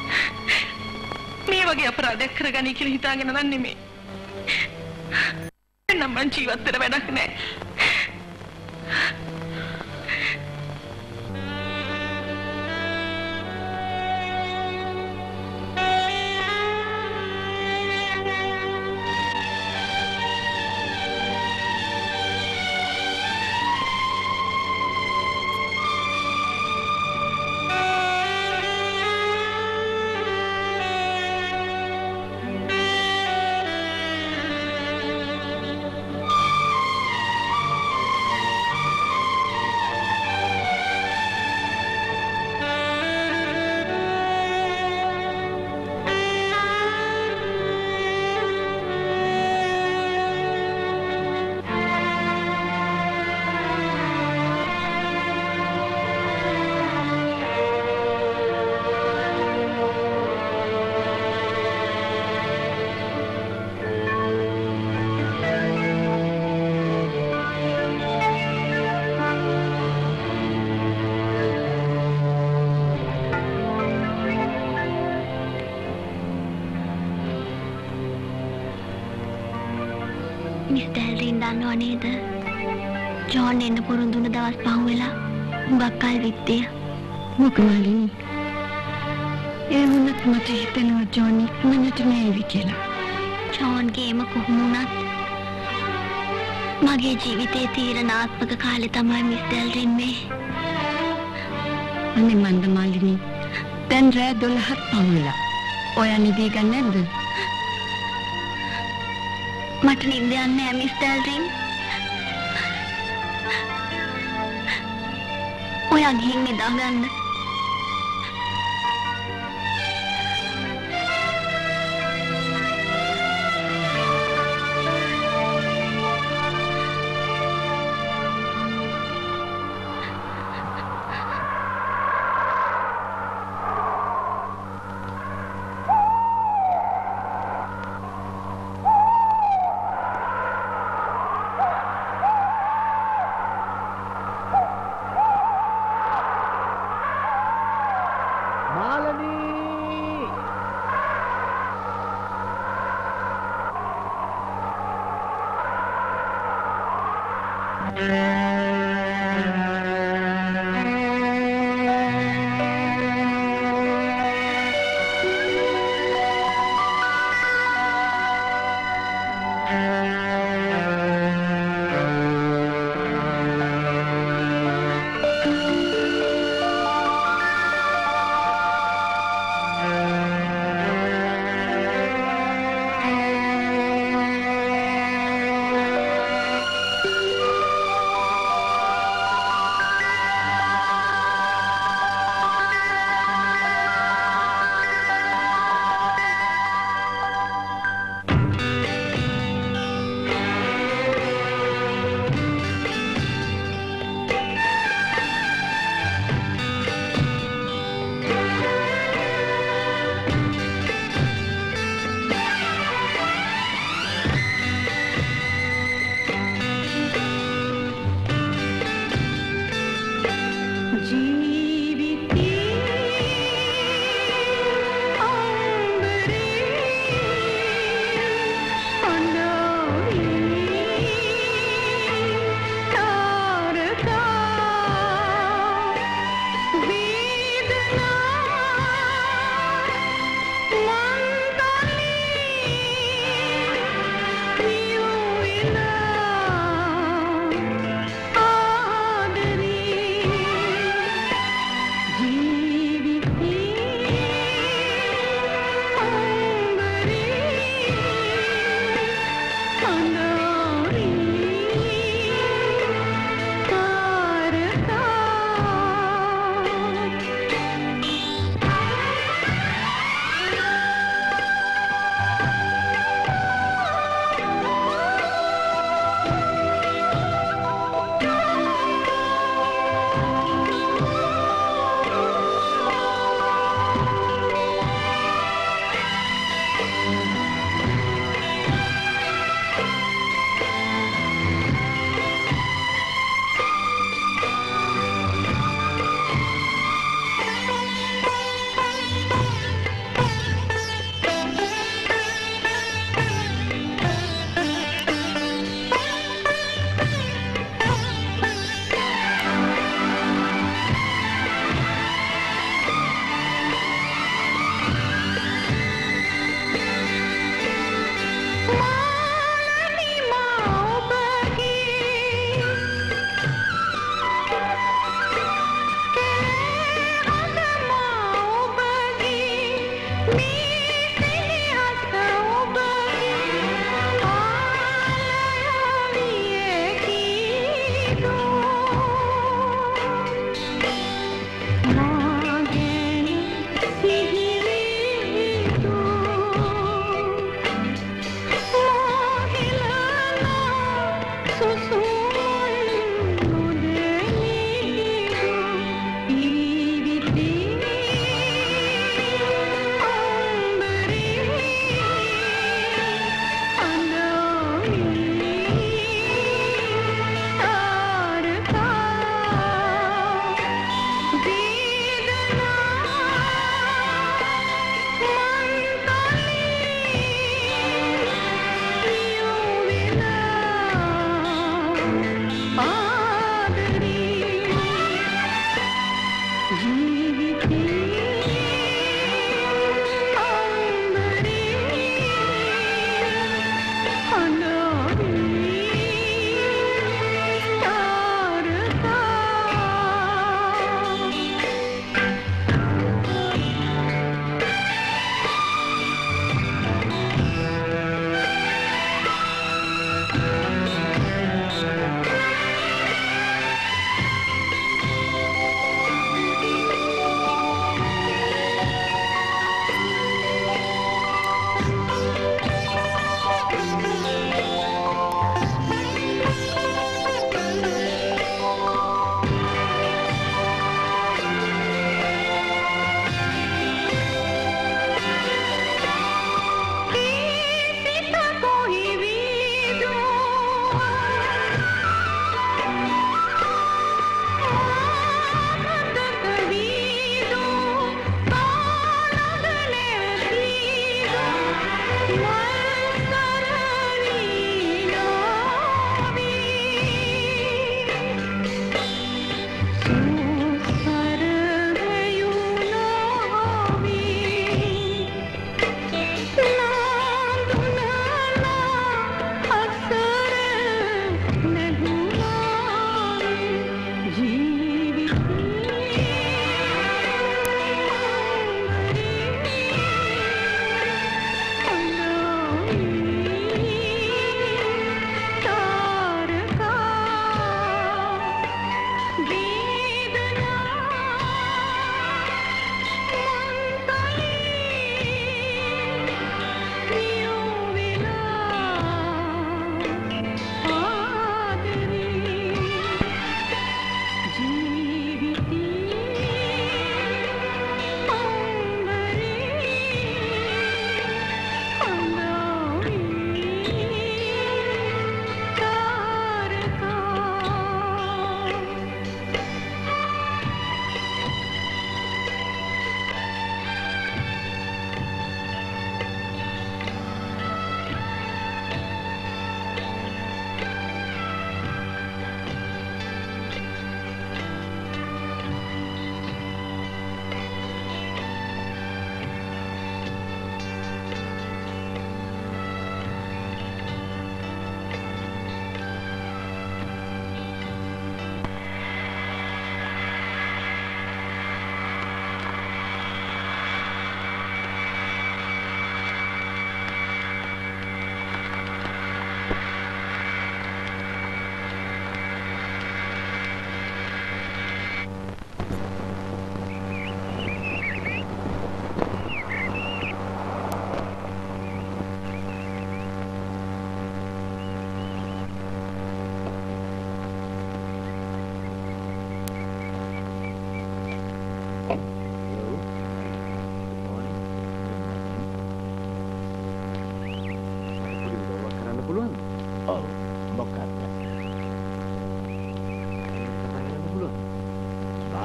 මේ වගේ අපරාධයක් කරගනි කියලා හිතාගෙන නම් නෙමෙයි. නම් මං ජීවත් වෙන්න වැඩක් නැහැ. දන්නව නේද? ජෝන් එන්න පොරොන්දු වුණ දවස් පහ වෙලා හුඟක් කල් විත්තේ. මොකමලිනි? ඒ වුණත් මට හිතෙනවා ජෝන් ඉක්මනට මේවි කියලා. ජෝන්ගේම කොහොම වුණත් මගේ ජීවිතයේ තීරණාත්මක කාලේ තමයි මිස් ඩෙල්රින් මේ. අනේ මන්දමාලිනි. දැන් රෑ 12ක් පමණලා. ඔයා නිදි ගන්න නැද්ද? මට නිින්ද යන්නේ නැහැ මිස් ඩෙල්රින්. ඔයා ගිහින් නිදාගන්න.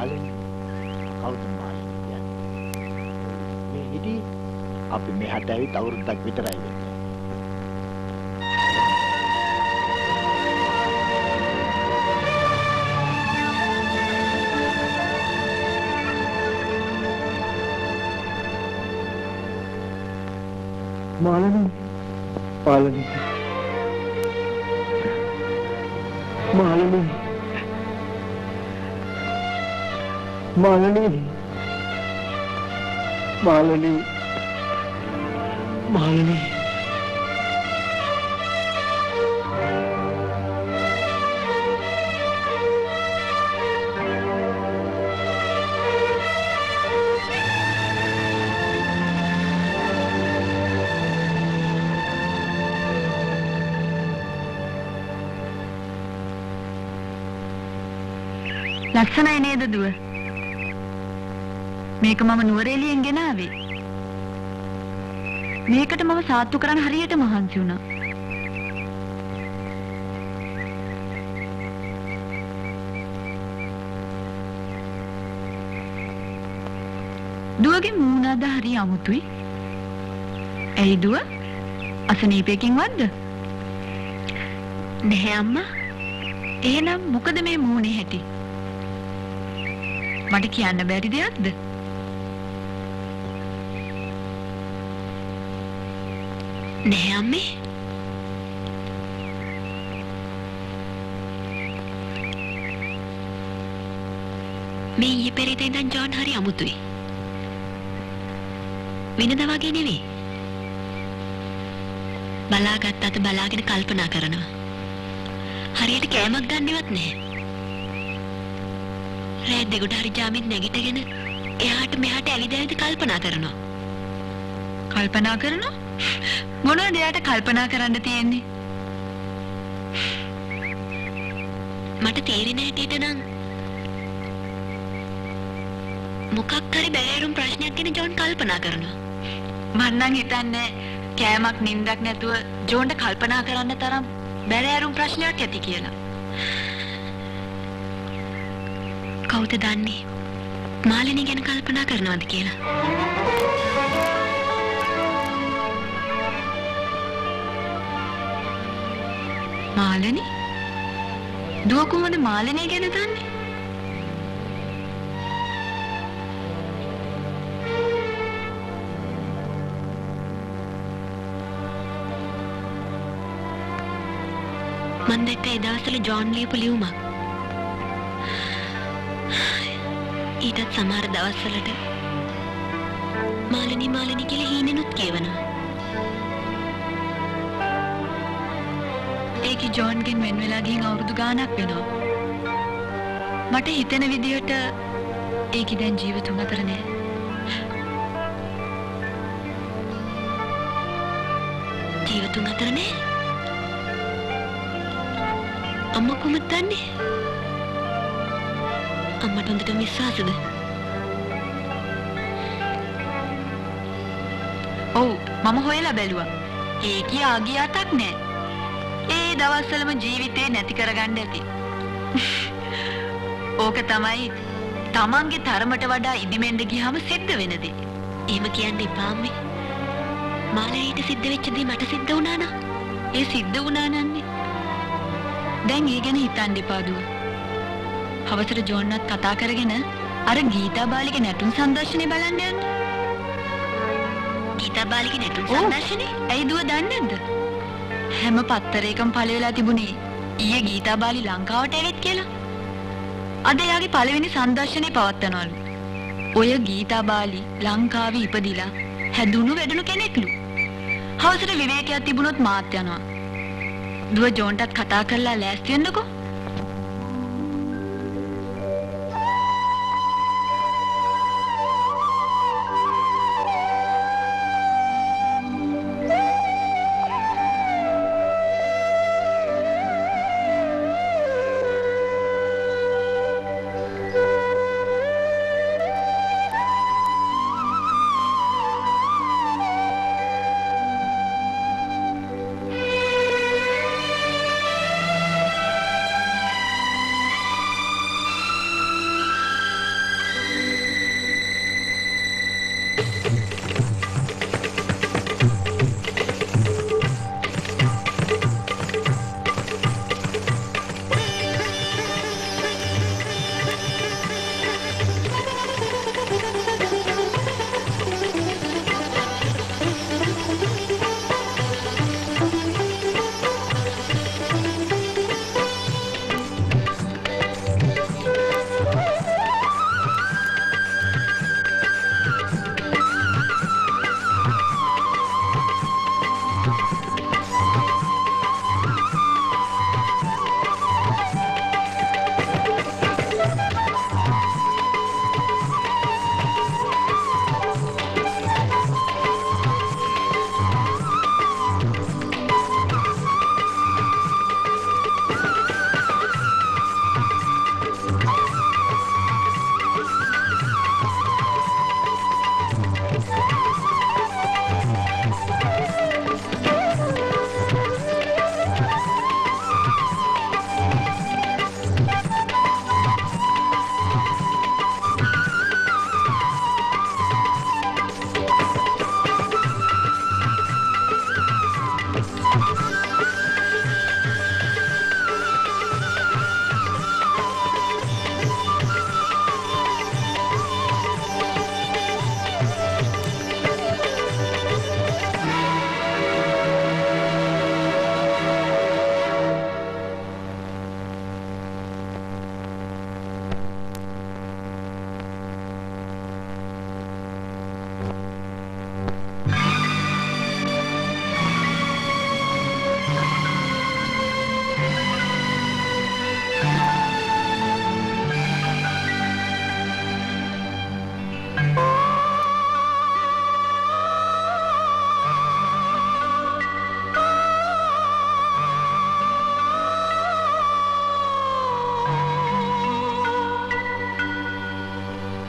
මාළනි කවුද මාළනි කියන්නේ? මේ හිටි අපි මෙහාට ඇවිත් අවුරුද්දක් විතරයි වෙන්නේ. මාළනි මාළනි මාළනි මාළනි මාළනි මාළනි ලස්සනයි නේද දුව? මේක මම නුවරඑළියෙන් ගෙනාවේ. මේකට මම සාත්තු කරන්න හරියට මහන්සි වුණා. දුවගේ මූණ අද හරි අමුතුයි. ඇයි දුව? අසනීපයකින් වද්ද? නැහැ අම්මා. එහෙනම් මොකද මේ මූණේ හැටි? මට කියන්න බැරි දෙයක්ද? නෑ අම්මේ. මේ ඊයේ පෙරේද ඉඳන් ජෝන් හරි අමුතුයි. වෙනදා වගේ නෙවෙයි. බලාගත්තත් බලාගෙන කල්පනා කරනවා. හරියට කෑමක් ගන්නවත් නැහැ. රෑ දෙකට හරි ජාමින් නැගිටගෙන එහාට මෙහාට ඇවිදැවිද කල්පනා කරනවා. කල්පනා කරනවා? මොනවද එයාට කල්පනා කරන්න තියෙන්නේ? මට තේරෙන හැටියට නම් මොකක් හරි බැලෑරුම් ප්‍රශ්නයක් ගැන ජෝන් කල්පනා කරනවා. මම නම් හිතන්නේ කෑමක් නිින්දක් නැතුව ජෝන්ට කල්පනා කරන්න තරම් බැලෑරුම් ප්‍රශ්නයක් ඇති කියලා. කවුද දන්නේ මාළනි ගැන කල්පනා කරනවද කියලා? මාළනි? දුව කොහොමද මාළනි ගැන දන්නේ? මම දැක්ක ඒ දවස්වල ජෝන් ලියපු ලියුමක්. ඊටත් සමහර දවස්වලට මාළනි මාළනි කියලා හීනෙනුත් කියවනවා. ඒකි ජෝන්ගෙන් වෙන වෙලා ගිහින් අවුරුදු ගාණක් වෙනවා. මට හිතෙන විදිහට ඒකි දැන් ජීවිතුන් අතර නෑ. ජීවිතුන් අතර නෑ? අම්මා කොහොමද දන්නේ? අම්මට හොඳට විශ්වාසද? ඔව් මම හොයලා බැලුවා. ඒකි ආගිය අතක් නෑ. ඒ දවස්වලම ජීවිතේ නැති කරගන්න ඇති. ඕක තමයි තමන්ගේ තරමට වඩා ඉදිමෙන්න ගියාම සිද්ධ වෙන දේ. එහෙම කියන්න එපා අම්මේ. මාළනීට සිද්ධ වෙච්ච දේ මට සිද්ධ වුණා නා. ඒ සිද්ධ වුණා නන්නේ. දැන් ඒ ගැන හිතන්න එපා දුව. හවසට ජෝන්නත් කතා කරගෙන අර ගීතා බාලිගේ නැටුම් සංදර්ශනේ බලන්න යන්න. ගීතා බාලිගේ නැටුම් සංදර්ශනේ? ඇයි දුව දන්නේ නැද්ද? හැම පත්තරයකම පළ වෙලා තිබුණේ ඊයේ ගීතා බාලි ලංකාවට ඇවිත් කියලා. අද එයාගේ පළවෙනි සංදර්ශනේ පවත්වනවලු. ඔය ගීතා බාලි ලංකාවේ ඉපදිලා හැදුණු වැඩුණු කෙනෙක්ලු. හවසට විවේකයක් තිබුණොත් මාත් යනවා. දුව ජෝන්ටත් කතා කරලා ලෑස්ති වෙන්නකෝ.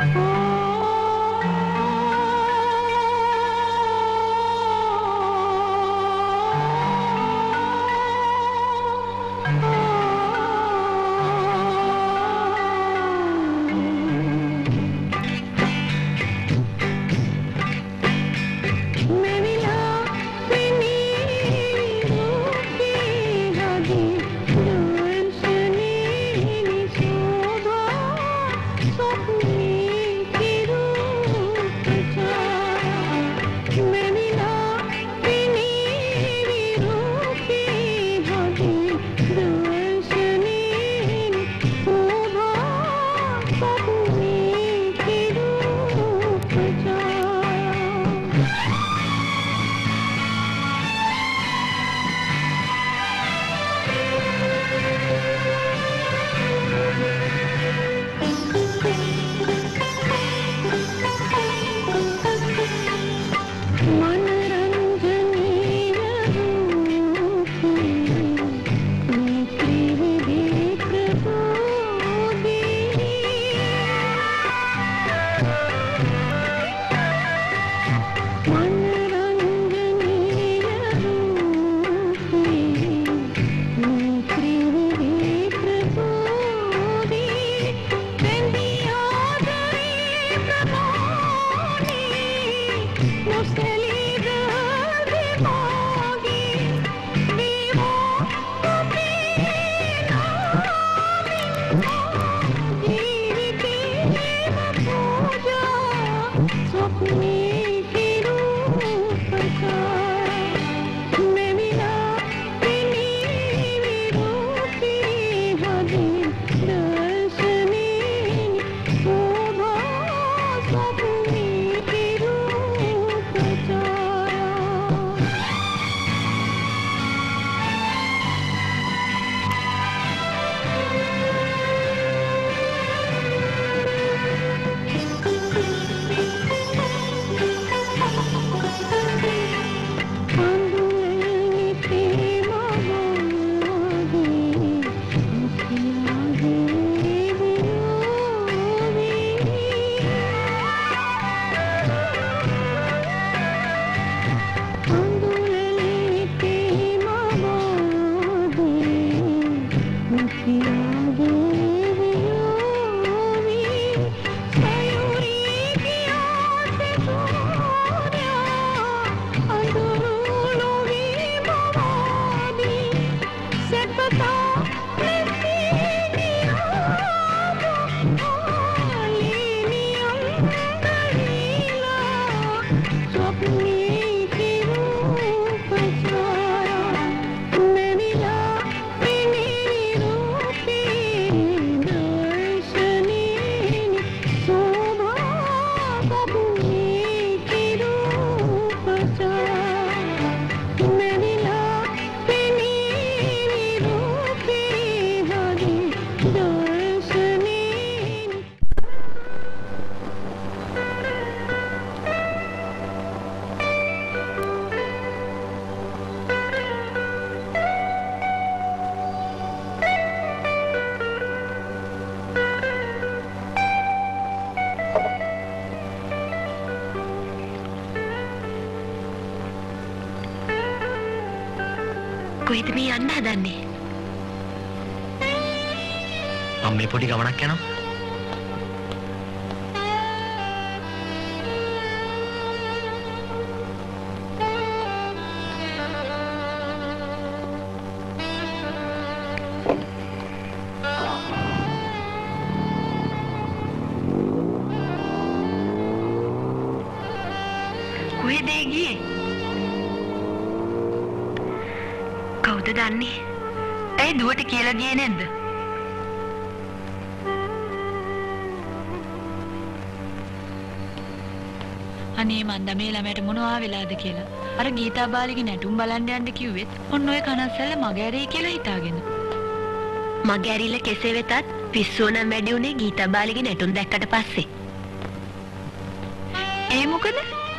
කොහෙද මේ යන්න හදන්නේ? මම මේ පොඩි ගමනක් යනවා. කොහෙද ගියේ? කවුද දන්නේ? ඇයි දුවට කියලා ගියේ නැද්ද? අනේ මන්ද මේ ළමයට මොනවා වෙලාද කියලා. අර ගීතා බාලිගේ නැටුම් බලන්න යන්න කිව්වෙත් ඔන්න ඔය කනස්සල්ල මගේ ඇරේ කියලා හිතාගෙන. මගේ ඇරිල්ල කෙසේ වෙතත් පිස්සුව නම් වැඩි උනේ ගීතා බාලිගේ නැටුම් දැක්කට පස්සේ. ඒ මොකද?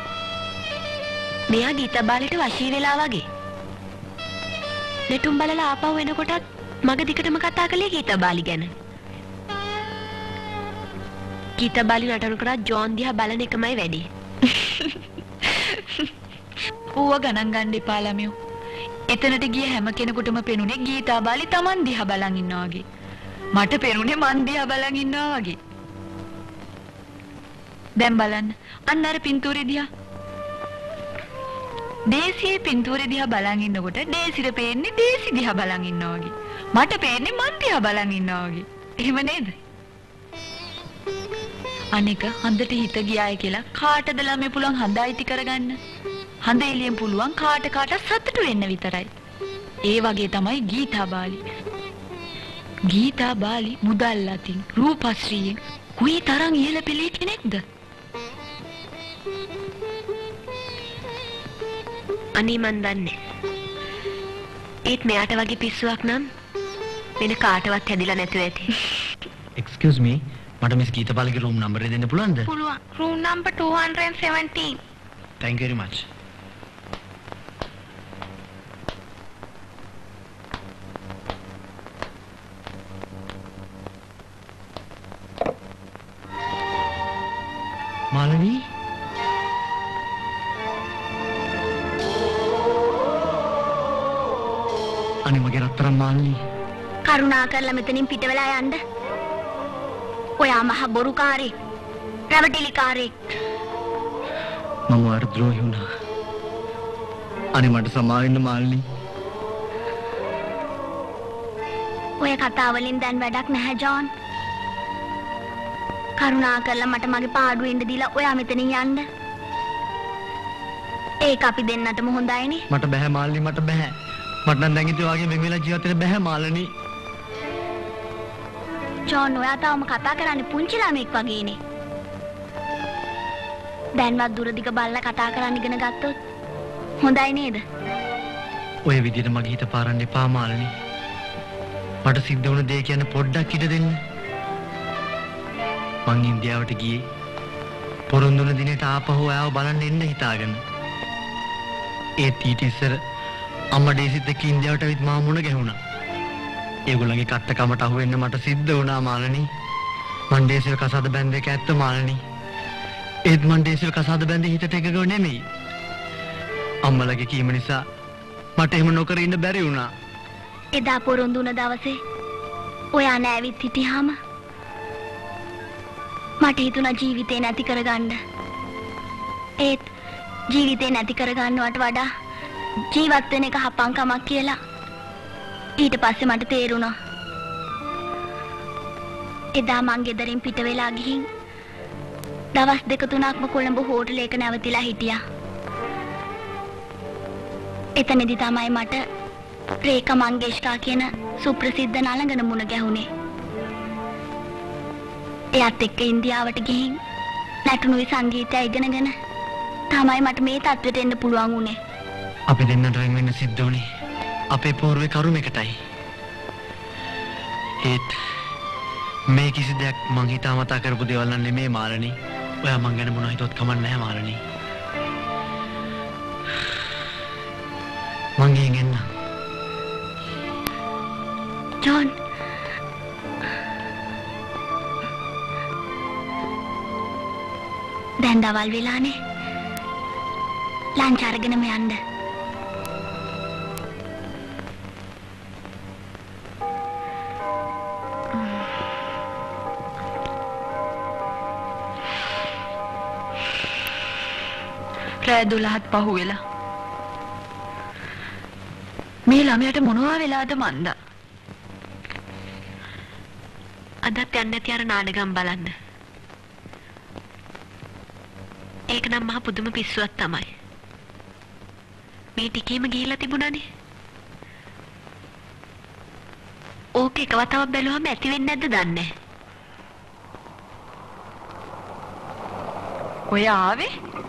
මෙයා ගීතා බාලිට වශී වෙලා වගේ. නැටුම් බලලා ආපහු එනකොටත් මග දිගටම කතා කළේ ගීතා බාලි ගැන. ගීතා බාලි නටන කරා ජෝන් දිහා බලන එකමයි වැඩි. ඌව ගණන් ගන්න එපා ළමයෝ. එතනට ගිය හැම කෙනෙකුටම පෙනුනේ ගීතා බාලි Taman දිහා බලන් ඉන්නවා වගේ. මට පෙනුනේ මන් දිහා බලන් ඉන්නවා වගේ. දැන් බලන්න අන්න අර පින්තූරේ දිහා. දේසියේ පින්තූරේ දිහා බලන් ඉන්නකොට දේසිර පේන්නේ දේසි දිහා බලන් ඉන්නවා වගේ. මට පේන්නේ මන් දිහා බලන් ඉන්නවා වගේ. එහෙම නේද? අනික හඳට හිත ගියාය කියලා කාටද ළමයි පුළුවන් හඳ අයිති කරගන්න? හඳ එළියෙන් පුළුවන් කාට සතුටු වෙන්න විතරයි. ඒ වගේ තමයි ගීතා බාලි. ගීතා බාලි මුදල් අතින් රූපශ්‍රීයෙන් කුයි තරම් ඉහළ පෙළේ කෙනෙක්ද? අනේ මන් දන්නේ. ඒත් මෙයාට වගේ පිස්සුවක් නම් වෙන කාටවත් හැදිලා නැතුව ඇති. Excuse me, මට මිස් ගීතපාලගේ room number එක දෙන්න පුළුවන්ද? පුළුවන්. room number 217. Thank you very much. Malani අනේ මගේ රත්තරන් මාලනී කරුණා කරලා මෙතනින් පිට වෙලා යන්න. ඔයා මහ බොරුකාරයෙක්. රැවටිලිකාරයෙක්. මම ඔයාට ද්‍රෝහි වුණා. අනේ මට සමාව වෙන්න මාලනී. ඔය කතාව වලින් දැන් වැඩක් නැහැ ජෝන්. කරුණා කරලා මට මගේ පාඩුවේ ඉඳ දීලා ඔයා මෙතනින් යන්න. ඒක අපි දෙන්නටම හොඳයිනේ. මට බෑ මාලනී මට බෑ. මට නම් දැන් ඉතින් වාගේ මෙන් වෙලා ජීවත් වෙන්න බෑ මාලනී. ජෝන් ඔයා තාම කතා කරන්නේ පුංචි ළමෙක් වගේනේ. දැන්වත් දුර දිග බලලා කතා කරන්න ඉගෙන ගත්තොත් හොඳයි නේද? ඔය විදිහට මගේ හිත පාරන්න එපා මාලනී. මට සිද්ධ වුණ දේ කියන්න පොඩ්ඩක් ඉඩ දෙන්න. මං ඉන්දියාවට ගියේ පොරොන්දුන දිනේට ආපහු ආව බලන්න එන්න හිතාගෙන. ඒත් ඊට ඉස්සර අම්මා ඩේසිත් එක්ක ඉන්දියාවට ඇවිත් මාව මුණ ගැහුණා. ඒගොල්ලන්ගේ කට්ටකමට අහු වෙන්න මට සිද්ධ වුණා මාලනී. මං ඩේසිල් කසාද බැන්ද එක ඇත්ත මාලනී. ඒත් මං ඩේසිල් කසාද බැන්දේ හිතට එකගව නෙමෙයි. අම්මලගේ කීම නිසා මට එහෙම නොකර ඉන්න බැරි වුණා. එදා පොරොන්දු වුණ දවසේ ඔයා නැවිත් හිටියාම මට හිතුණා ජීවිතේ නැති කරගන්න. ඒත් ජීවිතේ නැති කරගන්නවට වඩා ජීවත් වෙන එක හපංකමක් කියලා ඊට පස්සේ මට තේරුණා. එදා මං ගෙදරින් පිට වෙලා ගිහින් දවස් 2-3ක්ම කොළඹ හෝටලයක නැවතිලා හිටියා. එතනදි තමයි මට රේඛා මංගেশකා කියන සුප්‍රසිද්ධ නළඟන මුණ ගැහුනේ. එයාත් එක්ක ඉන්දියාවට ගිහින් නටුනුයි සංගීතය ඉගෙනගෙන තමයි මට මේ තත්ත්වයට එන්න පුළුවන් වුණේ. අපි දෙන්නට වෙන වෙන සිද්ධ වුණේ අපේ පූර්වේ කරුමයකටයි. ඒත් මේ කිසි දෙයක් මං හිතාමතා කරපු දේවල් නම් නෙමෙයි මාලනී. ඔයා මං ගැන මොනවා හිතුවත් කමක් නැහැ මාලනී. මං ගිහින් එන්න. ජෝන් දැන් දවල් වෙලානේ. ලන්ච් අරගෙනම යන්න. රෑ 12ත් පහුවෙලා. මේ ළමයාට මොනවා වෙලාද මන්ද? අදත් යන්න නැති අර නාඩගම් බලන්න. ඒක නම් මහ පුදුම පිස්සුවක් තමයි. මේ ටිකේම ගිහිල්ලා තිබුණානේ. ඕක එක වතාවක් බැලුවම ඇති වෙන්නේ නැද්ද දන්නේ නැහැ. ඔය ආවේ?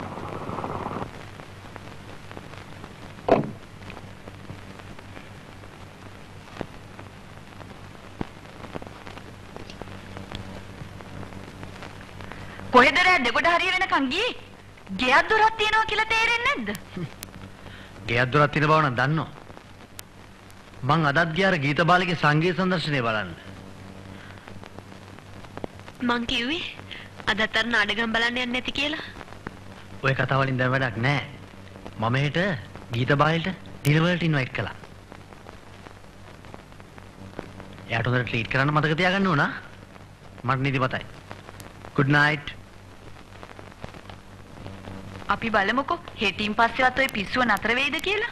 කොහෙද රෑ දෙගොඩ හරිය වෙනකන් ගියේ? ගෙයක් දොරක් තියනවා කියලා තේරෙන්නේ නැද්ද? ගෙයක් දොරක් තියෙන බව නම් දන්නවා. මං අදත් ගියා අර ගීතබාලගේ සංගීත සම්දර්ශනය බලන්න. මං කිව්වේ අදතර නාඩගම් බලන්න යන්නේ නැති කියලා. ඔය කතාව වලින් දැන් වැඩක් නැහැ. මම හෙට ගීත බාහිරට ඩිනර් වලට ඉන්වයිට් කළා. එයාට හොඳට ට්‍රීට් කරන්න මතක තියාගන්න ඕන. මට නිදිමතයි. good night. අපි බලමුකෝ හෙටින් පස්සෙවත් ඔය පිස්සුව නතර වෙයිද කියලා.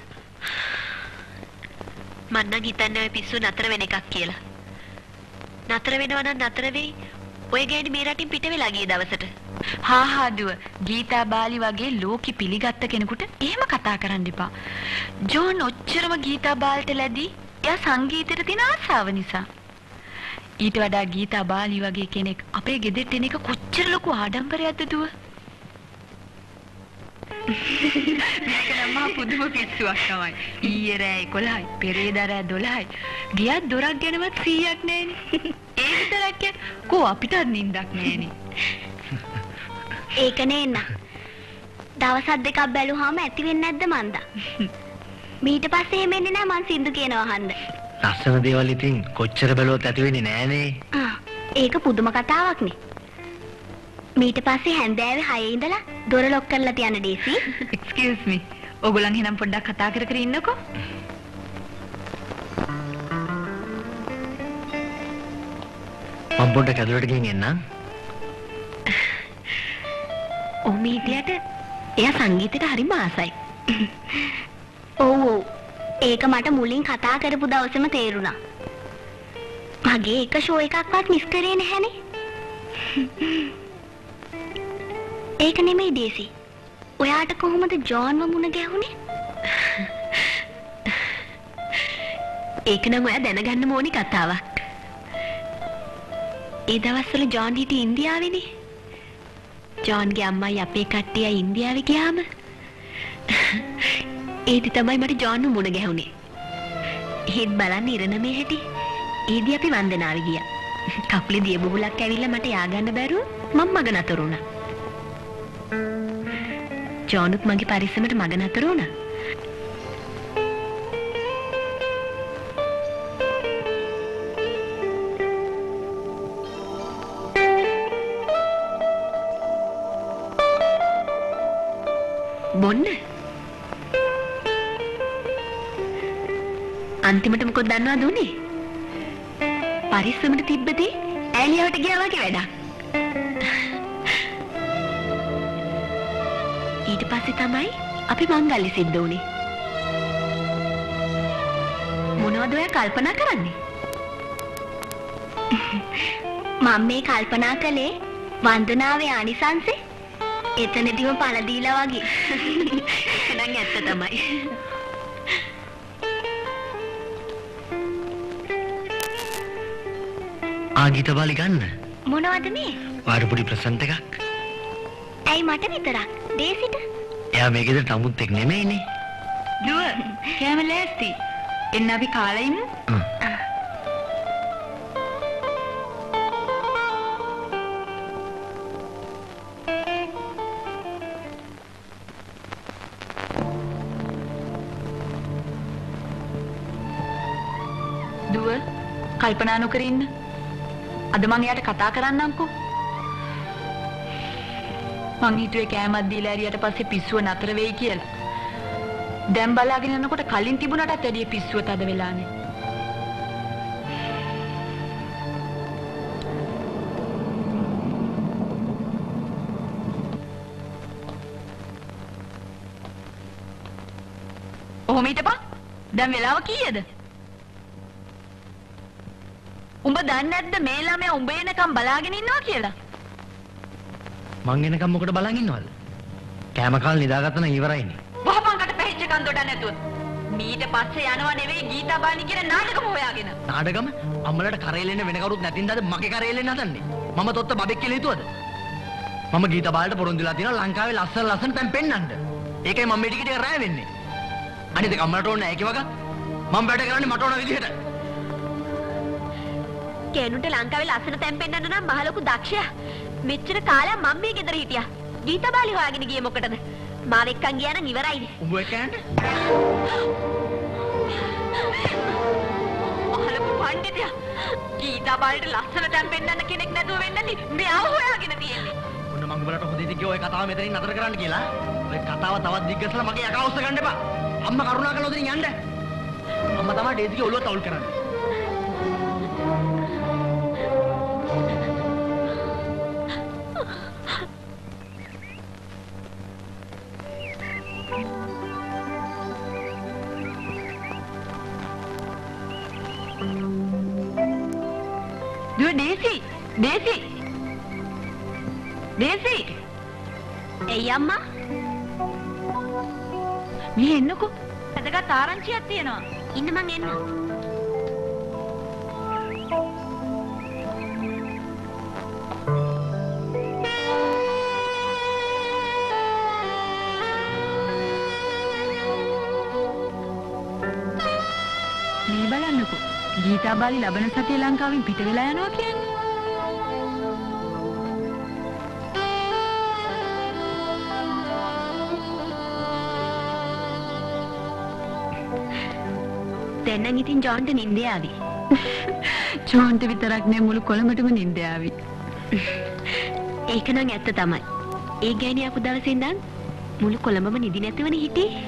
මම නම් හිතන්නේ ඔය පිස්සුව නතර වෙන එකක් කියලා. නතර වෙනවා නම් නතර වෙයි. ඔය ගෑණි මේ රටින් පිට වෙලා ගිය දවසට. හා දුව ගීතා බාලි වගේ ලෝකෙ පිළිගත්ත කෙනෙකුට එහෙම කතා කරන්න එපා. ජෝන් ඔච්චරම ගීතා බාල්ට ලැබී එයා සංගීතයට තියෙන ආසාව නිසා. ඊට වඩා ගීතා බාලි වගේ කෙනෙක් අපේ ගෙදරට එන එක කොච්චර ලොකු ආඩම්බරයක්ද දුව. මේක නම් මහා පුදුම පිස්සුවක් තමයි. ඊයේ රෑ 11යි, පෙරේදා රෑ 12යි. ගියත් දොරක් ගැනවත් 100ක් නැහෙනේ. ඒ විතරක් කෝ අපිටත් නින්දක් නැහෙනේ. ඒක නේන්න. දවස් දෙකක් බැලුවාම ඇති වෙන්නේ නැද්ද මන්දා? මීට පස්සේ එහෙම එන්නේ නැහැ මං සින්දු කියනවා අහන්න. ලස්සන දේවල් ඉතින් කොච්චර බැලුවත් ඇති වෙන්නේ නෑනේ. ඒක පුදුම කතාවක්නේ. මීට පස්සේ හැන්දෑවේ 6 ඉඳලා දොර ලොක් කරලා තියන්න ඩේසි. excuse me. ඔයගොල්ලන් එහෙනම් පොඩ්ඩක් කතා කර කර ඉන්නකෝ. මම පොඩ්ඩක් ඇතුළට ගිහින් එන්නම්. ඔමීටියට එයා සංගීතයට හරිම ආසයි. ඔව්. ඒක මට මුලින් කතා කරපු දවසේම තේරුණා. මගේ එක ෂෝ එකක්වත් මිස් කරේ නැහනේ. ඒක නෙමෙයි ඩේසි. ඔයාට කොහොමද ජෝන්ව මුණ ගැහුනේ? ඒක නම් ඔයා දැනගන්න ඕනි කතාවක්. ඒ දවස්වල ජෝන් හිටියේ ඉන්දියාවේනේ. ජෝන්ගේ අම්මයි අපේ කට්ටිය ඉන්දියාවේ ගියාම ඒදි තමයි මට ජෝන්ව මුණ ගැහුනේ. ඒත් බලන්න ඉරණමේ හැටි. ඒදි අපි වන්දනාවේ ගියා. කකුලේ දිය බුබුලක් ඇවිල්ලා මට ය아가න්න බැරුව මම මග නතර වුණා. ජෝනුත් මගේ පරිස්සමට මග නතර වුණා. බොන්න අන්තිමට මොකද දන්නවද උනේ? පරිස්සමට තිබ්බදී ඈලියාවට ගියා වගේ වැඩක්. ඊට පස්සේ තමයි අපි මංගල්‍ය සිද්ධ වුනේ. මොනවද ඔයා කල්පනා කරන්නේ? මම මේ කල්පනා කළේ වන්දනාවේ ආනිසංසෙ එතනදිම පළ දීලා වගේ. එහෙනම් ඇත්ත තමයි. ආගීත බාලි ගන්න. මොනවද මේ? වාර පොඩි ප්‍රසන්ට් එකක්. ඇයි මට විතරක්? දේසිට? එයා මේ ගෙදරට අමුත් එක් නෙමෙයිනේ. දුව, කෑම ලෑස්ති. එන්න අපි කාලා ඉමු. දුව, කල්පනා නොකර ඉන්න. අද මං එයාට කතා කරන්නම්කෝ. මං හිතුවේ කෑමක් දීලා ඇරියට පස්සේ පිස්සුව නතර වෙයි කියලා. දැන් බලාගෙන යනකොට කලින් තිබුණටත් වැඩිය පිස්සුව තද වෙලානේ. ඔහොම හිටපන්. දැන් වෙලාව කීයද? උඹ දන්නේ නැද්ද මේ ළමයා උඹ එනකම් බලාගෙන ඉන්නවා කියලා? මං එනකම් මොකට බලන් ඉන්නවද? කෑම කාලා නිදාගත්තා නම් ඉවරයිනේ. වහපන්කට පැහිච්ච කන් දොඩ නැතුව. මීට පස්සේ යනවා නෙවෙයි ගීතා බානි කියන නාටකම හොයාගෙන. නාටකම? අම්මලට කරේලෙන්න වෙන කවුරුත් නැතිඳාද මගේ කරේලෙන්න හදන්නේ? මම තොත්ත බබෙක් කියලා හිතුවද? මම ගීතා බාලට පොරොන්දුලා තියෙනවා ලංකාවේ ලස්සන තැන් පෙන්නන්න. ඒකයි මම මේ ටික ටික රැ වෙන්නේ. අනිත් එක අම්මලට ඕනේ නැහැ කිව්වක මම වැඩ කරන්නේ මට ඕන විදිහට. කේනුට ලංකාවේ ලස්සන තැන් පෙන්නන්න නම් මහ ලොකු දක්ෂයා. මෙච්චර කාලයක් මම මේ ගෙදර හිටියා. ගීතා බාලි හොයාගෙන ගියේ මොකටද? මාව එක්කන් ගියා නම් ඉවරයිනේ. උඹ එක්කන්ට? මහ ලොකු පණ්ඩිතයා. ගීතා බාලිට ලස්සන තැන් පෙන්නන්න කෙනෙක් නැතුව වෙන්නනේ මෙයාව හොයාගෙන තියෙන්නේ. නුඹලට හොඳ ඉතින් ඔය කතාව මෙතනින් නතර කරන්න කියලා. ඔය කතාව තවත් දිග්ගසලා මගේ යකා උස්ස ගන්න එපා. අම්මා කරුණාකරලා ඔතනින් යන්න. අම්මා තමයි ඩේසිගේ ඔළුව තවුල් කරන්නේ. දුව ඩේසි ඩේසි ඩේසි එයි අම්මා මෙහෙ එන්නකෝ වැදගත් ආරංචියක් තියෙනවා ඉන්න මං එන්න මේ බලන්නකෝ ගීතාබාලි ලබන සතිය ලංකාවෙන් පිට වෙලා යනවා කියන්නේ. දැන් නම් ඉතින් ජෝන්ට නිින්ද ආවි. ජෝන්ට විතරක් නෙමෙයි මුළු කොළඹටම නිින්ද ආවි. ඒක නම් ඇත්ත තමයි. ඒ ගෑණි ආපු දවසේ ඉඳන් මුළු කොළඹම නිදි නැතිවනේ හිටියේ.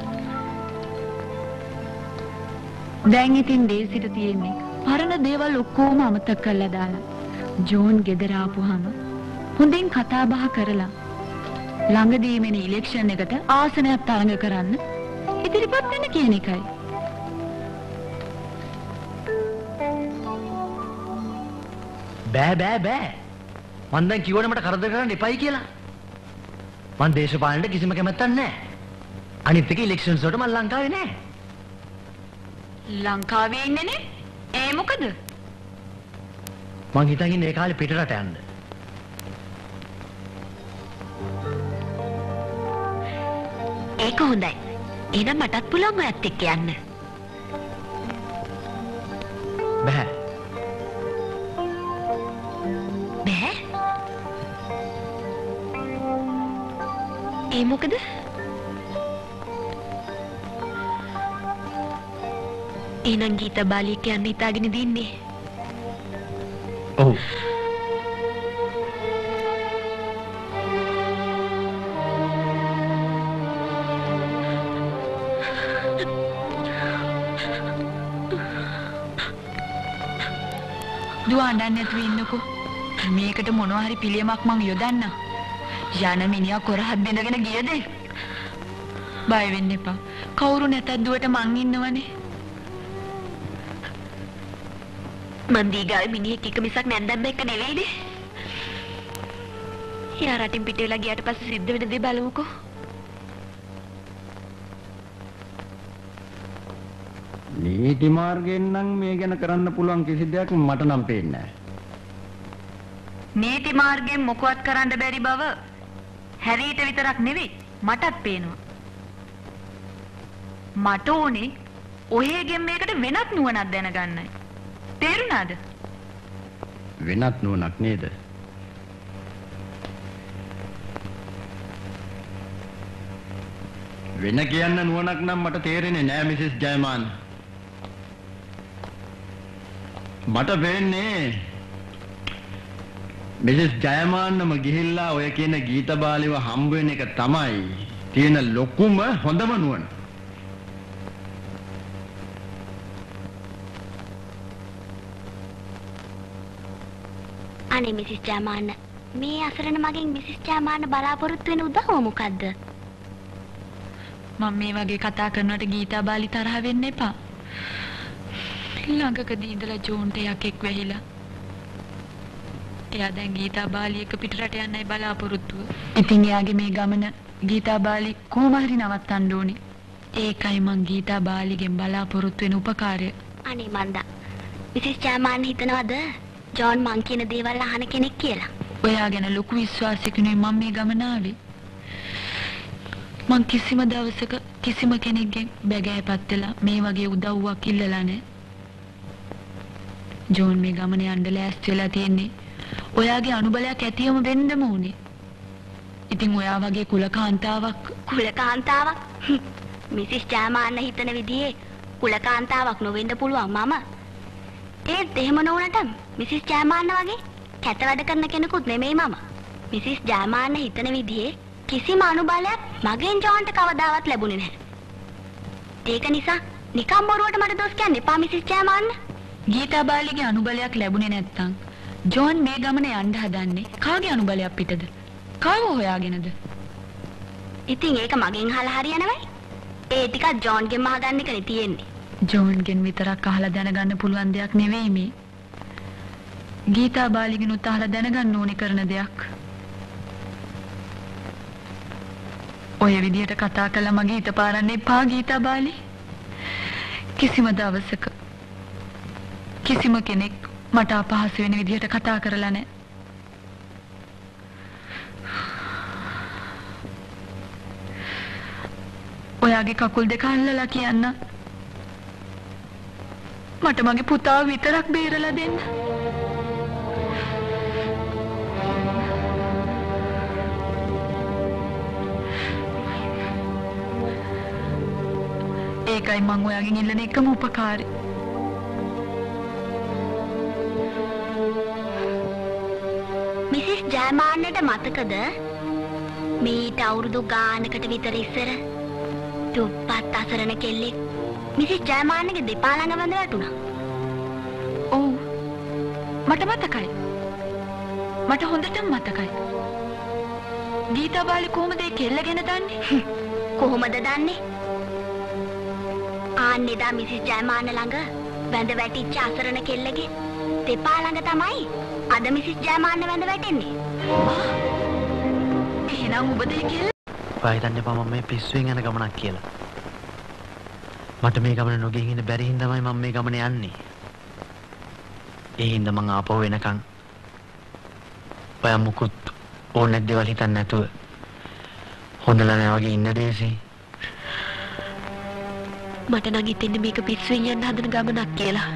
දැන් ඉතින් ඩේසිට තියෙන්නේ පරණ දේවල් ඔක්කොම අමතක කරලා දාලා ජෝන් ගෙදර ආපුවාම හොඳින් කතා බහ කරලා ළඟදී මෙන ඉලෙක්ෂන් එකට ආසනයක් තරඟ කරන්න ඉදිරිපත් වෙන්න කියන එකයි. බෑ මං දැන් කිව්වනේ මට කරදර කරන්න එපයි කියලා. මං දේශපාලනයට කිසිම කැමැත්තක් නැහැ. අනිත් එක ඉලෙක්ෂන්ස් වලට මං ලංකාවේ නැහැ. ලංකාවේ ඉන්නේනේ. ඒ මොකද? මං හිතන් ඉන්නේ ඒ කාලේ පිටරට යන්න. ඒක හොඳයි. එහෙනම් මටත් පුළුවන් ඔයත් එක්ක යන්න. බෑ. බෑ? ඒ මොකද? එහෙනම් ගීතාබාලි කියන්න හිතාගෙන ඉන්නේ. ඔව්. දුව අඬන්නේ නැතුව ඉන්නකෝ. මේකට මොනවා හරි පිළියමක් මං යොදන්න. යන මිනිහා කොරහක් බින්දගෙන ගියද? බය වෙන්න එපා. කවුරු නැතත් දුවට මං ඉන්නවනේ. මන් දීගාවේ මිනිහෙක් එක මිසක් නැන්දම්ම එක්ක නෙවෙයිනේ. යා රටින් පිට වෙලා ගියාට පස්සේ සිද්ධ වෙන දේ බලමුකෝ. නීති මාර්ගයෙන් නම් මේ ගැන කරන්න පුළුවන් කිසි දෙයක් මට නම් පේන්නේ නැහැ. නීති මාර්ගයෙන් මොකවත් කරන්න බැරි බව හැරීට විතරක් නෙවෙයි මටත් පේනවා. මට ඕනේ ඔයගෙන් මේකට වෙනත් නුවණක් දැනගන්නයි. තේරුණාද? වෙනත් නුවණක් නේද? වෙන කියන්න නුවණක් නම් මට තේරෙන්නේ නෑ මිසස් ජයමාන්. මට වෙන්නේ මිසස් ජයමාන්නම ගිහිල්ලා ඔය කියන ගීතබාලිව හම්බ වෙන එක තමයි තියෙන ලොකුම හොඳම නුවණ. අනේ මිසිස් ජයමාන්න මේ අසරණ මගෙන් මිසිස් ජයමාන්න බලාපොරොත්තු වෙන උදව්ව මොකද්ද? මම මේ වගේ කතා කරනකොට ගීතාබාලි තරහ වෙන්න එපා. ළඟකදී ඉඳලා ජෝන්ට යකෙක් වෙහිලා. එයා දැන් ගීතාබාලි එක පිටරට යන්නයි බලාපොරොත්තුව. ඉතින් එයාගේ මේ ගමන ගීතාබාලි කොහොම හරි නවත්තන්න ඕනේ. ඒකයි මං ගීතාබාලිගෙන් බලාපොරොත්තු වෙන උපකාරය. අනේ මන්දා. මිසිස් ජයමාන්න හිතනවද ජෝන් මං කියන දේවල් අහන කෙනෙක් කියලා? ඔයා ගැන ලොකු විශ්වාසයකිනුයි මම මේ ගමන ආවේ. මං කිසිම දවසක කිසිම කෙනෙක්ගෙන් බැගෑපත් වෙලා මේ වගේ උදව්වක් ඉල්ලලා නැහැ. ජෝන් මේ ගමන යන්න ලෑස්ති වෙලා තියෙන්නේ ඔයාගේ අනුබලයක් ඇතිවම වෙන්නම ඕනේ. ඉතින් ඔයා වගේ කුලකාන්තාවක් මිසිස් ජයමාන්න හිතන විදිහේ කුලකාන්තාවක් නොවෙන්න පුළුවන් මම. ඒත් එහෙම නොවුනට මිසිස් ජයමාන්න වගේ කැත වැඩ කරන කෙනෙකුත් නෙමෙයි මම. මිසිස් ජයමාන්න හිතන විදිහේ කිසිම අනුබලයක් මගෙන් ජෝන්ට කවදාවත් ලැබුණේ නැහැ. ඒක නිසා නිකම් බොරුවට මට දොස් කියන්න එපා මිසිස් ජයමාන්න. ගීතා බාලිගේ අනුබලයක් ලැබුණේ නැත්තම් ජෝන් මේ ගමන යන්න හදන්නේ කාගේ අනුබලයක් පිටද? කාව හොයාගෙනද? ඉතින් ඒක මගෙන් අහලා හරියනවයි. ඒ ටිකක් ජෝන්ගෙන් අහගන්න එකනේ තියෙන්නේ. ජෝන්ගෙන් විතරක් අහලා දැනගන්න පුළුවන් දෙයක් නෙවෙයි මේ. ගීතා බාලිගෙනුත් අහලා දැනගන්න ඕනේ කරන දෙයක්. ඔය විදියට කතා කළා මගේ හිත පාරන්න එපා ගීතා බාලි. කිසිම දවසක කිසිම කෙනෙක් මට අපහසු වෙන විදියට කතා කරලා නැහැ. ඔයාගේ කකුල් දෙක අල්ලලා කියන්න. මට මගේ පුතා විතරක් බේරලා දෙන්න. ඒකයි මං ඔයාගෙන් ඉල්ලන එකම උපකාරය. මිසිස් ජයමාන්නට මතකද මීට අවුරුදු ගානකට විතර ඉස්සර දුප්පත් අසරණ කෙල්ලෙක් මිසිස් ජයමාන්නගේ දෙපා ළඟ වැඳ වැටුණා. ඔව් මට මතකයි. මට හොඳටම මතකයි. ගීතා බාලි කොහොමද ඒ කෙල්ල ගැන දන්නේ? කොහොමද දන්නේ? ආන්නේදා මිසිස් ජයමාන්න ළඟ වැඳ වැටිච්ච අසරණ කෙල්ලගේ දෙපා ළඟ තමයි අද මිසිස් ජයමාන්න වැඳ වැටෙන්නේ. එහෙනම් ඔබද ඒ කෙල්ල? ඔයා හිතන්න එපා මම මේ පිස්සුවෙන් යන ගමනක් කියලා. මට මේ ගමන නොගිහින් ඉන්න බැරි හින්දාමයි මම මේ ගමන යන්නේ. ඒ හින්දා මං ආපහු වෙනකන් ඔයා මුකුත් ඕනෙත් දේවල් හිතන්නේ නැතුව හොඳලා නෑ වගේ ඉන්න දේසි. මට නම් හිතෙන්නේ මේක පිස්සුවෙන් යන්න හදන ගමනක් කියලා.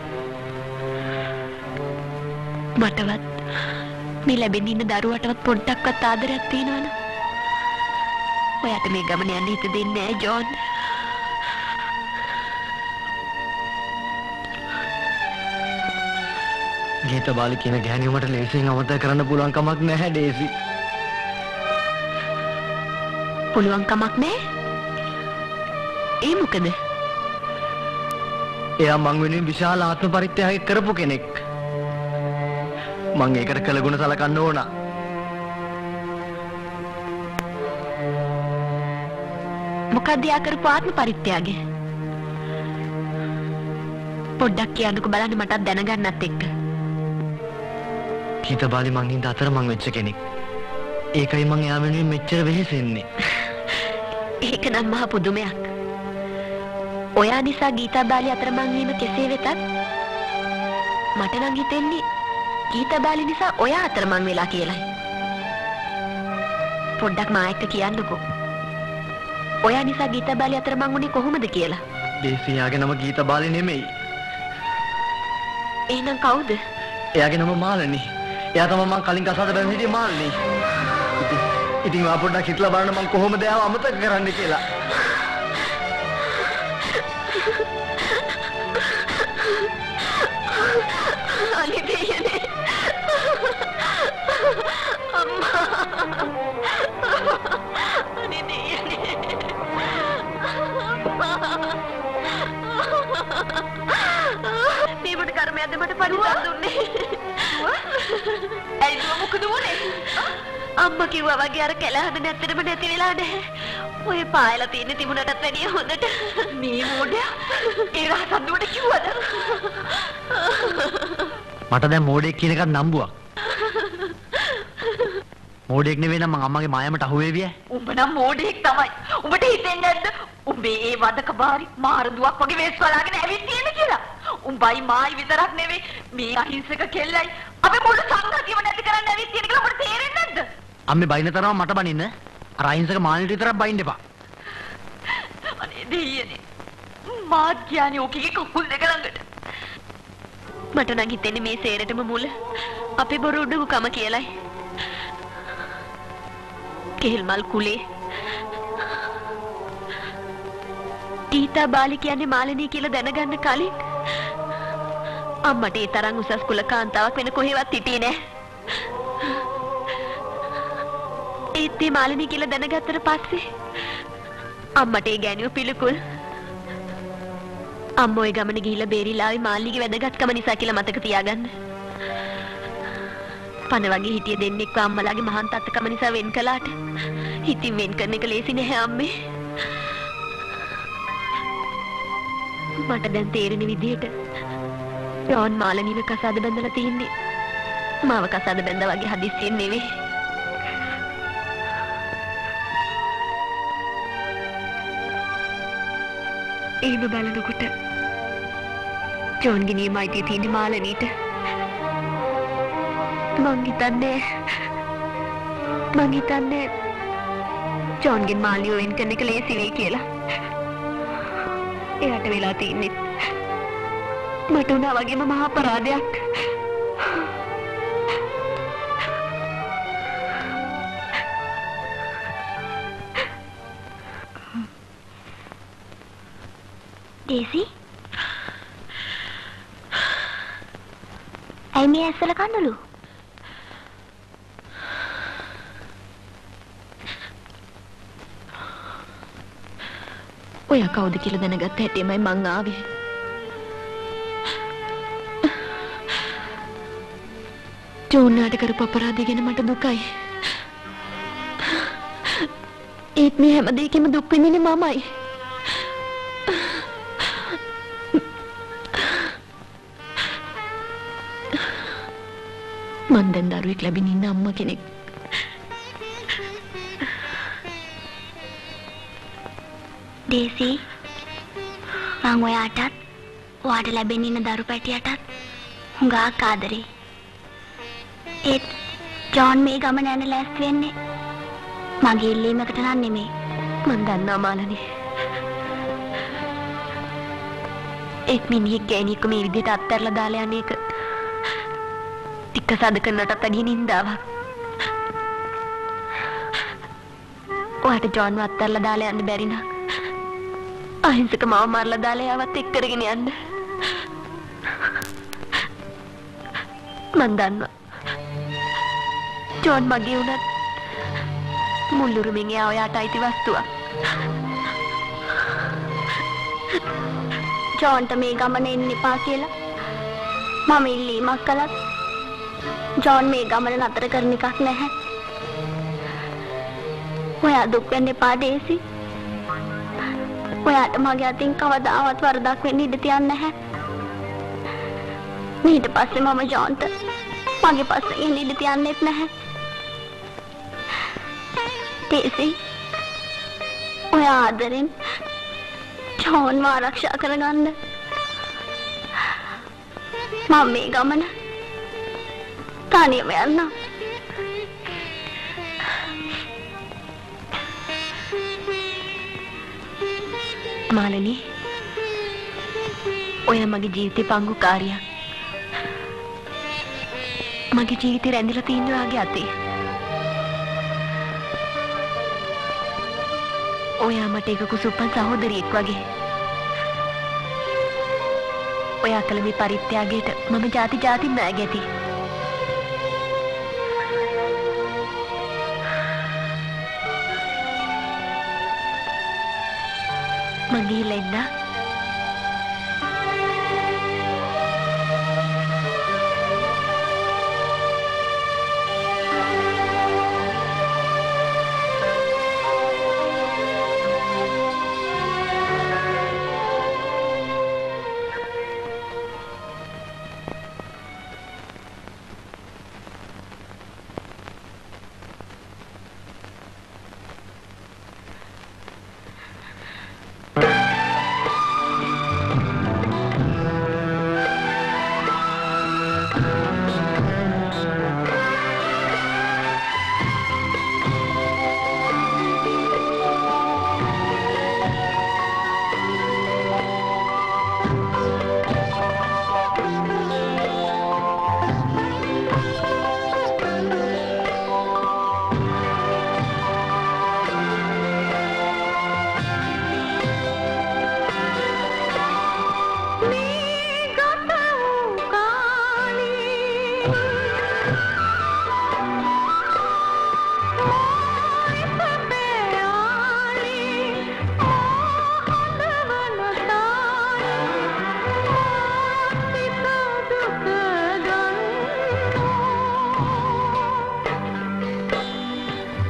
මටවත් මේ ලැබෙන්න ඉන්න දරුවටවත් පොඩ්ඩක්වත් ආදරයක් තියෙනවද? ඔයාට මේ ගමන යන්න හිත දෙන්නේ නැහැ ජෝන්. ගීතා බාලි කියන ගෑණිය මට ලේසියෙන් අමතක කරන්න පුළුවන් කමක් නැහැ ඩේසි. පුළුවන් කමක් නැහැ? ඒ මොකද? එයා මං වෙනුවෙන් විශාල ආත්ම පරිත්‍යාගයක් කරපු කෙනෙක්. මං ඒකට කළ ගුණ සලකන්න ඕන. මොකක්ද යා කරපු ආත්ම පරිත්‍යාගය? පොඩ්ඩක් කියන්නකෝ බලන්න මටත් දැනගන්නත් එක්ක. ගීතා බාලි මං හින්දා අතරමං වෙච්ච කෙනෙක්. ඒකයි මං එයා වෙනුවෙන් මෙච්චර වෙහෙසෙන්නේ. ඒක නම් මහ පුදුමයක්. ඔයා නිසා ගීතා බාලි අතරමං වීම කෙසේ වෙතත් මට නම් හිතෙන්නේ ගීතා බාලි නිසා ඔයා අතරමං වෙලා කියලායි. පොඩ්ඩක් මා එක්ක කියන්නකෝ. ඔයා නිසා ගීතා බාලි අතරමං වුණේ කොහොමද කියලා? දේසියාගේ නම ගීතා බාලි නෙමෙයි. එහෙනම් කවුද? එයාගේ නම මාළනී. එයා තමයි මං කලින් කසාද බැලුවේ හිටියේ මාළනී. ඉතින් ආ පොඩ්ඩක් හිතලා බලන්න මං කොහොමද එයාව අමතක කරන්නේ කියලා. අනේ දෙයනේ. අම්මා. අනේ දෙයනේ. මේකට කර්මයක්ද මට පරිසම් දුන්නේ. ඇයි මොකද වුනේ? අම්මා කිව්වා වගේ අර කැලහඳ නැත්තරම නැති වෙලා නැහැ. ඔය පායලා තියෙන තිබුණටත් වැඩිය හොඳට. මේ මොඩයා ඒ රහසන්දුවට කිව්වද? මට දැන් මෝඩෙක් කියන එකත් නම්බුවක්. මෝඩෙක් නෙවෙයි නම් මං අම්මගේ මායමට අහු වෙවි ඈ. උඹ නම් මෝඩෙක් තමයි. උඹට හිතෙන්නේ නැද්ද? උඹේ ඒ වදක බාරි මාරදුවක් වගේ වෙස් වලාගෙන ඇවිත් තියෙන කියලා. උඹයි මායි විතරක් නෙවෙයි මේ අහිංසක කෙල්ලයි අපේ මුළු සංගතියම නැති කරන්න ඇවිත් තියෙන කියලා උඹට තේරෙන්නේ නැද්ද? අම්මේ බයින තරම මට බනින්න. අර අහිංසක මාළනිට විතරක් බයින්න එපා. අනේ දෙයියනේ. මාත් කියන්නේ ඔකගේ කකුල් දෙක ළඟට. මට නම් හිතෙන්නේ මේ සේරටම මුල අපේ බොරු උඩුකම කියලායි. කෙහෙල් මල් කුලේ ගීතා බාලි කියන්නේ මාළනී කියලා දැනගන්න කලින් අම්මට ඒ තරම් උසස් කුල කාන්තාවක් වෙන කොහෙවත් හිටියේ නෑ. ඒත් මේ මාළිනී කියලා දැනගත්තට පස්සේ අම්මට ඒ ගෑණිව පිළිකුල්. අම්මෝ ඒ ගමන ගිහිල්ලා බේරිලා ආවේ මාළිනීගේ වැදගත්කම නිසා කියලා මතක තියාගන්න. පණ වගේ හිටිය දෙන්නෙක්ව අම්මලාගේ මහාන් තත්ත්වකම නිසා වෙන් කළාට හිතින් වෙන් කරන එක ලේසි නැහැ අම්මේ. මට දැන් තේරෙන විදිහට ජෝන් මාළනීව කසාද බැඳලා තින්නේ මාව කසාද බැඳා වගේ හදිස්සියෙන් නෙවෙයි. එහෙම බලනකොට ජෝන්ගේ නියමයිතිය තියෙන්නේ මාළනීට. මං හිතන්නේ ජෝන්ගෙන් මාළිනිව වෙන් කරන එක ලේසි වෙයි කියලා. එයාට වෙලා තින්නේ මට උනා වගේම මහා අපරාධයක්. දේසි ඇයි මේ ඇස්සල කන්නලු? ඔයා කවුද කියලා දැනගත්ත හැටිමයි මං ආවේ. ජෝන්නාට කරපු අපරාධය ගැන මට දුකයි. ඒත් මේ හැම දෙයකම දුක් විඳින්නේ මමයි. මං දැන් දරුවෙක් ලැබෙන ඉන්න අම්මා කෙනෙක්. දේසි මං ඔයාටත් ඔයාට ලැබෙන ඉන්න දරු පැටියටත් හුඟක් ආදරේ. ඒත් ජෝන් මේ ගමන යන ලෑස්ති වෙන්නේ මගේ ඉල්ලීමකට නම් නෙමෙයි. මං දන්නවා මාළනී. එක් මිනිහෙක් ගෑණියෙක්ව මේ විදිහට අත්හැරලා දාලා යන එක ටික සාද කරනටත් වැඩිය නින්දාවක්. ඔයාට ජෝන්ව අත්හැරලා දාලා යන්න බැරි නම් අහිංසක මාව මරලා දාලා යාවත් එක් කරගෙන යන්න. මං දන්නවා ජෝන් මගේ උනත් මුල්ලුරුමින් එයා ඔයාට අයිති වස්තුවක්. ජෝන්ට මේ ගමන එන්න එපා කියලා මම ඉල්ලීමක් කළත් ජෝන් මේ ගමන නතර කරන එකක් නැහැ. ඔයා දුක් වෙන්න එපා දේසි. ඔයාට මගේ අතින් කවදාවත් වරදක් වෙන්න ඉඩ තියන්නේ නැහැ. ඊට පස්සේ මම ජෝන්ට මගේ පස්සේ ඉන්න ඉඩ තියන්නෙත් නැහැ. දේසි ඔයා ආදරෙන් ජෝන්ව ආරක්ෂා කරගන්න. මම මේ ගමන තනියම යන්නම්. මාළනී ඔයා මගේ ජීවිතේ පංගුකාරියක්. මගේ ජීවිතේ රැඳිලා තියෙන ඔයාගේ අතේ. ඔයා මට එක කුසුප්පන් සහෝදරියෙක් වගේ. ඔයා කළ මේ පරිත්‍යාගයට මම ಜಾති නෑගැති. මං ගිහිල්ලා ඉන්න.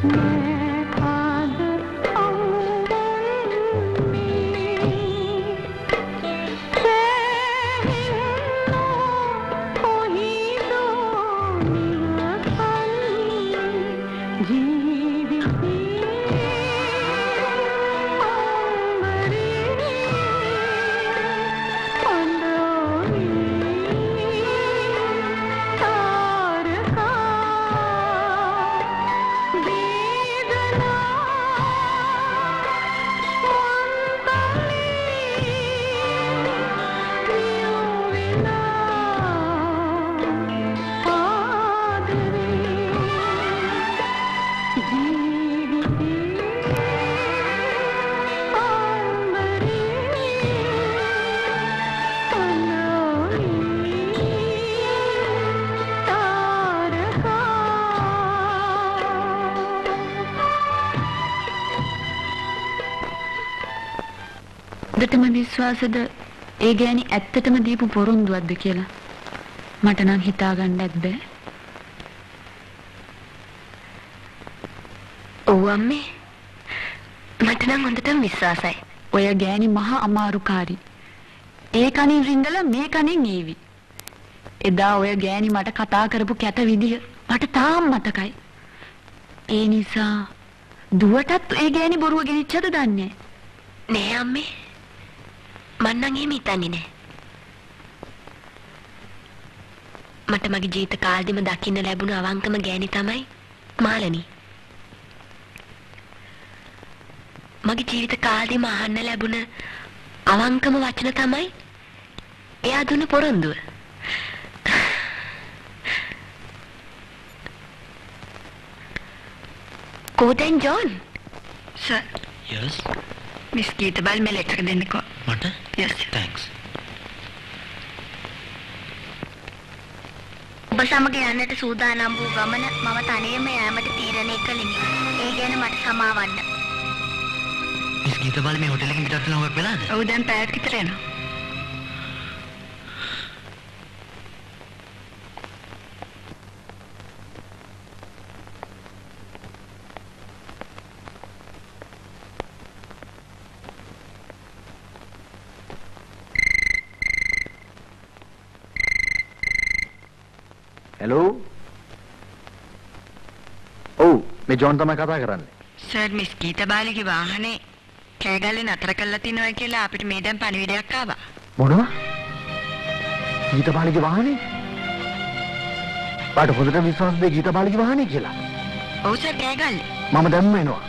හොඳටම විශ්වාසද ඒ ගෑණි ඇත්තටම දීපු පොරොන්දුවක්ද කියලා? මට නම් හිතා ගන්නත් බෑ. ඔව් අම්මේ. මට නම් හොඳටම විශ්වාසයි. ඔය ගෑණි මහා අමාරුකාරී. ඒ කණින් රිංගලා මේ කණින් ඒවි. එදා ඔය ගෑණි මට කතා කරපු කැත විදිය මට තාම මතකයි. ඒ නිසා දුවටත් ඒ ගෑණි බොරුව ගෙනිච්චද දන්නේ නෑ අම්මේ. මං නම් එහෙම හිතන්නේ නෑ. මට මගේ ජීවිත කාලෙදිම දකින්න ලැබුණු අවංකම ගෑණි තමයි මාළනී. මගේ ජීවිත කාලෙදිම අහන්න ලැබුණ අවංකම වචන තමයි එයා දුන්න පොරොන්දුව. කොහෙන් ජෝන්? සර්. Yes. මිස් ගීතබල් මේ ලෙටර් එක දෙන්නකෝ. මට? Yes. Thanks. ඔබ සමග යන්නට සූදානම් වූ ගමන මම තනියම යාමට තීරණය කළෙමි. ඒ ගැන මට සමාවන්න. මිස් ගීතබල් මේ හොටෙල් එකෙන් පිටත් වෙනවා වෙලාද? ඔව් දැන් පැයක් විතර යනවා. හෙලෝ. ඔව් මේ ජෝන් තමයි කතා කරන්නේ. සර් මිස් ගීතබාලිගේ වාහනේ කෑගල්ලේ නතර කරලා තිනවා කියලා අපිට මේ දැන් පණිවිඩයක් ආවා. මොනවා? ගීතබාලිගේ වාහනේ? පාට හොඳට විශ්වාසද ගීතබාලිගේ වාහනේ කියලා? ඔව් සර් කෑගල්ලේ. මම දැම්ම එනවා.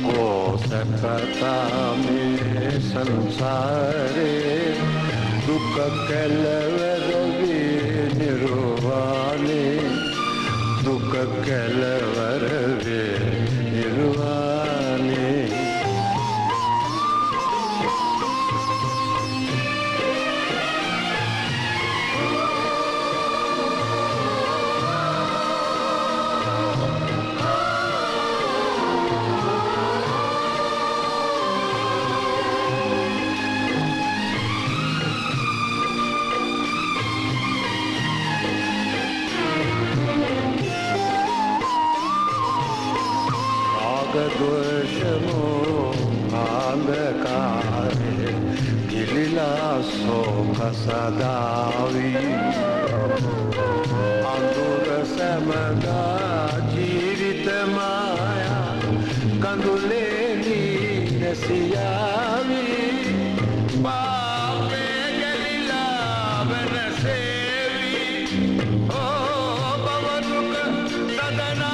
को सपता में संसारे दुख केलवर वे निर्वाणे दुख केलवर वे निर्वाणे द्वेषमो अंधकारे गिलिला शोक सदावी अंधुर समगा जीवित माया कंदुले नसियावी बापे गलिला बनसेवी ओ पवनुक सदना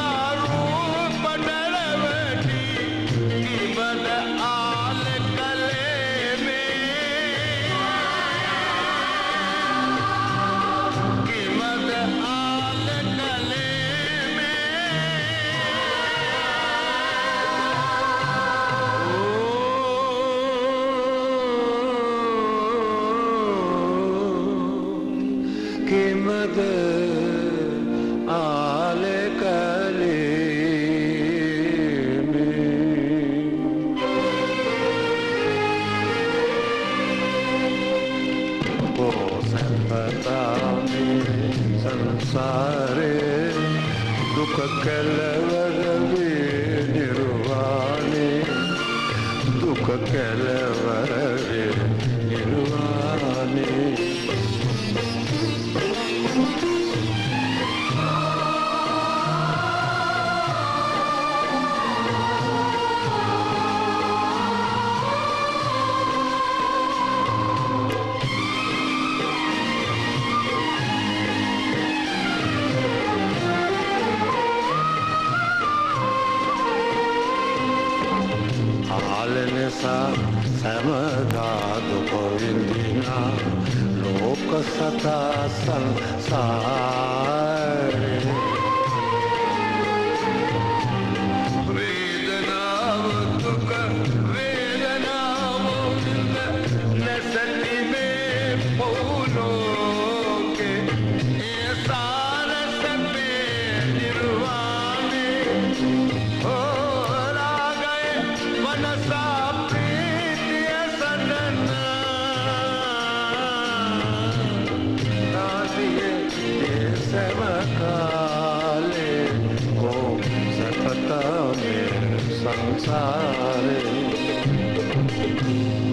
संसारे दुख केलवर वे निर्वाणे दुख केलवर वे निर्वाणे समदा दुख विंदिना लोक सता संसारे वेदनाव दुख वेदनाव नसती में पौलो के सार सबे निर्वाणे हो ला गए मनसा काले को सपता में संसारे